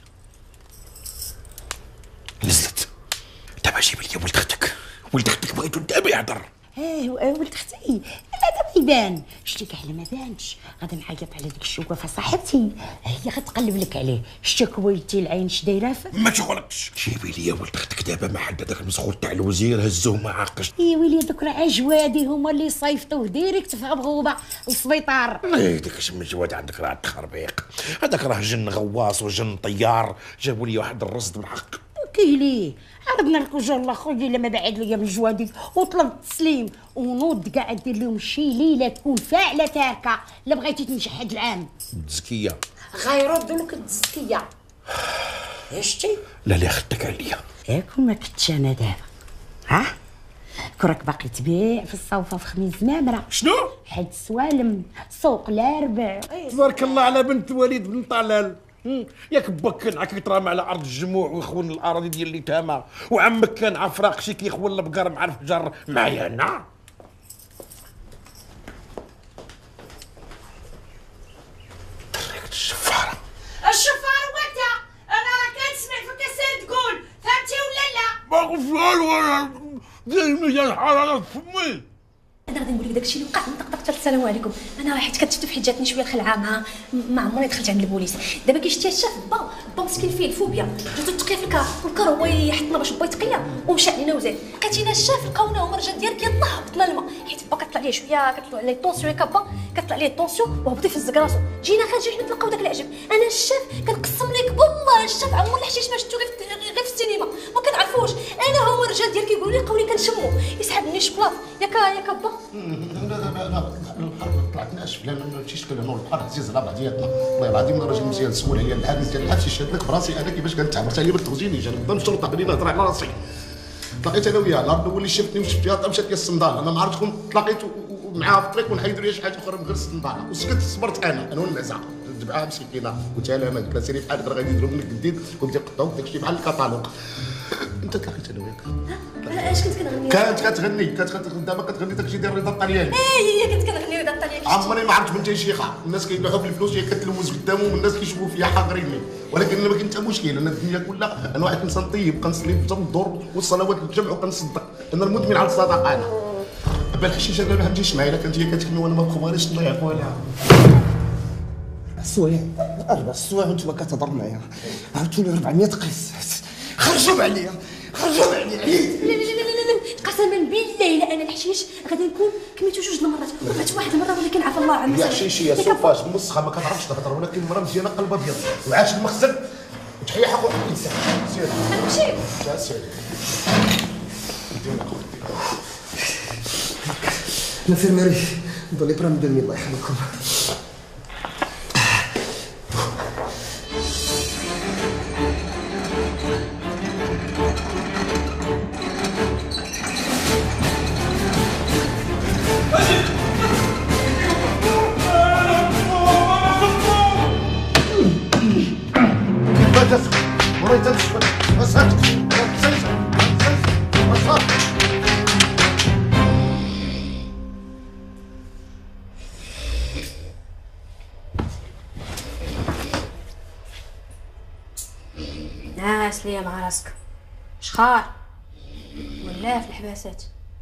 نزلت دابا جيب لي ولد اختك. ولد اختك بغيتو دابا يهضر. ولد اختي لا دابا يبان. شتي كاع ما بانش غادي نعيط على ديك الشوكه صاحبتي هي غتقلب لك عليه. شتك ولدتي العين اش دايره ما تغلقش. جيبي لي ولد اختك دابا ما حد هذاك المسخول تاع الوزير هزوه ما عاقش. يا ويلي دوك راه عجوادي هما اللي صيفطوه ديريكت في غبغوبه للسبيطار. داك شم الجواد عندك راه التخربيق. هذاك راه جن غواص وجن طيار. جابوا لي واحد الرصد بالحق. كيلي عرضنا لك وجه الله خويا الا ما بعد ليا من جوادي وطلب التسليم ونوض كاع دير لهم شي ليله تكون فاعله تاركه. لا بغيتي تنجح هاد العام التزكيه غيردوا لك التزكيه. شتي لا اللي خدتك عليا ياك ما كنتش انا دابا كراك باقي تبيع في الصوفه في خميس زمامره. شنو؟ حد سوالم سوق الاربع. تبارك الله على بنت وليد بن طلال. ياك باك كان عكيترام على ارض الجموع ويخون الاراضي ديال اليتامى، وعمك كان عفراق شي كيخون البقر مع الفجر معايا انا. طريقة الشفاره باغي فلان وانا دايما الحراره في فمي. انا غادي نقول لك داكشي اللي وقع من طقطقه. السلام عليكم. انا راه حيت كتشوف حيت جاتني شويه الخلعه ما عمرني دخلت عند البوليس. دابا كي شتي الشاف با مسكين فيه الفوبيا، جاتو تقيا في الكار والكار هو يحطنا باش با يتقيا ومشى علينا وزاد. لقيتينا الشاف لقاونا هما الرجال ديالك يلاه هبطنا الماء حيت با كطلع ليه شويه كطلع ليه الطونسيون كبا كطلع ليه الطونسيون وهبطي في الزق راسو. جينا خارجين حنا تلقاو داك العجب. انا الشاف كنقسم لك بالله الشاف عمر الحشيش ما شفتو غير في السينما ما كنعرفوش. انا هما الرجال ديالك كيقولوا لي لقاوني كنشمو يسحبني شكلاط ياك با. لا طلعت ناشف لان ما مشيتش لانه البحر عزيز على بعضياتنا. والله العظيم راجل مزيان سول عليا الحادث ديال الحادث شاد لك براسي انا كيفاش كنتعامل حتى هي بالتوزيني جا قدام الشرطه خليني نهضر على راسي. تلاقيت انا وياه النهار الاول اللي شفتني وشفت فيها مشات لي الصندال. انا ما عرفت شكون تلاقيت معاها في الطريق ونحيدوا لي شي حاجه اخرى من غير الصندال وسكت صبرت انا والنزعه تبعها مسكينه قلت لها ما قلت لها سيري بحال راه غادي يديروا منك جديد وبدي يقطعوك داكشي بحال الكتالوج. انت تلاقيت انا وياك اش كنت كنغني؟ كانت كتغني دابا كتغني داكشي ديال الرضا الطلياني. هي كنت كنغني الرضا الطلياني. عمري ما عرفت بنتي شيخه الناس كيدعوا في الفلوس هي كتلوز قدامهم والناس كيشوفوا فيها حاضريني ولكن انا ما كنت مشكل. انا الدنيا كلها انا واحد انسان طيب كنصلي في الدور والصلوات الجمع وكنصدق. انا المدمن على الصدقه. انا بالحشيشه انا ما فهمتيش معايا كانت هي كتكلم وانا ما بخباريش الله يعفو عليها. السوايع 4 السوايع وانتم كتهضروا معايا عاوتوني 400 قيس. خرجوا عليا خرجوا عليا. لا لا لا لا قسما بالله الا انا الحشيش غادي نكون كميتو 2 المرات وقعت واحد المره ولكن عفا الله عما يا حشيشيه سوفاج مسخه ما كتعرفش تهضر ولكن المراه مزيانه قلبها ابيض وعاش المخزن وتحيا حقوق الانسان. سير نمشي سير الانفيرميري ضلي برام دمي الله يحفظكم. ناس ليا مع راسك شخار ولا في الحباسات.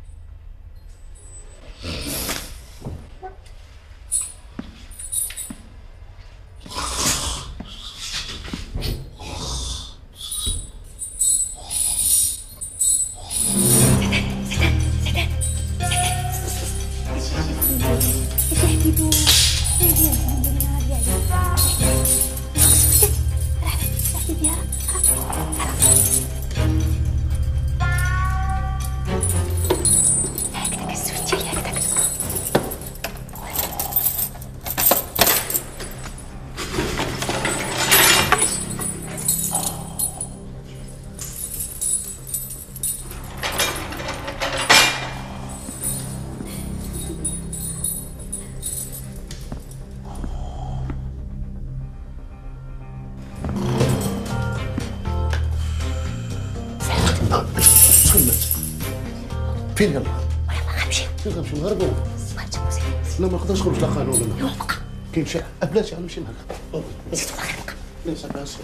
فين يلا؟ يلا غنمشيو. فين غنمشيو نهربوا؟ لا ما نقدرش نخرج لا قانون انا. كاين شي بلاتي غنمشي معاك. زيد والله غير بقى. ليس باس.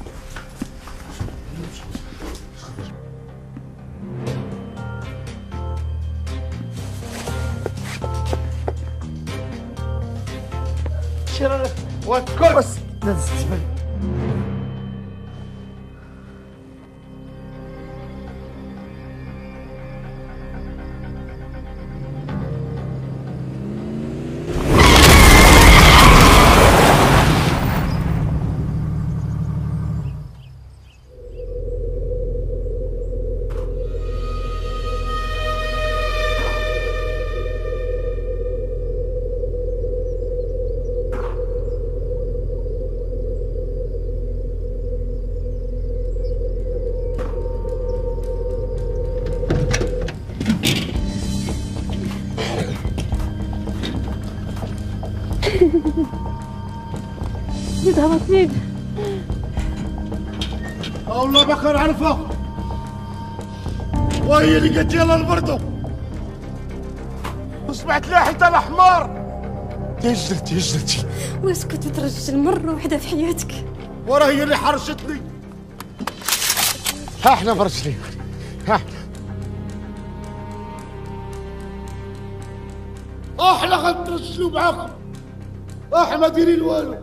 شرف وكل بس ناس الزبل. زيد هبط زيد. والله ما كنعرفها وهي اللي قالت يلا نبردو وسمعت لها حتى الحمار. يا جدتي واسكت وترجل مرة واحدة في حياتك. وراه هي اللي حرشتني. ها احنا برجلي احنا غنترسلوا معاكم، احنا ما دايرين والو.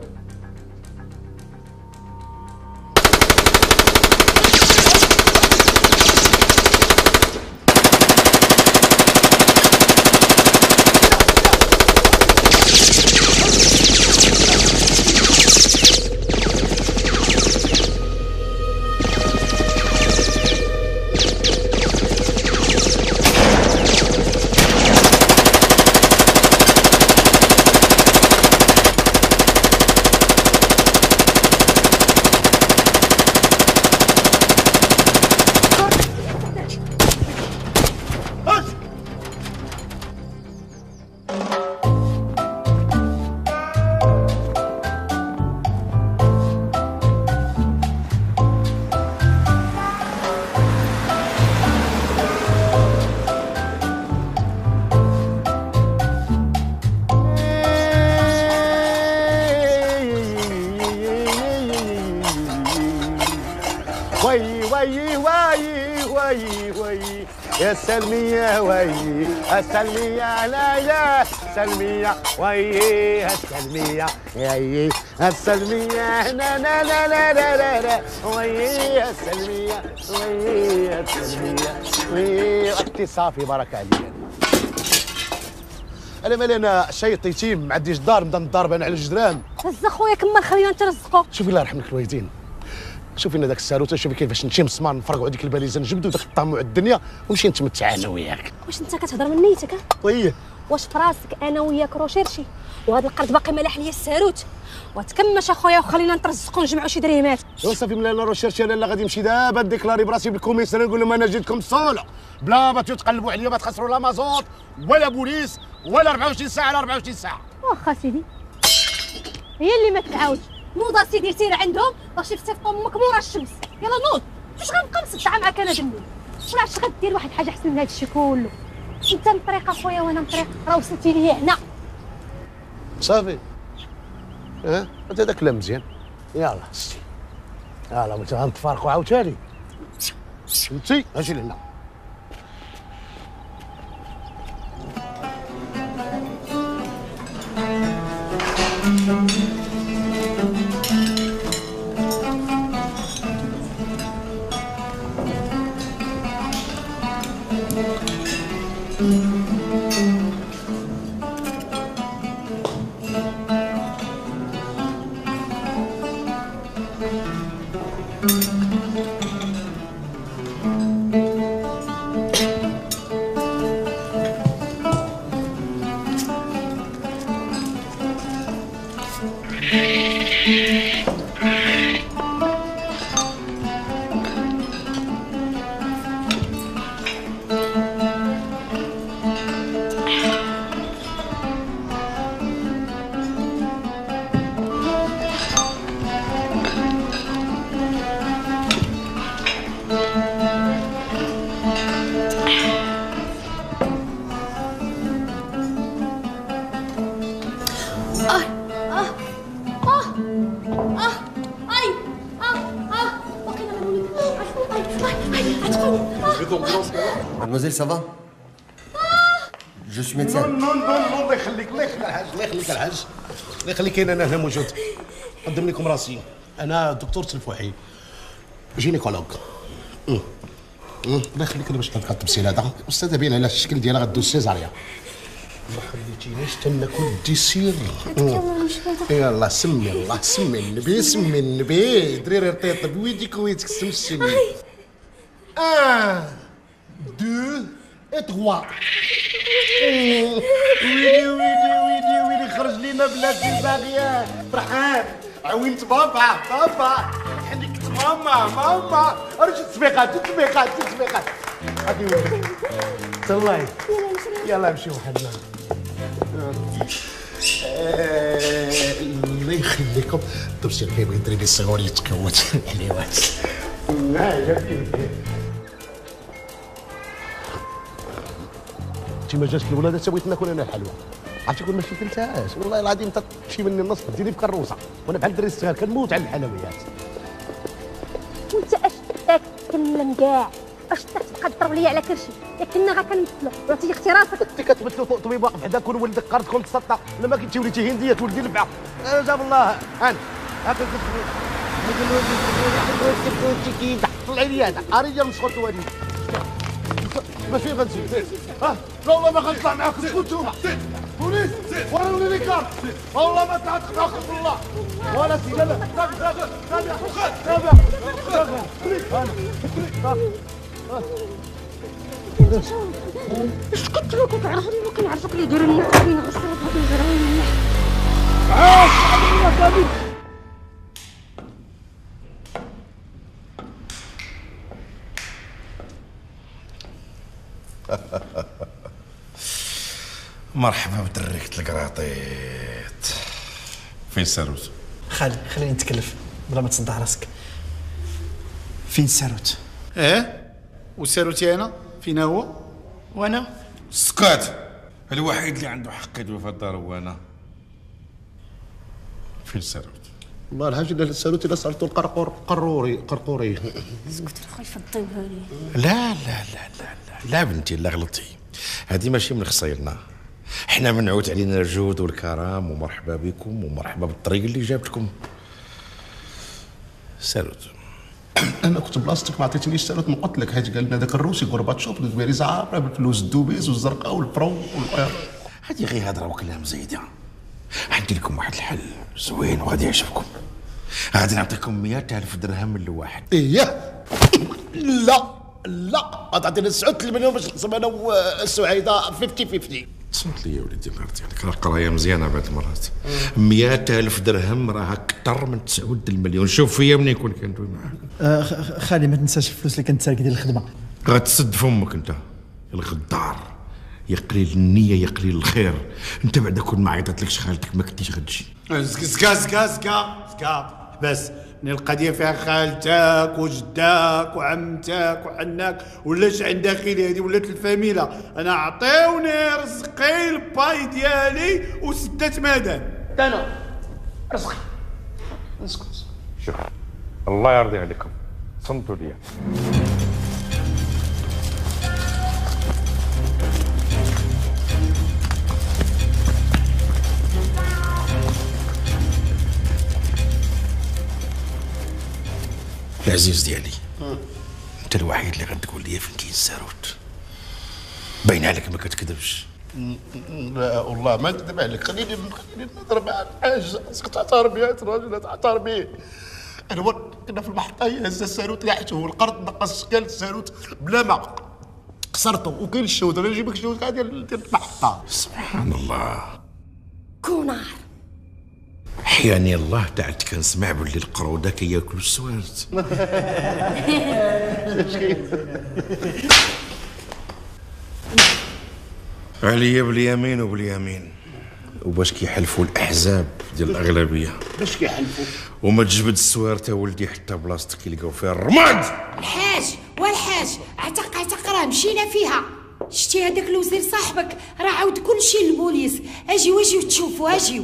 يا سلمية وي السلمية لا يا سلمية وي السلمية يا السلمية لا لا لا لا لا لا وي السلمية وي السلمية وي اختي صافي بارك عليك. انا مالي انا شيط يتيم ما عنديش دار نبدا نضارب انا على الجدران. هز خويا كمل خلينا نترزقوا. شوفي الله يرحم لك الوالدين، شوفي لنا داك الساروته، شوفي كيفاش نمشي مسمار نفرقوا هذيك الباليزه نجبدوا داك الطامع الدنيا ونمشي نتمتع انا وياك. واش انت كتهضر من نيتك؟ طيب واش في راسك انا وياك روشيرشي وهذا القرد باقي ملاح ليا الساروت؟ وتكمش اخويا وخلينا نترزقوا نجمعوا شي دريمات. صافي ملي انا روشيرشي انا غادي نمشي دابا نديكلاري براسي بالكوميساريه نقول لهم انا جيتكم صوله بلا ما تقلبوا عليا ما تخسروا لا مازوط ولا بوليس ولا 24 ساعه على 24 ساعه. واخا سيدي هي اللي ما تنعاودش. نوض سيدي سير عندهم باش يصيفطوا امك مورا الشمس. يلا نوض واش غنبقى مسدعه معاك انا دمي؟ ولا عرفتش غدير واحد الحاجه احسن من هذا الشيء كله. انت من طريق اخويا وانا من طريق، راه وصلتي لي هنا صافي. انت هذا كلام مزيان. يلا يلا ملي غنتفارقوا عاوتاني فهمتي؟ اجي لهنا. Mademoiselle, ça va? Je suis médecin. Non, الله يخليك الله يخليك الحاج الله يخليك الحاج الله يخليك انا هنا موجود. نقدم لكم راسي، انا دكتور تلفوحي جينيكولوج. الله يخليك انا باش كنبقى التمثيل هذا استاذه باين على الشكل ديالها غدوز سيزاريا. ما خليتينيش تناكل ديسير. يلا سمي الله سمي النبي سمي النبي دريري رطيط بويديك ويدك سمي. 1 2 et 3. ويلي خرج لينا بلاتي باغيه فرحان. عوينت بابا حنيكت ماما رجعت تسبيقات هادي وين تلاي. يلا نمشيو حنا. الله يخليكم تمشي كيبغي يدري الصغور يتكوت حليوات. ما جاتش الولاد سويت ناكل انا الحلوى. عرفتي كون ما شكلتهاش والله العظيم تمشي مني النص ديري في كروسه وانا بحال الدري الصغير كنموت على الحلويات. وانت اش تاكلم كاع باش تبقى تضرب ليا على كرشي، لكننا غا كنمثلو، وانت اختي راسك. انت كتمثلوا طبيب واقف حداك ولدك قردكم تسطى، لما كنتي وليتي هنديه تولدي لبعه. جاب الله هان هاكا كتقول طلعي لي هذا اريا مسخوط وادي باش فين غنزيد؟ لا والله ما غنطلع معاكم كنتوما بوليس وروني لي كارت والله ما تعتق معاكم بالله ولا سي لا لا اش قلت لك وكنعرفني ما كنعرفك اللي داير لنا قبيله غير صرات هاد الجرايم. عاش الله صافي. مرحبا بدريك القراطيط. فين الساروت؟ خليني نتكلف بلا ما تصدع راسك. فين الساروت؟ والساروتي انا فين هو؟ وانا سكات. الوحيد اللي عنده حق يدوي في الدار هو انا. فين الساروت؟ والله الحاج الا الساروت الا سالتو قرقوري اسكت اخويا فضيوها لي. لا لا لا لا لا لا بنتي لا غلطتي. هذه ماشي من خصايرنا. احنا منعوت علينا الجود والكرم ومرحبا بكم ومرحبا بالطريق اللي جابتكم. ساروت انا كنت بلاصتك ما عطيتنيش ساروت ما قلت لك حيت قال لنا داك الروسي غورباتشوف الكبيري زعاره بالفلوس الدوبيز والزرقاء والبرو هذه غير هضره وكلام زايده. عندي لكم واحد الحل زوين وغادي يعجبكم. غادي نعطيكم 100,000 درهم لواحد. ايه لا تعطيني 9 المليون باش نقسم انا والسعيده 50-50. صمت لي يا وليدي الله يرضي عليك. راه قرايه مزيانه بعض المرات. 100,000 درهم راه اكثر من 9 المليون. شوف فيا منين كون كندوي معاك. خالي ما تنساش الفلوس اللي كنت سارق ديال الخدمه. غتسد فمك انت الغدار. يا قليل النيه يا قليل الخير. انت بعد كون ما عيطتلكش خالتك ما كنتيش غتجي. سكا بس القضيه فيها خالتك وجداك وعمتك وحناك ولاش عند داخلي هذه ولات الفاميله. انا عطيوني رزقي الباي ديالي وسدات مدام. انا رزقي اسكت. شوف الله يرضي عليكم صمتوا ليا. العزيز ديالي انت الوحيد اللي غتقول لي فين كاين الساروت. باين عليك ما كتكذبش. لا والله ما نكذب عليك. خليني نضرب مع الحاج. اسكت اعترف بيه راجل اعترف بيه. انا كنا في المحطه هز الساروت لحته والقرض نقص كان الساروت بلا ما قصرته وكاين الشوط. انا نجيب لك الشوط كاع ديال المحطه. سبحان الله. كونار حياني الله تعالت كنسمع باللي القروده كياكلوا السوارت. عليا باليمين وباليمين. وباش كيحلفوا الاحزاب ديال الاغلبيه باش كيحلفوا وما تجبد السوارت ولدي حتى بلاصتك يلقاو فيها الرماد. الحاج والحاج عتق راه مشينا فيها. شتي هذاك الوزير صاحبك راه عاود كلشي للبوليس. اجيو تشوفوا اجيو.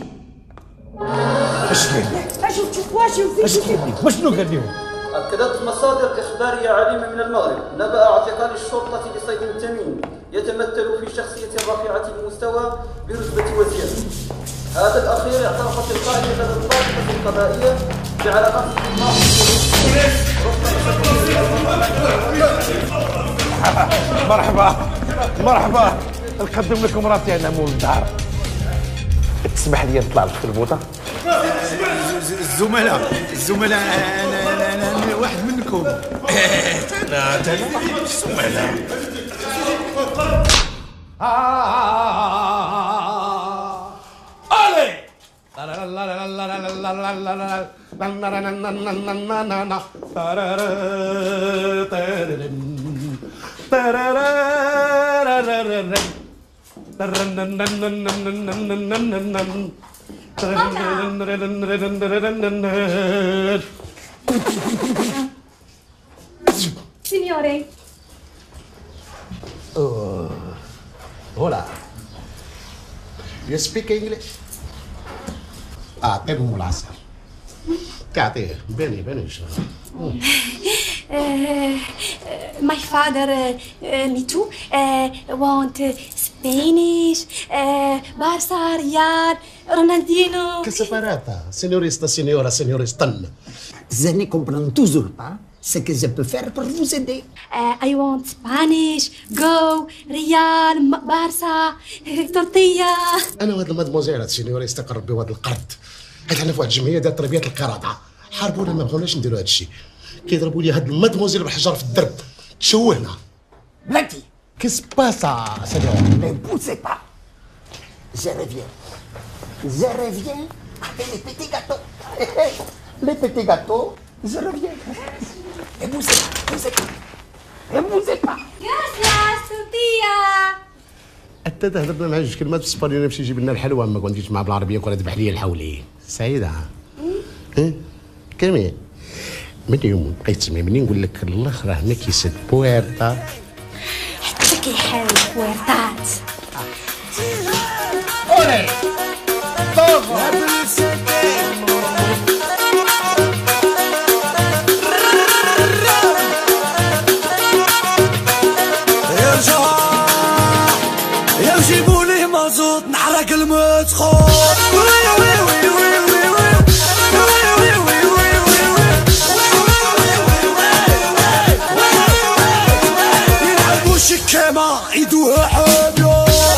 اجيو تشوفوا اجيو. شنو قال لهم؟ أكدت مصادر إخبارية عالمة من المغرب نبأ اعتقال الشرطة لصيد تميم يتمثل في شخصية رفيعة المستوى برتبة وزير. هذا الأخير اعترف تلقائيا لدى الطائفة القضائية بعلاقته مرحبا نقدم لكم راسي انا مول الدار. تسمح لي نطلع لك في البوطه؟ الزملاء انا واحد منكم. لا الزملاء. الي سينيوري. هولا يو سبيك انجلش. اعطيهم العصير. تعطيه باني my father me too want Spanish Barça Real Ronaldinho Que separata, senhorista, senhora, senhorista. Je ne comprends toujours pas ce que je peux faire pour vous aider. I want Spanish Go Real Barça tortilla. انا وهاد المادموزيل سينيوريستا قرب بهذا القرد، حيت حنا في واحد الجمعيه ديال تربيه القرده حاربونا ما بغاوناش نديروا هاد الشيء، كيضربوا لي هاد المادموزيل بالحجر في الدرب تشوهنا. بلاتي كيس باسا سينيور ne poussez pas. Je reviens. Je reviens avec les petits gâteaux. Les petits gâteaux, je reviens. Ne bougez pas, bougez pas. Ne bougez pas. Gracias tortilla. انت تهضرنا مع جوج كلمات بالاسبانيول نمشي نجيب لنا الحلوى، ما كنتيش مع بالعربيه كون ذبح لي الحولي. سعيده كمين من يوم بقيت تسمي مني نقول لك الله راه ما كيسد بويرتا حتى كيحاول بويرتات. اولي يا جيبوا لي مازوت نحرق المدخول. يلعبوا شكامة يدوها حبيو.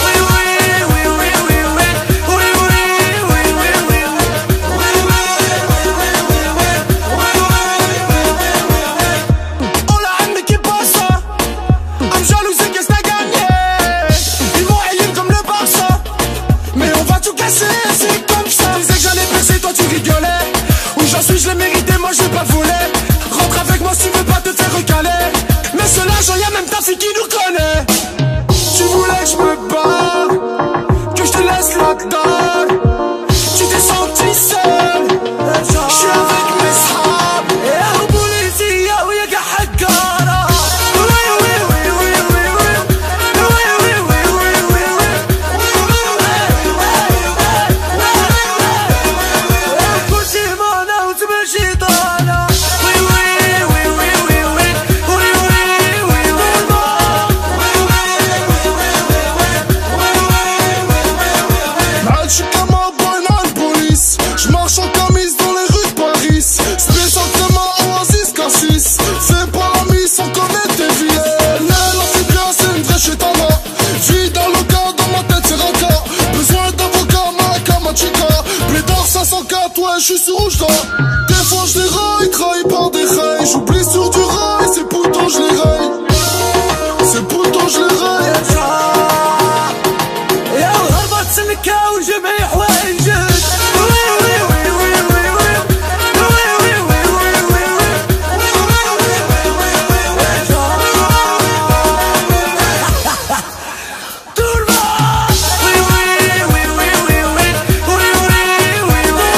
Je l'ai mérité, moi je l'ai pas volé. Rentre avec moi si tu veux pas te faire recaler. Mais cela, j'en y'a même ta fille qui nous connaît. Tu voulais que je me barre, que je te laisse là-dedans. Tu t'es senti seul. Je suis avec mes sables. Et à Boulizi, oui, y'a gars Haggara. Oui, oui, oui, oui, oui, oui. Oui, oui, oui, oui, oui, oui. Je suis sur rouge d'or. Des fois je les raille, trahi par des rails. J'oublie sur du rail, c'est pourtant je les raille. C'est pourtant je les raille. يا الغربة تسلكها وجميع حوايجك. وي وي وي وي وي وي. وي وي وي وي وي وي. توربا. وي وي وي وي وي وي. وي وي وي وي.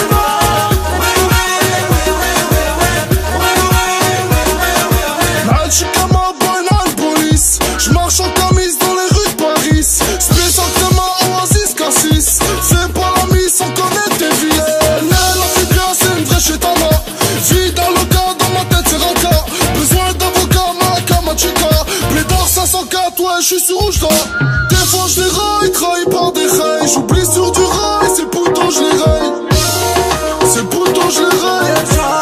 معادش كما باين عالبوليس. J'marche en camise dans les rues de Paris. Spécial comme un oasis cassis. Fais pas la mise sans connaître tes vilaines. La fille bien c'est une vraie chétana. Vie dans le cas, dans ma tête c'est raka. Besoin d'avocat, ma chica. Blédard 504, ouais j'suis sur rouge d'or. Des fois je les raille, trahi par des rails. J'oublie sur du rail, c'est pourtant je les raille. C'est pourtant je les raille.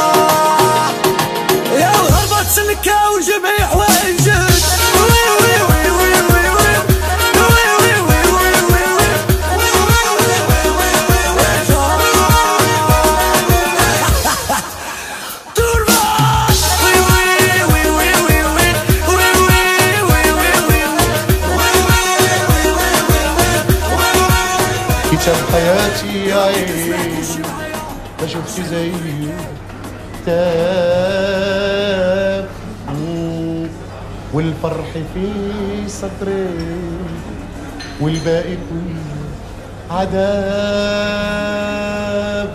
يا الغربة تسلكها وجميع حوايجك. وي وي وي وي وي وي. وي وي وي وي وي وي. توربا. وي وي وي وي وي وي. وي وي وي وي وي. كتاب حياتي يا عيني ما شفت زيه كتاب والفرح في صدري والباقي كله عذاب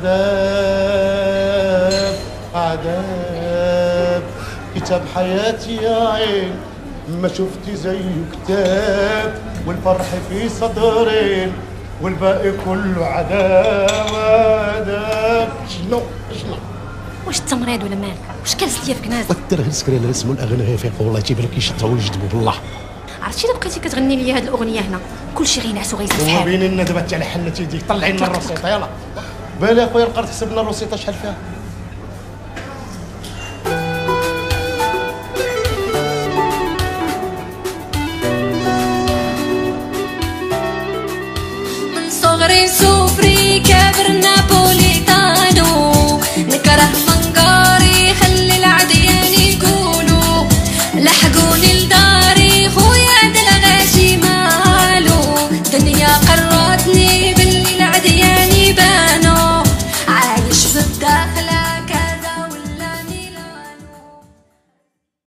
عذاب عذاب. كتاب حياتي يا عين ما شفت زيه كتاب والفرح في صدرين والباقي كله عذاب عذاب. شنو واش التمريض ولا مالك؟ واش كالس ليا في كنازه؟ ودر غير سكري الرسم والاغاني غيفيق والله تيبان لك كيشطحوا ويجذبوا بالله. عرفتي الا بقيتي كتغني لي هاد الاغنيه هنا كلشي غينعس وغيزيد هما شحال. باينين لنا دابا تاع حنتي يديك طلعي لنا الروسيطه يلاه. بالي اخويا نقدر تحسب لنا الروسيطه شحال فيها. من صغري سوفري